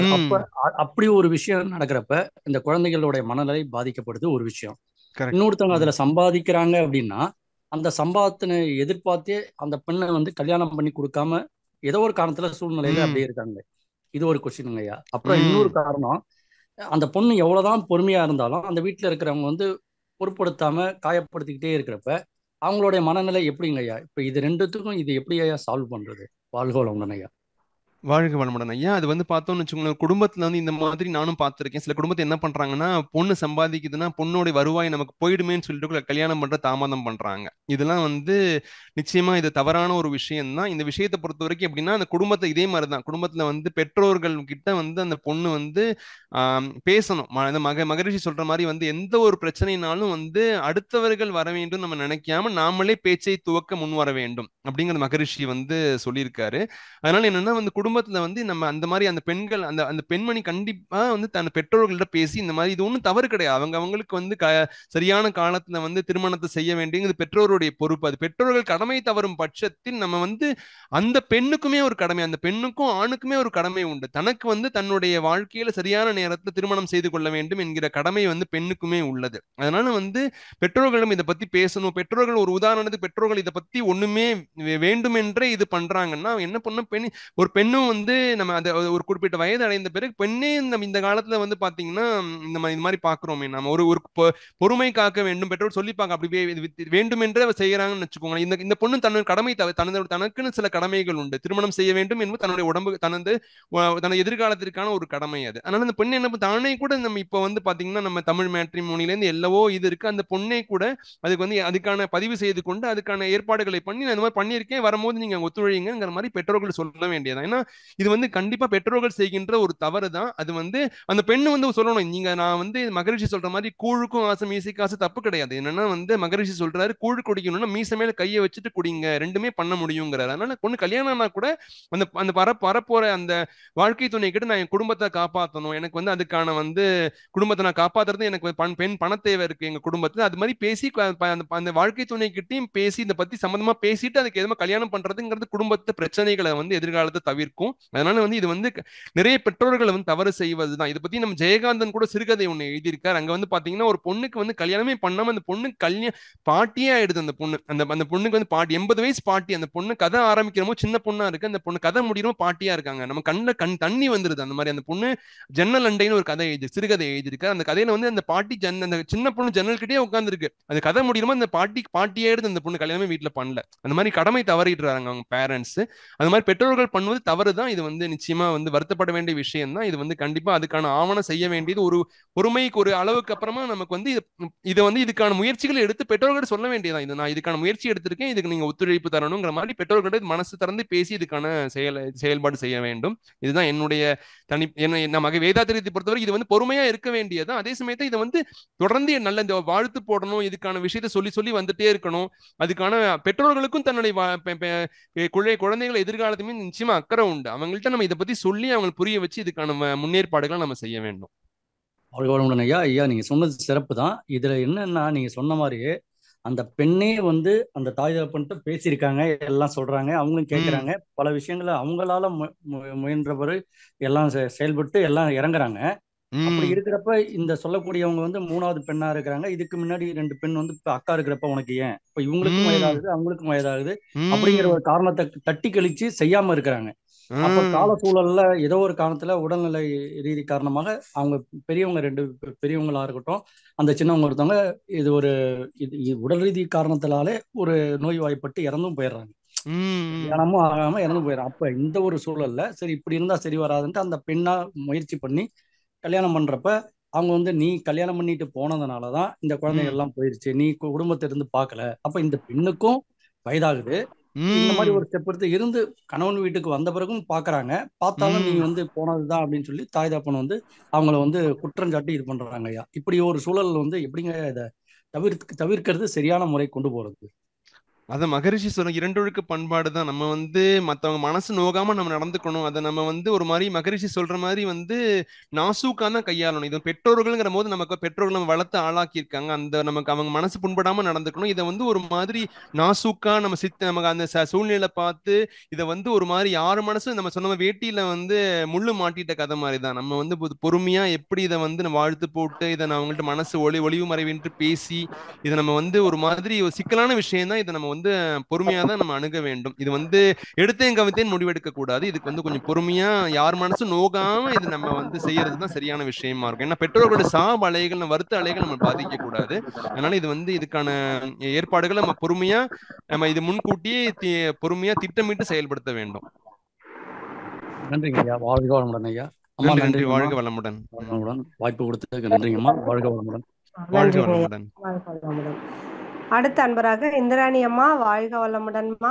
அப்படி ஒரு விஷயம் நடக்கிறப்ப இந்த குழந்தைகளுடைய மனநிலை பாதிக்கப்படுது ஒரு விஷயம். இன்னொருத்தவங்க அதுல சம்பாதிக்கிறாங்க அப்படின்னா அந்த சம்பாதத்தினை எதிர்பார்த்தே அந்த பெண்ணை வந்து கல்யாணம் பண்ணி கொடுக்காம ஏதோ ஒரு காரணத்துல சூழ்நிலையில அப்படியே இருக்காங்க. இது ஒரு கொஸ்டினுங்க ஐயா. அப்புறம் இன்னொரு காரணம், அந்த பொண்ணு எவ்வளவுதான் பொறுமையா இருந்தாலும் அந்த வீட்டுல இருக்கிறவங்க வந்து பொருட்படுத்தாம காயப்படுத்திக்கிட்டே இருக்கிறப்ப அவங்களுடைய மனநிலை எப்படிங்க ஐயா? இப்ப இது ரெண்டுத்துக்கும் இது எப்படி ஐயா சால்வ் பண்றது? வாழ்க வளமுடன் ஐயா. வாழ்க வளமுடன் ஐயா. அது வந்து பார்த்தோம்னு வச்சுக்கோங்களேன், குடும்பத்துல வந்து இந்த மாதிரி நானும் பார்த்திருக்கேன். சில குடும்பத்தை என்ன பண்றாங்கன்னா, பொண்ணு சம்பாதிக்குதுன்னா பொண்ணோட வருவாய் நமக்கு போயிடுமேன்னு சொல்லிட்டு கல்யாணம் பண்ற தாமதம் பண்றாங்க. இதெல்லாம் வந்து நிச்சயமா இது தவறான ஒரு விஷயம் தான். இந்த விஷயத்தை பொறுத்த வரைக்கும் எப்படின்னா, அந்த குடும்பத்தை இதே மாதிரிதான், குடும்பத்துல வந்து பெற்றோர்கள் கிட்ட வந்து அந்த பொண்ணு வந்து பேசணும். மகரிஷி சொல்ற மாதிரி வந்து எந்த ஒரு பிரச்சனைனாலும் வந்து அடுத்தவர்கள் வர வேண்டும் நம்ம நினைக்காம நாமளே பேச்சை துவக்க முன் வர வேண்டும் அப்படிங்கிறது மகரிஷி வந்து சொல்லியிருக்காரு. அதனால என்னன்னா வந்து குடும்பத்துல வந்து நம்ம அந்த மாதிரி அந்த பெண்கள் அந்த பெண்மணி கண்டிப்பா வந்து தன் பெற்றோர்கள்ட்ட பேசி இந்த மாதிரி இது ஒன்றும் தவறு கிடையாது, அவங்களுக்கு வந்து சரியான காலத்துல வந்து திருமணத்தை செய்ய வேண்டியது பெற்றோருடைய பொறுப்பு. அது பெற்றோர்கள் கடமை தவறும் பட்சத்தில் நம்ம வந்து அந்த பெண்ணுக்குமே ஒரு கடமை, அந்த பெண்ணுக்கும் ஆணுக்குமே ஒரு கடமை உண்டு. தனக்கு வந்து தன்னுடைய வாழ்க்கையில சரியான நேரத்துல திருமணம் செய்து கொள்ள வேண்டும் என்கிற கடமை வந்து பெண்ணுக்குமே உள்ளது. அதனால வந்து பெற்றோர்களிடம் இதை பத்தி பேசணும். பெற்றோர்கள் ஒரு உதாரணத்துக்கு பெற்றோர்கள் இதை பத்தி ஒண்ணுமே வேண்டுமென்றே இது பண்றாங்கன்னா என்ன பண்ண ஒரு பெண்ணு பெண்ணும் வந்து நம்ம அந்த ஒரு குறிப்பிட்ட வயது அடைந்த பிறகு பெண்ணே நம்ம இந்த காலத்துல வந்து பாத்தீங்கன்னா இந்த மாதிரி பாக்குறோமே, நம்ம ஒரு ஒரு பொறுமை காக்க வேண்டும் பெற்றோர் சொல்லிப்பாங்க, அப்படி வேண்டும் என்று செய்யறாங்கன்னு வச்சுக்கோங்க. இந்த பொண்ணு தன்னோட கடமை தனக்குன்னு சில கடமைகள் உண்டு. திருமணம் செய்ய வேண்டும் என்பது தன்னுடைய உடம்பு தனது எதிர்காலத்திற்கான ஒரு கடமை அது. அதனால அந்த பெண்ணு என்ன தானே கூட நம்ம இப்ப வந்து பாத்தீங்கன்னா நம்ம தமிழ் மேட்ரிமோனில இருந்து எல்லவோ இது இருக்கு, அந்த பொண்ணே கூட அதுக்கு வந்து அதுக்கான பதிவு செய்து கொண்டு அதுக்கான ஏற்பாடுகளை பண்ணி நான் இந்த மாதிரி பண்ணியிருக்கேன், வரும்போது நீங்க ஒத்துழைங்கிற மாதிரி பெற்றோர்கள் சொல்ல வேண்டியதான். ஏன்னா இது வந்து கண்டிப்பா பெற்றோர்கள் செய்கின்ற ஒரு தவறு தான். அது வந்து அந்த பெண்ணு வந்து சொல்லணும், நீங்க நான் வந்து மகரிஷி சொல்ற மாதிரி கூழுக்கும் ஆசை மீசைக்கு ஆசை தப்பு கிடையாது. என்னன்னா வந்து மகரிஷி சொல்றாரு கூழ் குடிக்கணும்னா மீசை மேல கையை வச்சுட்டு குடிங்க, ரெண்டுமே பண்ண முடியுங்கிறாரு. அதனால பொண்ணு கல்யாணம்னா கூட அந்த அந்த வரப்போற அந்த வாழ்க்கை துணை கிட்ட நான் என் குடும்பத்தை காப்பாற்றணும், எனக்கு வந்து அதுக்கான வந்து குடும்பத்தை நான் காப்பாத்துறது எனக்கு பெண் பண தேவை இருக்கு எங்க குடும்பத்துல, அது மாதிரி பேசி அந்த வாழ்க்கை துணை கிட்டையும் பேசி இதை பத்தி சம்பந்தமா பேசிட்டு அதுக்கு எதுவுமே கல்யாணம் பண்றதுங்கிறது குடும்பத்து பிரச்சனைகளை வந்து எதிர்காலத்தை தவிர்க்கும். அதனால வந்து இது வந்து நிறைய பெற்றோர்கள் வந்து தவறு செய்வதுதான். இதை பத்தி நம்ம ஜெயகாந்தன் கூட சிறுகதை ஒண்ணு எழுதியிருக்காரு. அங்க வந்து பாத்தீங்கன்னா ஒரு பொண்ணுக்கு வந்து கல்யாணமே பண்ணாம அந்த பொண்ணு பாட்டியே ஆயிடுது. அந்த பொண்ணு அந்த பொண்ணுக்கு வந்து பாட்டி 80 வயசு பாட்டி. அந்த பொண்ணு கதை ஆரம்பிக்கிறமோ சின்ன பொண்ணா இருக்கு, அந்த பொண்ணு கதை முடியறமோ பாட்டியா இருக்காங்க. நம்ம கண் தண்ணி வந்துருது. அந்த மாதிரி அந்த பொண்ணு ஜன்னல் அண்டைன்னு ஒரு கதை சிறுகதை எழுதியிருக்கு. அந்த கதையில வந்து அந்த பாட்டி அந்த சின்ன பொண்ணு ஜன்னல் கிட்டே உட்காந்துருக்கு. அந்த கதை முடியுமோ அந்த பாட்டியாயிடுது. அந்த பொண்ணு கல்யாணமே வீட்டுல பண்ணல. அந்த மாதிரி கடமை தவறிடுறாங்க அவங்க பேரண்ட்ஸ். அந்த மாதிரி பெற்றோர்கள் பண்ணுவது தவறு தான். இது வந்து நிச்சயமா வந்து வருத்தப்பட வேண்டிய விஷயம் தான். இது வந்து கண்டிப்பா அதுக்கான ஆவணம் செய்ய வேண்டியது ஒரு பொறுமைக்கு ஒரு அளவுக்கு அப்புறமா நமக்கு வந்து இதை வந்து இதுக்கான முயற்சிகளை எடுத்து பெற்றோர்கள் சொல்ல வேண்டியதான். இது நான் இதுக்கான முயற்சி எடுத்திருக்கேன், இதுக்கு நீங்க ஒத்துழைப்பு தரணுங்கிற மாதிரி பெற்றோர்களிடம் மனசு திறந்து பேசி இதுக்கான செயல்பாடு செய்ய வேண்டும். இதுதான் என்னுடைய நமக்கு வேதாத்திரியத்தை பொறுத்தவரை இது வந்து பொறுமையா இருக்க வேண்டியதான். அதே சமயத்தை இதை வந்து தொடர்ந்து நல்ல இந்த வாழ்த்து போடணும், இதுக்கான விஷயத்த சொல்லி சொல்லி வந்துட்டே இருக்கணும். அதுக்கான பெற்றோர்களுக்கும் தன்னுடைய குழந்தைகள் எதிர்காலத்துமே நிச்சயமா அக்கறை உண்டு. அவங்கள்ட்ட நம்ம இதை பத்தி சொல்லி அவங்க புரிய வச்சு இதுக்கான முன்னேற்பாடுகளை நம்ம செய்ய வேண்டும். ஐயா ஐயா நீங்க சொன்னது சிறப்பு தான். இதுல என்னன்னா நீங்க சொன்ன மாதிரியே அந்த பெண்ணே வந்து அந்த தாய் தகப்பன்ட்டு பேசியிருக்காங்க, எல்லாம் சொல்றாங்க, அவங்களும் கேட்கறாங்க, பல விஷயங்களை அவங்களால முயன்றவரு எல்லாம் செயல்பட்டு எல்லாம் இறங்குறாங்க. அப்படி இருக்கிறப்ப இந்த சொல்லக்கூடியவங்க வந்து 3வது பெண்ணா இருக்கிறாங்க. இதுக்கு முன்னாடி 2 பெண் வந்து அக்கா இருக்கிறப்ப உனக்கு ஏன் இப்ப இவங்களுக்கும் வயதாகுது அவங்களுக்கும் வயதாகுது அப்படிங்கிற ஒரு காரணத்தை தட்டி கழிச்சு செய்யாம இருக்கிறாங்க. அப்ப கால சூழல்ல ஏதோ ஒரு காரணத்துல உடல்நிலை ரீதி காரணமாக அவங்க பெரியவங்க 2 பெரியவங்களா இருக்கட்டும், அந்த சின்னவங்க ஒருத்தவங்க இது ஒரு உடல் ரீதி காரணத்தினாலே ஒரு நோய் வாய்ப்பட்டு இறந்தும் போயிடுறாங்க. கல்யாணமும் ஆகாம இறந்து போயிடுறாங்க. அப்ப இந்த ஒரு சூழல்ல சரி இப்படி இருந்தா சரி வராதுன்ட்டு அந்த பெண்ணா முயற்சி பண்ணி கல்யாணம் பண்றப்ப அவங்க வந்து நீ கல்யாணம் பண்ணிட்டு போனதுனாலதான் இந்த குழந்தைகள் எல்லாம் போயிடுச்சு, நீ குடும்பத்தை இருந்து பாக்கல. அப்ப இந்த பெண்ணுக்கும் வயதாகுது, இந்த மாதிரி ஒரு ஸ்டெப் எடுத்து இருந்து கணவன் வீட்டுக்கு வந்த பிறகும் பாக்குறாங்க, பார்த்தாலும் நீ வந்து போனதுதான் அப்படின்னு சொல்லி தாய் தகப்பன் வந்து அவங்கள வந்து குற்றம் சாட்டி இது பண்றாங்க. ஐயா இப்படி ஒரு சூழல் வந்து எப்படிங்க இதை தவிர்க்கிறது சரியான முறை கொண்டு போறது? அதை மகரிஷி சொல்ல 2 ஒழுக்க பண்பாடு தான். நம்ம வந்து மற்றவங்க மனசு நோகாம நம்ம நடந்துக்கணும். அதை நம்ம வந்து ஒரு மாதிரி மகரிஷி சொல்ற மாதிரி வந்து நாசூக்கா தான் கையாளணும். இது பெற்றோர்கள்ங்கிற போது நமக்கு பெற்றோர்கள் நம்ம வளர்த்து ஆளாக்கியிருக்காங்க, அந்த நமக்கு அவங்க மனசு புண்படாம நடந்துக்கணும். இதை வந்து ஒரு மாதிரி நாசூக்கா நம்ம நமக்கு அந்த சூழ்நிலை பார்த்து இதை வந்து ஒரு மாதிரி யாரு மனசு நம்ம சொன்ன வேட்டியில வந்து முள்ளு மாட்டிட்ட கதை மாதிரி தான். நம்ம வந்து பொறுமையா எப்படி இதை வந்து நம்ம வாழ்த்து போட்டு இதை நான் அவங்கள்ட்ட மனசு ஒளிவு மறைவின்றி பேசி இதை நம்ம வந்து ஒரு மாதிரி ஒரு சிக்கலான விஷயம் தான். இதை நம்ம வந்து பொறுமையா தான் நம்ம அணுக வேண்டும். இது வந்து எடுத்தேன் கவித்தேன் முடிவெடுக்க கூடாது. இதுக்கு வந்து கொஞ்சம் பொறுமையா யார் மனசும் நோகாம இது நம்ம வந்து செய்யறதுதான் சரியான விஷயமா இருக்கும். ஏன்னா பெற்றோர்களோட சாப அலைகள் வருத்த அலைகள் நம்ம பாதிக்க கூடாது. அதனால இது வந்து இதுக்கான ஏற்பாடுகளை நம்ம பொறுமையா நம்ம இது முன்கூட்டியே பொறுமையா திட்டமிட்டு செயல்படுத்த வேண்டும். நன்றிங்க ஐயா, வாழ்க வளமுடன் ஐயா. அம்மா நன்றி, வாழ்க வளமுடன். வாய்ப்பு கொடுத்ததுக்கு நன்றிங்கம்மா, வாழ்க வளமுடன். வாழ்க வளமுடன். அடுத்த அன்பராக இந்திராணி அம்மா, வாழ்க வளமுடன்மா.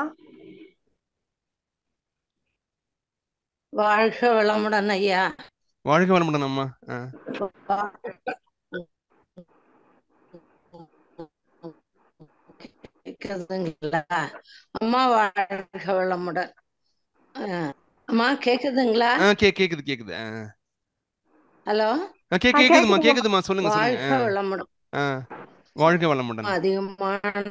வாழ்க வளமுடன் ஐயா. வாழ்க வளமுடன் அம்மா. அம்மா வாழ்க வளமுடன். அம்மா கேக்குதுங்களா? கேக்குது. ஹலோ, கேக்குதுமா, சொல்லுங்க. வாழ்க வளமுடன். வாழ்க வளமுடன். அதிகமான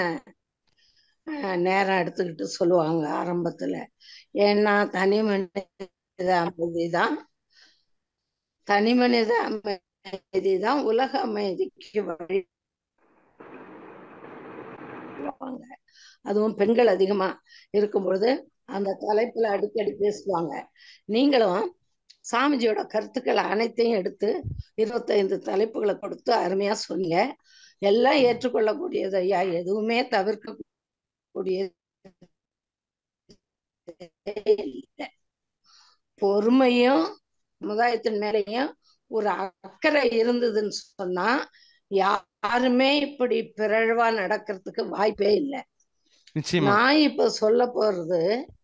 நேரம் எடுத்துக்கிட்டு சொல்லுவாங்க ஆரம்பத்துல. ஏன்னா தனி மனித அமைதிதான் உலக அமைதிக்கு வழி. அதுவும் பெண்கள் அதிகமா இருக்கும் பொழுது அந்த தலைப்புல அடிக்கடி பேசுவாங்க. நீங்களும் சாமிஜியோட கருத்துக்களை அனைத்தையும் எடுத்து 25 தலைப்புகளை கொடுத்து அருமையா சொன்னீங்க. எல்லாம் ஏற்றுக்கொள்ளக்கூடியது ஐயா, எதுவுமே தவிர்க்கக்கூடியது இல்லை. பொறுமையும் சமுதாயத்தின் மேலேயும் ஒரு அக்கறை இருந்ததுன்னு சொன்னா யாருமே இப்படி பிறழ்வா நடக்கிறதுக்கு வாய்ப்பே இல்லை. நான் இப்ப சொல்ல போறது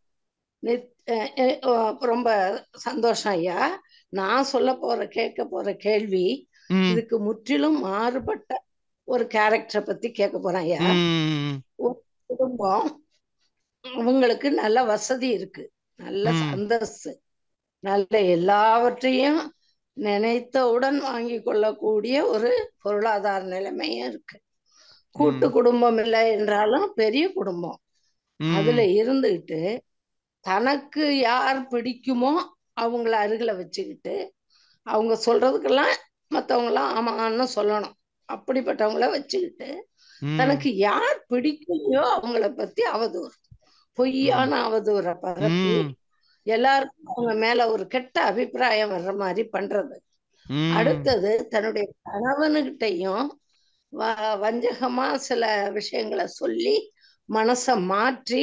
ரொம்ப சந்தோஷம் ஐயா. நான் சொல்ல போற கேட்க போற கேள்வி இதுக்கு முற்றிலும் மாறுபட்ட ஒரு கேரக்டரை பத்தி கேட்க போறேன் ஐயா. ஒரு குடும்பம், அவங்களுக்கு நல்ல வசதி இருக்கு, நல்ல அந்தஸ்து, நல்ல எல்லாவற்றையும் நினைத்தவுடன் வாங்கி கொள்ளக்கூடிய ஒரு பொருளாதார நிலைமையும் இருக்கு. கூட்டு குடும்பம் இல்லை என்றாலும் பெரிய குடும்பம். அதுல இருந்துகிட்டு தனக்கு யார் பிடிக்குமோ அவங்கள அருகில வச்சுக்கிட்டு அவங்க சொல்றதுக்கெல்லாம் மற்றவங்க எல்லாம் ஆமான்னு சொல்லணும். அப்படிப்பட்டவங்கள வச்சுக்கிட்டு தனக்கு யார் பிடிக்கலையோ அவங்கள பத்தி அவதூறு, பொய்யான அவதூறை பரப்பி எல்லாருக்கும் அவங்க மேல ஒரு கெட்ட அபிப்பிராயம் வர்ற மாதிரி பண்றது. அடுத்தது தன்னுடைய கணவனுகிட்டையும் வஞ்சகமா சில விஷயங்களை சொல்லி மனசை மாற்றி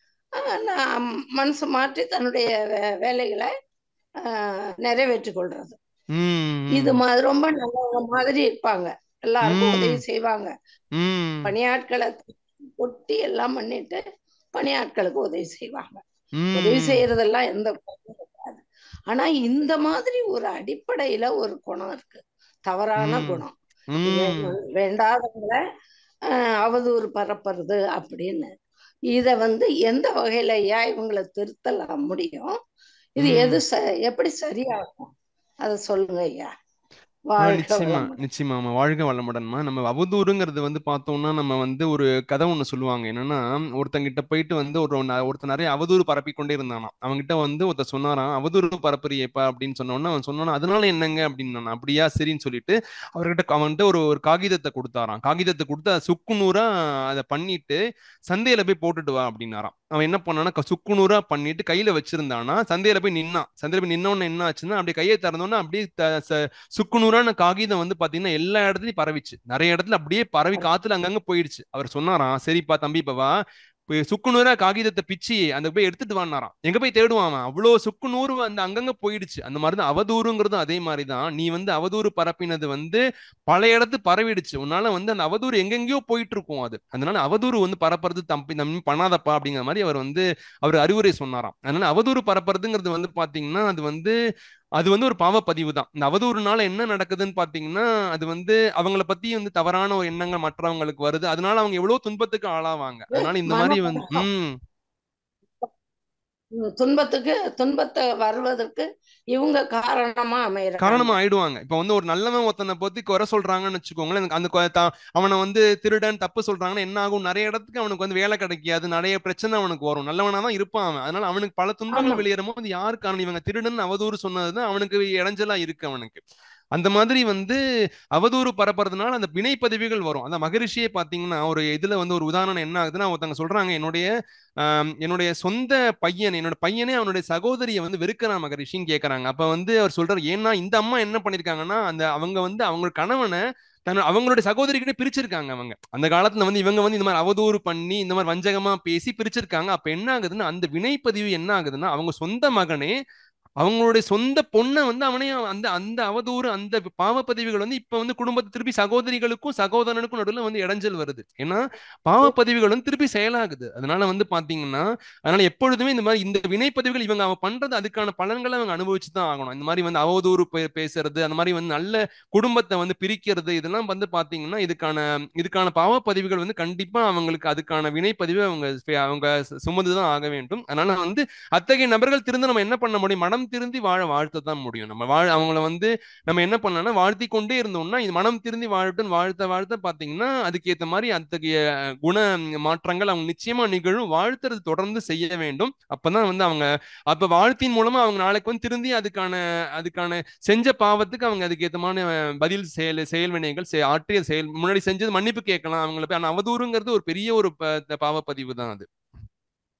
தன்னுடைய வேலைகளை நிறைவேற்றி கொள்றது. இது ரொம்ப நல்ல மாதிரி இருப்பாங்க, எல்லாருக்கும் உதவி செய்வாங்க, பணியாட்களை கொட்டி எல்லாம் பண்ணிட்டு பணியாட்களுக்கு உதவி செய்வாங்க. உதவி செய்யறதெல்லாம் எந்த குணமும் இருக்காது. ஆனா இந்த மாதிரி ஒரு அடிப்படையில ஒரு குணம் இருக்கு, தவறான குணம். வேண்டாதவங்களை அவதூறு பரப்புறது அப்படின்னு. இத எந்த வகையில ஐயா இவங்களை திருத்தலாம் முடியும்? இது எப்படி சரியாகும் அத சொல்லுங்க ஐயா. நிச்சயமா வாழ்க வளமுடன்மா. நம்ம அவதூறுங்கிறது பார்த்தோம்னா நம்ம ஒரு கதை ஒண்ணு சொல்லுவாங்க. என்னன்னா, ஒருத்தங்கிட்ட போயிட்டு ஒருத்தன் நிறைய அவதூறு பரப்பி கொண்டே இருந்தானா. அவங்கிட்ட ஒருத்தர் சொன்னாராம், அவதூறு பரப்புறியப்பா அப்படின்னு சொன்னோன்னா அவன் சொன்னானா, அதனால என்னங்க அப்படின்னு. அப்படியா, சரின்னு சொல்லிட்டு அவன்கிட்ட ஒரு காகிதத்தை கொடுத்தாராம். காகிதத்தை கொடுத்து அதை சுக்குநூறா அதை பண்ணிட்டு சந்தையில போய் போட்டுட்டு வா அப்படின்னாராம். அவன் என்ன பண்ணானா, சுக்குநூறா பண்ணிட்டு கையில வச்சிருந்தானா, சந்தையில போய் நின்னான். சந்தையில போய் நின்னோன்னு என்ன ஆச்சுன்னா, அப்படியே கையை திறந்தோன்னா அப்படியே சுக்குநூறான காகிதம் பாத்தீங்கன்னா எல்லா இடத்துலயும் பரவிச்சு. நிறைய இடத்துல அப்படியே பரவி காத்துல அங்கங்க போயிடுச்சு. அவர் சொன்னாராம், சரிப்பா தம்பி பவா, சுக்குநூறா காகிதத்தை பிச்சு அந்த போய் எடுத்துட்டு வானாராம். எங்க போய் தேடுவான்? அவ்வளவு சுக்குநூறு அங்கங்க போயிடுச்சு. அந்த மாதிரிதான் அவதூறுங்கிறதும் அதே மாதிரிதான். நீ அவதூறு பரப்பினது பல இடத்து பரவிடுச்சு. உன்னால அந்த அவதூறு எங்கெங்கயோ போயிட்டு இருக்கும். அதனால அவதூறு பரப்புறது தம்பி பண்ணாதப்பா அப்படிங்கிற மாதிரி அவர் அறிவுரை சொன்னாராம். அதனால அவதூறு பரப்புறதுங்கிறது பாத்தீங்கன்னா அது ஒரு பாவப்பதிவு தான். இந்த அவதூறுனால என்ன நடக்குதுன்னு பாத்தீங்கன்னா, அது அவங்கள பத்தி தவறான ஒரு எண்ணங்கள் மற்றவங்களுக்கு வருது. அதனால அவங்க எவ்வளவு துன்பத்துக்கு ஆளாவாங்க. அதனால இந்த மாதிரி துன்பத்தை வருவதற்கு இவங்க காரணமா ஆயிடுவாங்க. இப்ப ஒரு நல்லவன் ஒருத்தனை பத்தி குறை சொல்றாங்கன்னு வச்சுக்கோங்களேன், அந்த அவனை திருடன் தப்பு சொல்றாங்கன்னா என்ன ஆகும்? நிறைய இடத்துக்கு அவனுக்கு வேலை கிடைக்காது, நிறைய பிரச்சனை அவனுக்கு வரும். நல்லவனாதான் இருப்பான் அவன். அதனால அவனுக்கு பல துன்பங்கள் வெளியேறமோ அது யாரு காரணம்? இவங்க திருடன் அவதூறு சொன்னதுதான் அவனுக்கு இடைஞ்சலா இருக்கு அவனுக்கு. அந்த மாதிரி அவதூறு பரப்புறதுனால அந்த வினை பதிவுகள் வரும். அந்த மகரிஷியே பாத்தீங்கன்னா ஒரு இதுல ஒரு உதாரணம் என்ன ஆகுதுன்னா, ஒருத்தங்க சொல்றாங்க, என்னுடைய சொந்த பையன், என்னோட பையனே அவனுடைய சகோதரியை வெறுக்கிறான் மகரிஷின்னு கேட்கறாங்க. அப்ப அவர் சொல்றாரு, ஏன்னா இந்த அம்மா என்ன பண்ணிருக்காங்கன்னா, அவங்க அவங்க கணவனை அவங்களுடைய சகோதரி கிட்ட பிரிச்சிருக்காங்க. அவங்க அந்த காலத்துல இவங்க இந்த மாதிரி அவதூறு பண்ணி இந்த மாதிரி வஞ்சகமா பேசி பிரிச்சிருக்காங்க. அப்ப என்ன ஆகுதுன்னா, அந்த வினைப்பதிவு என்ன ஆகுதுன்னா, அவங்க சொந்த மகனே அவங்களுடைய சொந்த பொண்ணை அவனையும் அந்த அவதூறு அந்த பாவப்பதிவுகள் இப்ப குடும்பத்தை திருப்பி சகோதரிகளுக்கும் சகோதரனுக்கும் நடுவில் இடைஞ்சல் வருது. ஏன்னா பாவப்பதிவுகள் திருப்பி செயலாகுது. அதனால பாத்தீங்கன்னா, அதனால எப்பொழுதுமே இந்த மாதிரி இந்த வினைப்பதிவுகள் இவங்க பண்றது அதுக்கான பலன்களை அவங்க அனுபவிச்சுதான் ஆகணும். இந்த மாதிரி அவதூறு பேசுறது, அந்த மாதிரி நல்ல குடும்பத்தை பிரிக்கிறது, இதெல்லாம் பாத்தீங்கன்னா இதுக்கான பாவப்பதிவுகள் கண்டிப்பா அவங்களுக்கு அதுக்கான வினைப்பதிவை அவங்க சுமந்துதான் ஆக வேண்டும். அதனால அத்தகைய நபர்கள் திருந்து நம்ம என்ன பண்ண முடியும்? மனம் திருந்தி வாழ வாழ்த்ததான் முடியும். நம்ம அவங்கள நம்ம என்ன பண்ணலாம்னா வாழ்த்தி கொண்டே இருந்தோம்னா, இது மனம் திருந்தி வாழட்டும் வாழ்த்த பாத்தீங்கன்னா அதுக்கேற்ற மாதிரி அத்தகைய குண மாற்றங்கள் அவங்க நிச்சயமா நிகழும். வாழ்த்துறது தொடர்ந்து செய்ய வேண்டும். அப்பதான் அவங்க அப்ப வாழ்த்தின் மூலமா அவங்க நாளைக்கு திருந்தி அதுக்கான செஞ்ச பாவத்துக்கு அவங்க அதுக்கேற்றமான பதில் செயல் வினைகள் ஆற்றிய செயல் முன்னாடி செஞ்சது மன்னிப்பு கேட்கலாம் அவங்களை போய். ஆனா அவதூறுங்கிறது ஒரு பெரிய ஒரு பாவப்பதிவு தான் அது.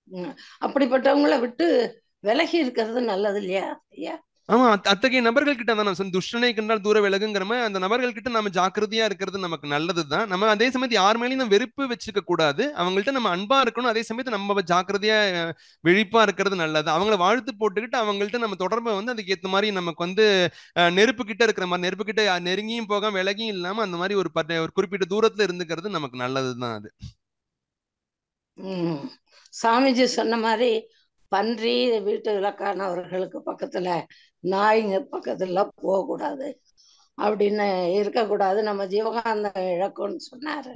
அப்படிப்பட்டவங்களை விட்டு விலகி இருக்கிறது நல்லது இல்லையா ஐயா? ஆமா, அத்தகைய நபர்கள் கிட்ட தான் துஷ்டனை கண்டால் தூர விலகுங்கிற மாதிரி அந்த நபர்கள் கிட்ட நம்ம ஜாக்கிரதையா இருக்கிறது நமக்கு நல்லதுதான். நம்ம அதே சமயத்து யார் மேலேயும் நம்ம வெறுப்பு வச்சுக்க கூடாது. அவங்கள்ட்ட நம்ம அன்பா இருக்கணும். அதே சமயத்து நம்ம ஜாக்கிரதையா விழிப்பா இருக்கிறது நல்லது. அவங்கள வாழ்த்து போட்டுக்கிட்டு அவங்கள்ட்ட நம்ம தொடர்பை அதுக்கு ஏத்த மாதிரி நமக்கு நெருப்பு கிட்ட இருக்கிற மாதிரி நெருப்பு கிட்ட நெருங்கியும் போகாம விலகியும் இல்லாம அந்த மாதிரி ஒரு குறிப்பிட்ட தூரத்துல இருந்துக்கிறது நமக்கு நல்லதுதான் அது. சாமிஜி சொன்ன மாதிரி பன்றி வீட்டு விளக்கானவர்களுக்கு பக்கத்துல நாய்ங்க பக்கத்துல போகக்கூடாது அப்படின்னு இருக்கக்கூடாது. நம்ம ஜீவகாந்தம் இழக்கும்னு சொன்னாரு.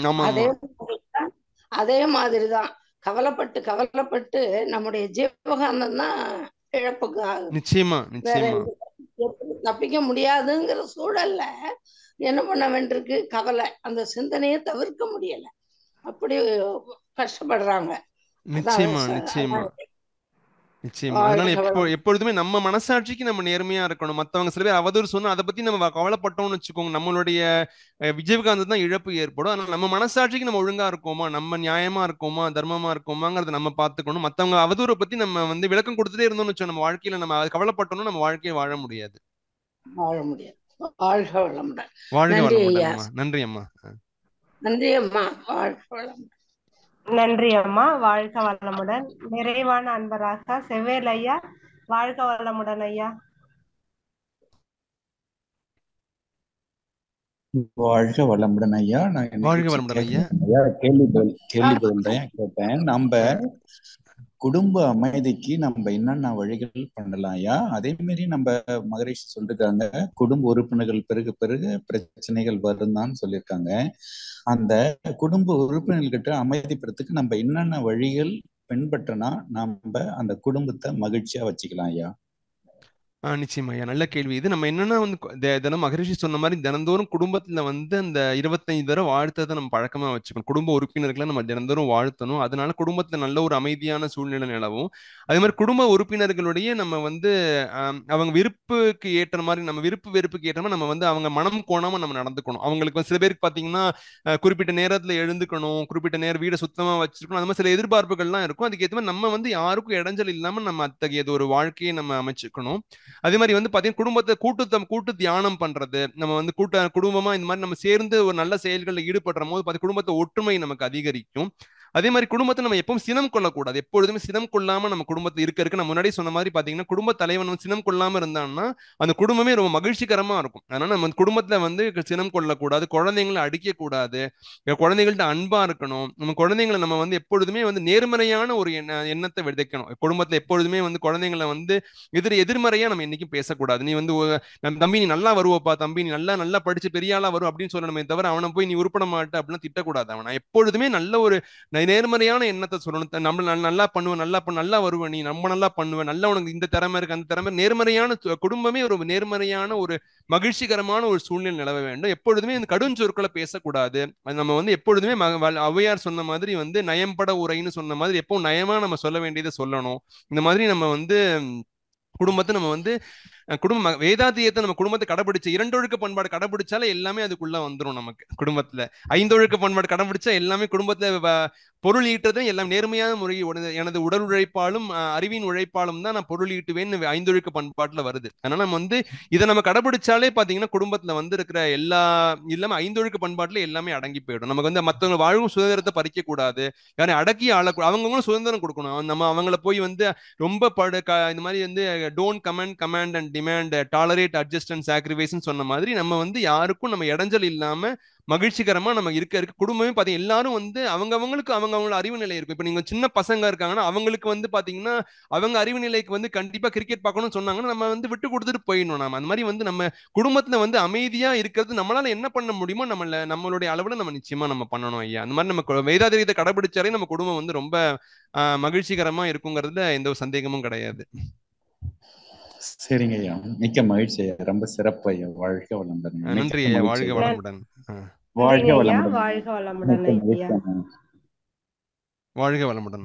அதே மாதிரிதான் கவலைப்பட்டு நம்முடைய ஜீவகாந்தம் தான் இழப்புக்கு ஆகும். தப்பிக்க முடியாதுங்கிற சூழல்ல என்ன பண்ண வேண்டியிருக்கு? கவலை, அந்த சிந்தனையை தவிர்க்க முடியல. அப்படி கஷ்டப்படுறாங்க. நிச்சயமா. அதனால எப்பொழுதுமே நம்ம மனசாட்சிக்கு நம்ம நேர்மையா இருக்கணும். மத்தவங்க சில பேர் அவதூறு சொன்னா அதை பத்தி நம்ம கவலைப்பட்டோம்னு வச்சுக்கோங்க, நம்மளுடைய விஜயகாந்த் தான் இழப்பு ஏற்படும். அதனால நம்ம மனசாட்சிக்கு நம்ம ஒழுங்கா இருக்கோமா, நம்ம நியாயமா இருக்கோமா, தர்மமா இருக்கோமாங்கிறத நம்ம பார்த்துக்கணும். மத்தவங்க அவதூறை பத்தி நம்ம விளக்கம் கொடுத்துட்டே இருந்தோம்னு வச்சோம், நம்ம வாழ்க்கையில நம்ம கவலைப்பட்டோம்னா நம்ம வாழ்க்கையை வாழ முடியாது. வாழ்க வளமுடன். வாழ்க வளமுடன். நன்றி அம்மா. நன்றி அம்மா. வாழ்க வளமுடன். நன்றி அம்மா. வாழ்க வளமுடன். நிறைவான அன்பராக செவ்வேல் ஐயா, வாழ்க வளமுடன் ஐயா. வாழ்க வளமுடன் ஐயா. நான் கேள்வி பதில் தான் கேட்டேன். நம்ம குடும்ப அமைதிக்கு நம்ம என்னென்ன வழிகள் பண்ணலாம் ஐயா? அதே மாதிரி நம்ம மகரிஷி சொல்லிருக்காங்க, குடும்ப உறுப்பினர்கள் பெருக பிரச்சனைகள் வரும்தான் சொல்லியிருக்காங்க. அந்த குடும்ப உறுப்பினர்கிட்ட அமைதிப்படுறதுக்கு நம்ம என்னென்ன வழிகள் பின்பற்றினா நம்ம அந்த குடும்பத்தை மகிழ்ச்சியா வச்சுக்கலாம் ஐயா? நிச்சயமா ஐயா, நல்ல கேள்வி இது. நம்ம என்னன்னா தினம் மகரிஷி சொன்ன மாதிரி தினந்தோறும் குடும்பத்துல அந்த 25 தடவை வாழ்த்ததை நம்ம பழக்கமா வச்சுக்கணும். குடும்ப உறுப்பினர்களை நம்ம தினந்தோறும் வாழ்த்தணும். அதனால குடும்பத்துல நல்ல ஒரு அமைதியான சூழ்நிலை நிலவும். அதே மாதிரி குடும்ப உறுப்பினர்களுடைய நம்ம அவங்க விருப்புக்கு ஏற்ற மாதிரி நம்ம வெறுப்புக்கு ஏற்ற மாதிரி நம்ம அவங்க மனம் கோணாம நம்ம நடந்துக்கணும். அவங்களுக்கு சில பேருக்கு பாத்தீங்கன்னா குறிப்பிட்ட நேரத்துல எழுந்துக்கணும், குறிப்பிட்ட நேரம் வீடை சுத்தமா வச்சிருக்கணும், அந்த மாதிரி சில எதிர்பார்ப்புகள்லாம் இருக்கும். அதுக்கு ஏற்ற மாதிரி நம்ம யாருக்கும் இடைஞ்சல் இல்லாம நம்ம அத்தகையது ஒரு வாழ்க்கையை நம்ம அமைச்சுக்கணும். அதே மாதிரி பாத்தீங்கன்னா குடும்பத்தை கூட்டு தியானம் பண்றது, நம்ம குடும்பமா இந்த மாதிரி நம்ம சேர்ந்து ஒரு நல்ல செயல்களில் ஈடுபடுற போது குடும்பத்தை ஒற்றுமை நமக்கு அதிகரிக்கும். அதே மாதிரி குடும்பத்தை நம்ம எப்பவும் சினம் கொள்ளக்கூடாது. எப்பொழுதுமே சினம் கொள்ளாம நம்ம குடும்பத்தை இருக்க நான் முன்னாடி சொன்ன மாதிரி பாத்தீங்கன்னா குடும்ப தலைவன் சினம் கொள்ளாம இருந்தான்னா அந்த குடும்பமே ரொம்ப மகிழ்ச்சிகரமா இருக்கும். அதனால நம்ம குடும்பத்துல சினம் கொள்ளக்கூடாது, குழந்தைங்களை அடிக்க கூடாது, குழந்தைகள்ட்ட அன்பா இருக்கணும். நம்ம குழந்தைங்களை நம்ம எப்பொழுதுமே நேர்மறையான ஒரு எண்ணத்தை விதைக்கணும். குடும்பத்துல எப்பொழுதுமே குழந்தைங்களை எதிர்மறையா நம்ம என்னைக்கும் பேசக்கூடாது. நீ தம்பி நீ நல்லா வருவப்பா, தம்பி நீ நல்லா படிச்சு பெரிய ஆளா வரும் அப்படின்னு சொல்லணுமே தவிர அவனை போய் நீ உருப்பட மாட்ட அப்படின்னு திட்டக்கூடாது. அவனை எப்பொழுதுமே நல்ல ஒரு நேர்மறையான எண்ணத்தை சொல்லணும். நம்ம நல்லா பண்ணுவேன், நல்லா வருவேன், நீ நம்ம நல்லா பண்ணுவேன், நல்லா உனக்கு இந்த திறமை இருக்கு அந்த திறமை, நேர்மறையான குடும்பமே ஒரு நேர்மறையான ஒரு மகிழ்ச்சிகரமான ஒரு சூழ்நிலை நிலவ வேண்டும். எப்பொழுதுமே இந்த கடும் சொற்களை பேசக்கூடாது. நம்ம எப்பொழுதுமே ஔவையார் சொன்ன மாதிரி நயம்பட உரைன்னு சொன்ன மாதிரி எப்பவும் நயமா நம்ம சொல்ல வேண்டியதை சொல்லணும். இந்த மாதிரி நம்ம குடும்பத்தை நம்ம குடும்ப வேதாத்தியத்தை நம்ம குடும்பத்தை கடைபிடிச்ச 2 ஒழுக்க பண்பாடு கடைபிடிச்சாலே எல்லாமே அதுக்குள்ள வந்துடும். நமக்கு குடும்பத்துல 5 ஒழுக்க பண்பாடு கடைபிடிச்சா எல்லாமே குடும்பத்துல பொருள் ஈட்டுறதும் எல்லாம் நேர்மையான முறை. எனது உடல் உழைப்பாலும் அறிவின் உழைப்பாலும் தான் நான் பொருள் ஈட்டுவேன் 5 ஒழுக்க பண்பாட்டுல வருது. அதனால நம்ம இதை நம்ம கடைபிடிச்சாலே பாத்தீங்கன்னா குடும்பத்துல இருக்கிற எல்லா இல்லாம 5 ஒழுக்க பண்பாட்டுல எல்லாமே அடங்கி போயிடும். நமக்கு மத்தவங்க வாழும் சுதந்திரத்தை பறிக்க கூடாது, யாரும் அடக்கி அவங்கவுங்களும் சுதந்திரம் கொடுக்கணும். நம்ம அவங்கள போய் ரொம்ப இந்த மாதிரி don't command and demand, tolerate, adjust and sacrifice சொன்ன மாதிரி நம்ம யாருக்கும் நம்ம இடைஞ்சல் இல்லாம மகிழ்ச்சிகரமா நம்ம இருக்க குடும்பமே பாத்தீங்கன்னா எல்லாரும் அவங்களுக்கு அவங்க அறிவு நிலை இருக்கும். இப்ப நீங்க சின்ன பசங்க இருக்காங்கன்னா அவங்களுக்கு பாத்தீங்கன்னா அவங்க அறிவு நிலைக்கு கண்டிப்பா கிரிக்கெட் பார்க்கணும்னு சொன்னாங்கன்னா நம்ம விட்டு கொடுத்துட்டு போயிடணும். நம்ம அந்த மாதிரி நம்ம குடும்பத்துல அமைதியா இருக்கிறது நம்மளால என்ன பண்ண முடியுமோ நம்மளுடைய அளவுல நம்ம நிச்சயமா நம்ம பண்ணணும் ஐயா. அந்த மாதிரி நம்ம வேதாத்திரியத்தை கடைபிடிச்சாலே நம்ம குடும்பம் ரொம்ப மகிழ்ச்சிகரமா இருக்குங்கிறதுல எந்த ஒரு சந்தேகமும் கிடையாது. சரிங்க ஐயா, மிக்க மகிழ்ச்சி ஐயா, ரொம்ப சிறப்பு ஐயா. வாழ்க வளமுடன். நன்றி ஐயா, வாழ்க வளமுடன். வாழ்க வளமுடன். வாழ்க வளமுடன் ஐயா. வாழ்க வளமுடன்.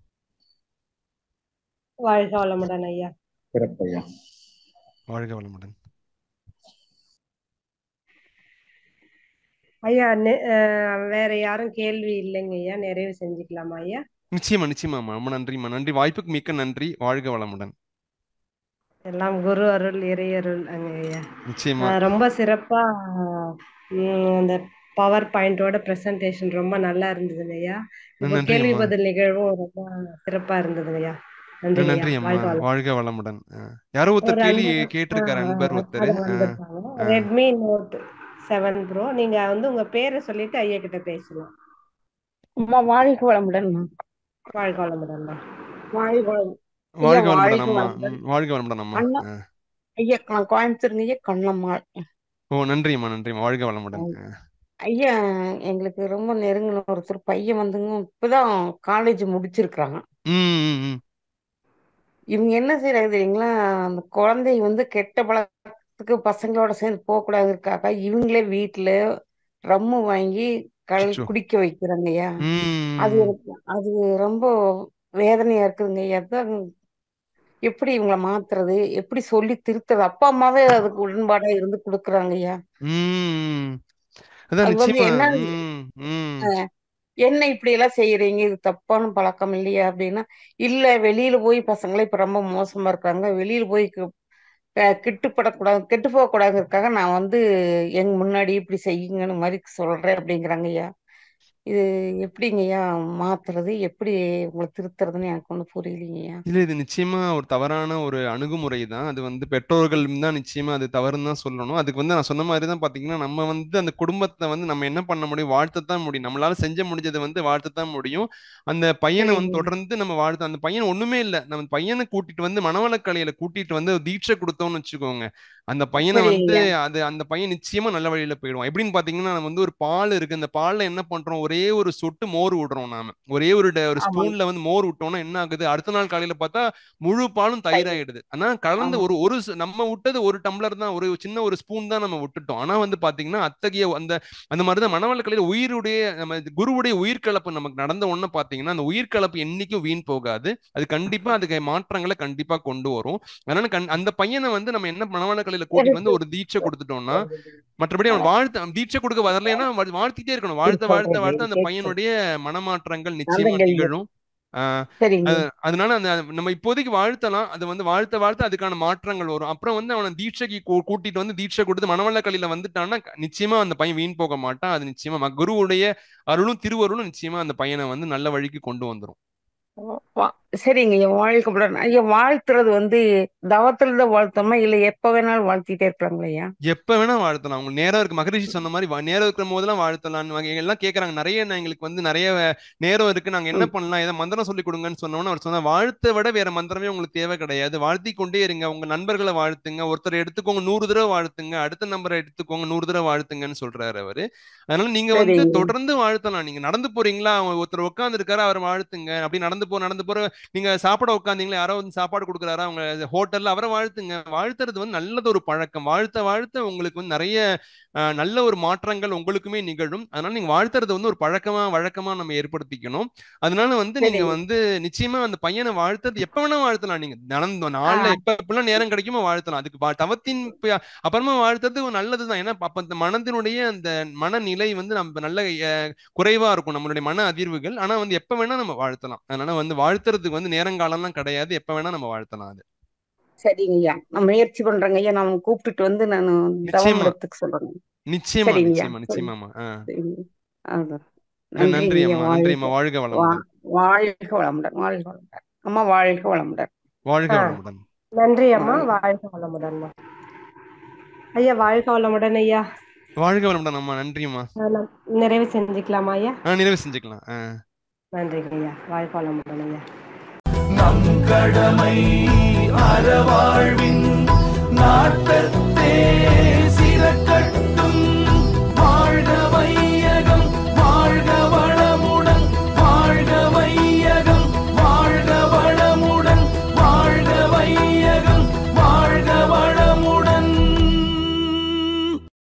வாழ்க வளமுடன் ஐயா. சிறப்பு ஐயா. வாழ்க வளமுடன் ஐயா. வேற யாரும் கேள்வி இல்லைங்க ஐயா, நிறைவு செஞ்சுக்கலாமா ஐயா? நிச்சயமா நிச்சயமாம்மா, ரொம்ப நன்றிம்மா. நன்றி, வாய்ப்புக்கு மிக்க நன்றி. வாழ்க வளமுடன். எல்லாம் குரு அருள், இறை அருள் ஐயா. நிச்சயமா ரொம்ப சிறப்பா அந்த பவர் பாயிண்டோட பிரசன்டேஷன் ரொம்ப நல்லா இருந்ததுங்க ஐயா. இப்போ நன்றி கேள்வி அம்மா. பதில் நிகழ்வும் ரொம்ப சிறப்பா இருந்ததுங்க ஐயா. நன்றி ஐயா. நன்றி அம்மா, வாழ்க வளமுடன். வாழ்க வளமுடன். யாரோ ஒரு ஒருத்தர் கேள்வி அன்பர் கேட்டிருக்காரு, அன்பர் ஒருத்தர். அது வந்துட்டாங்க. Redmi note 7 pro. நீங்க வந்து உங்க பேரை சொல்லிட்டு ஐயா கிட்ட பேசலாம். அம்மா வாழ்க வளமுடன். வாழ்க வளமுடன். வாழ்க வளம். வாழ்க வளமுடன் அம்மா. வாழ்க வளமுடன் அம்மா. ஐயா நான் கோயம்புத்தூருங்க ஐயா, கண்ணம்மாள். ஓ நன்றிம்மா, நன்றிம்மா, வாழ்க வளமுடன். ஐயா எங்களுக்கு ரொம்ப நெருங்கின ஒருத்தர் பையன் வந்துங்க இப்பதான் காலேஜ் முடிச்சிருக்கிறாங்க. இவங்க என்ன செய்யறாங்க தெரியுங்களா, அந்த குழந்தை வந்து கெட்ட பழக்கத்துக்கு பசங்களோட சேர்ந்து போகக்கூடாதுக்காக இவங்களே வீட்டுல ரம்மு வாங்கி குடிக்க வைக்கிறாங்க ஐயா. அது ரொம்ப வேதனையா இருக்குதுங்க ஐயா. அதான் எப்படி இவங்களை மாத்துறது, எப்படி சொல்லி திருத்துறது? அப்பா அம்மாவே அதுக்கு உடன்பாடா இருந்து கொடுக்குறாங்க ஐயா. அது வந்து என்ன இப்படி எல்லாம் செய்யறீங்க, இது தப்பான பழக்கம் இல்லையா அப்படின்னா, இல்ல வெளியில போய் பசங்களே இப்ப ரொம்ப மோசமா இருக்காங்க, வெளியில போய் கெட்டு போக கூடாதுக்காக நான் வந்து எங்க முன்னாடி இப்படி செய்யுங்கன்னு மாதிரி சொல்றேன் அப்படிங்கிறாங்க ஐயா. இது எப்படிங்கய்யா மாத்துறது, எப்படி உங்களை திருத்துறதுன்னு எனக்கு ஒன்றும் புரியலைங்கய்யா. இல்ல, இது நிச்சயமா ஒரு தவறான ஒரு அணுகுமுறை தான். அது வந்து பெற்றோர்கள் தான் நிச்சயமா அது தவறுன்னு தான் சொல்லணும். அதுக்கு வந்து நான் சொன்ன மாதிரி தான் பாத்தீங்கன்னா, நம்ம வந்து அந்த குடும்பத்தை வந்து நம்ம என்ன பண்ண முடியும், வாழ்த்தத்தான் முடியும். நம்மளால செஞ்ச முடிஞ்சதை வந்து வாழ்த்தத்தான் முடியும். அந்த பையனை வந்து தொடர்ந்து நம்ம வாழ்த்து. அந்த பையன் ஒண்ணுமே இல்லை, நம்ம பையனை கூட்டிட்டு வந்து மனவளக்கலையில கூட்டிட்டு வந்து தீட்சை கொடுத்தோம்னு வச்சுக்கோங்க, அந்த பையனை வந்து அந்த பையன் நிச்சயமா நல்ல வழியில போயிடுவான். எப்படின்னு பாத்தீங்கன்னா, நம்ம வந்து ஒரு பால் இருக்கு, அந்த பால்ல என்ன பண்றோம், ஒரே ஒரு சொட்டு மோர் விடுறோம். நாம ஒரே ஒரு ஸ்பூன்ல வந்து மோர் விட்டோம்னா என்ன ஆகுது, அடுத்த நாள் காலையில பார்த்தா முழு பாலும் தயிராயிடுது. ஆனா கலந்து ஒரு நம்ம விட்டது ஒரு டம்ளர் தான், ஒரு சின்ன ஒரு ஸ்பூன் தான் நம்ம விட்டுட்டோம். ஆனா வந்து பாத்தீங்கன்னா அத்தகைய அந்த மாதிரிதான் மனவளக்கலையில உயிருடைய நம்ம குருவுடைய உயிர்கலப்பு நமக்கு நடந்த ஒண்ணு பாத்தீங்கன்னா, அந்த உயிர்கலப்பு என்னைக்கும் வீண் போகாது. அது கண்டிப்பா அதுக்கு மாற்றங்களை கண்டிப்பா கொண்டு வரும். அதனால அந்த பையனை வந்து நம்ம என்ன மனவளக்கலையில கூட்டிட்டு வந்து ஒரு தீட்சை கொடுத்துட்டோம்னா, மற்றபடி அவன் தீட்சை கொடுக்க வரலைன்னா வாழ்த்திட்டே இருக்கணும். வாழ்த்த அந்த பையனுடைய மனமாற்றங்கள் நிச்சயமா நிகழும். அதனால நம்ம இப்போதைக்கு வாழ்த்தலாம். அது வந்து வாழ்த்த அதுக்கான மாற்றங்கள் வரும். அப்புறம் வந்து அவனை தீட்சைக்கு கூட்டிட்டு வந்து தீட்சை கொடுத்து மனவளக்கலையில வந்துட்டான்னா நிச்சயமா அந்த பையன் வீண் போக மாட்டான். அது நிச்சயமா குருவுடைய அருளும் திருவருளும் நிச்சயமா அந்த பையனை வந்து நல்ல வழிக்கு கொண்டு வந்துரும். சரிங்க ஐயா, வாழ்க்கை ஐயா. வாழ்த்துறது வந்து தவத்துல தான் வாழ்த்தோமா இல்ல எப்ப வேணாலும் வாழ்த்திட்டே இருப்பாங்களா ஐயா? எப்ப வேணா வாழ்த்தலாம். உங்களுக்கு நேரம் இருக்கு, மகரிஷி சொன்ன மாதிரி நேரம் இருக்கிற போதெல்லாம் வாழ்த்தலாம். எல்லாம் கேட்கறாங்க, நிறைய எங்களுக்கு வந்து நிறைய நேரம் இருக்கு, நாங்க என்ன பண்ணலாம், ஏதாவது மந்திரம் சொல்லி கொடுங்கன்னு சொன்னோன்னு அவர் சொன்னா, வாழ்த்தை விட வேற மந்திரமே உங்களுக்கு தேவை கிடையாது. வாழ்த்தி கொண்டே இருங்க. உங்க நண்பர்களை வாழ்த்துங்க, ஒருத்தர் எடுத்துக்கோங்க 100 தடவை வாழ்த்துங்க, அடுத்த நம்பரை எடுத்துக்கோங்க 100 தடவை வாழ்த்துங்கன்னு சொல்றாரு அவரு. அதனால நீங்க வந்து தொடர்ந்து வாழ்த்தலாம். நீங்க நடந்து போறீங்களா, ஒருத்தர் உட்கார்ந்து இருக்காரு, அவர் வாழ்த்துங்க. அப்படி நடந்து போற நீங்க சாப்பாடு உட்காந்தீங்களா, யாரோ வந்து சாப்பாடு கொடுக்குறாரா அவங்க ஹோட்டல்ல, அவரை வாழ்த்துங்க. வாழ்த்துறது வந்து நல்லது ஒரு பழக்கம். வாழ்த்த உங்களுக்கு வந்து நிறைய நல்ல ஒரு மாற்றங்கள் உங்களுக்குமே நிகழும். அதனால நீங்க வாழ்த்துறது வந்து ஒரு வழக்கமா நம்ம ஏற்படுத்திக்கணும். அதனால வந்து நீங்க வந்து நிச்சயமா அந்த பையனை வாழ்த்துறது எப்ப வேணா வாழ்த்தலாம். நீங்க நடந்த நாள்ல எப்பெல்லாம் நேரம் கிடைக்குமோ வாழ்த்தலாம். அதுக்கு தவத்தின் அப்புறமா வாழ்த்துறது நல்லதுதான். ஏன்னா அப்ப அந்த மனதினுடைய அந்த மனநிலை வந்து நம்ம நல்ல குறைவா இருக்கும், நம்மளுடைய மன அதிர்வுகள். ஆனா வந்து எப்ப வேணா நம்ம வாழ்த்தலாம். அதனால வந்து வாழ்த்துறதுக்கு வந்து நேரங்காலம்லாம் கிடையாது, எப்ப வேணா நம்ம வாழ்த்தலாம். அது சரிங்க ஐயா, நான் முயற்சி பண்றேங்க ஐயா. நான் கூப்பிட்டுட்டு வந்து நான் தவம் எடுத்துக்க சொல்றேன். நிச்சயமா நிச்சயமா. நன்றி அம்மா, நன்றி அம்மா. வாழ்க வளமுடன். வாழ்க வளமுடன். வாழ்க வளமுடன் அம்மா. வாழ்க வளமுடன். வாழ்க வளமுடன். நன்றி அம்மா. வாழ்க வளமுடன் ஐயா. வாழ்க வளமுடன் ஐயா. வாழ்க வளமுடன் அம்மா. நன்றி அம்மா. நிறைவு செஞ்சுக்கலாமா ஐயா? நிறைவு செஞ்சுக்கலாம். நன்றி ஐயா. வாழ்க வளமுடன் ஐயா. நம் கடமை அறவாழ்வின் நாட்டத்தே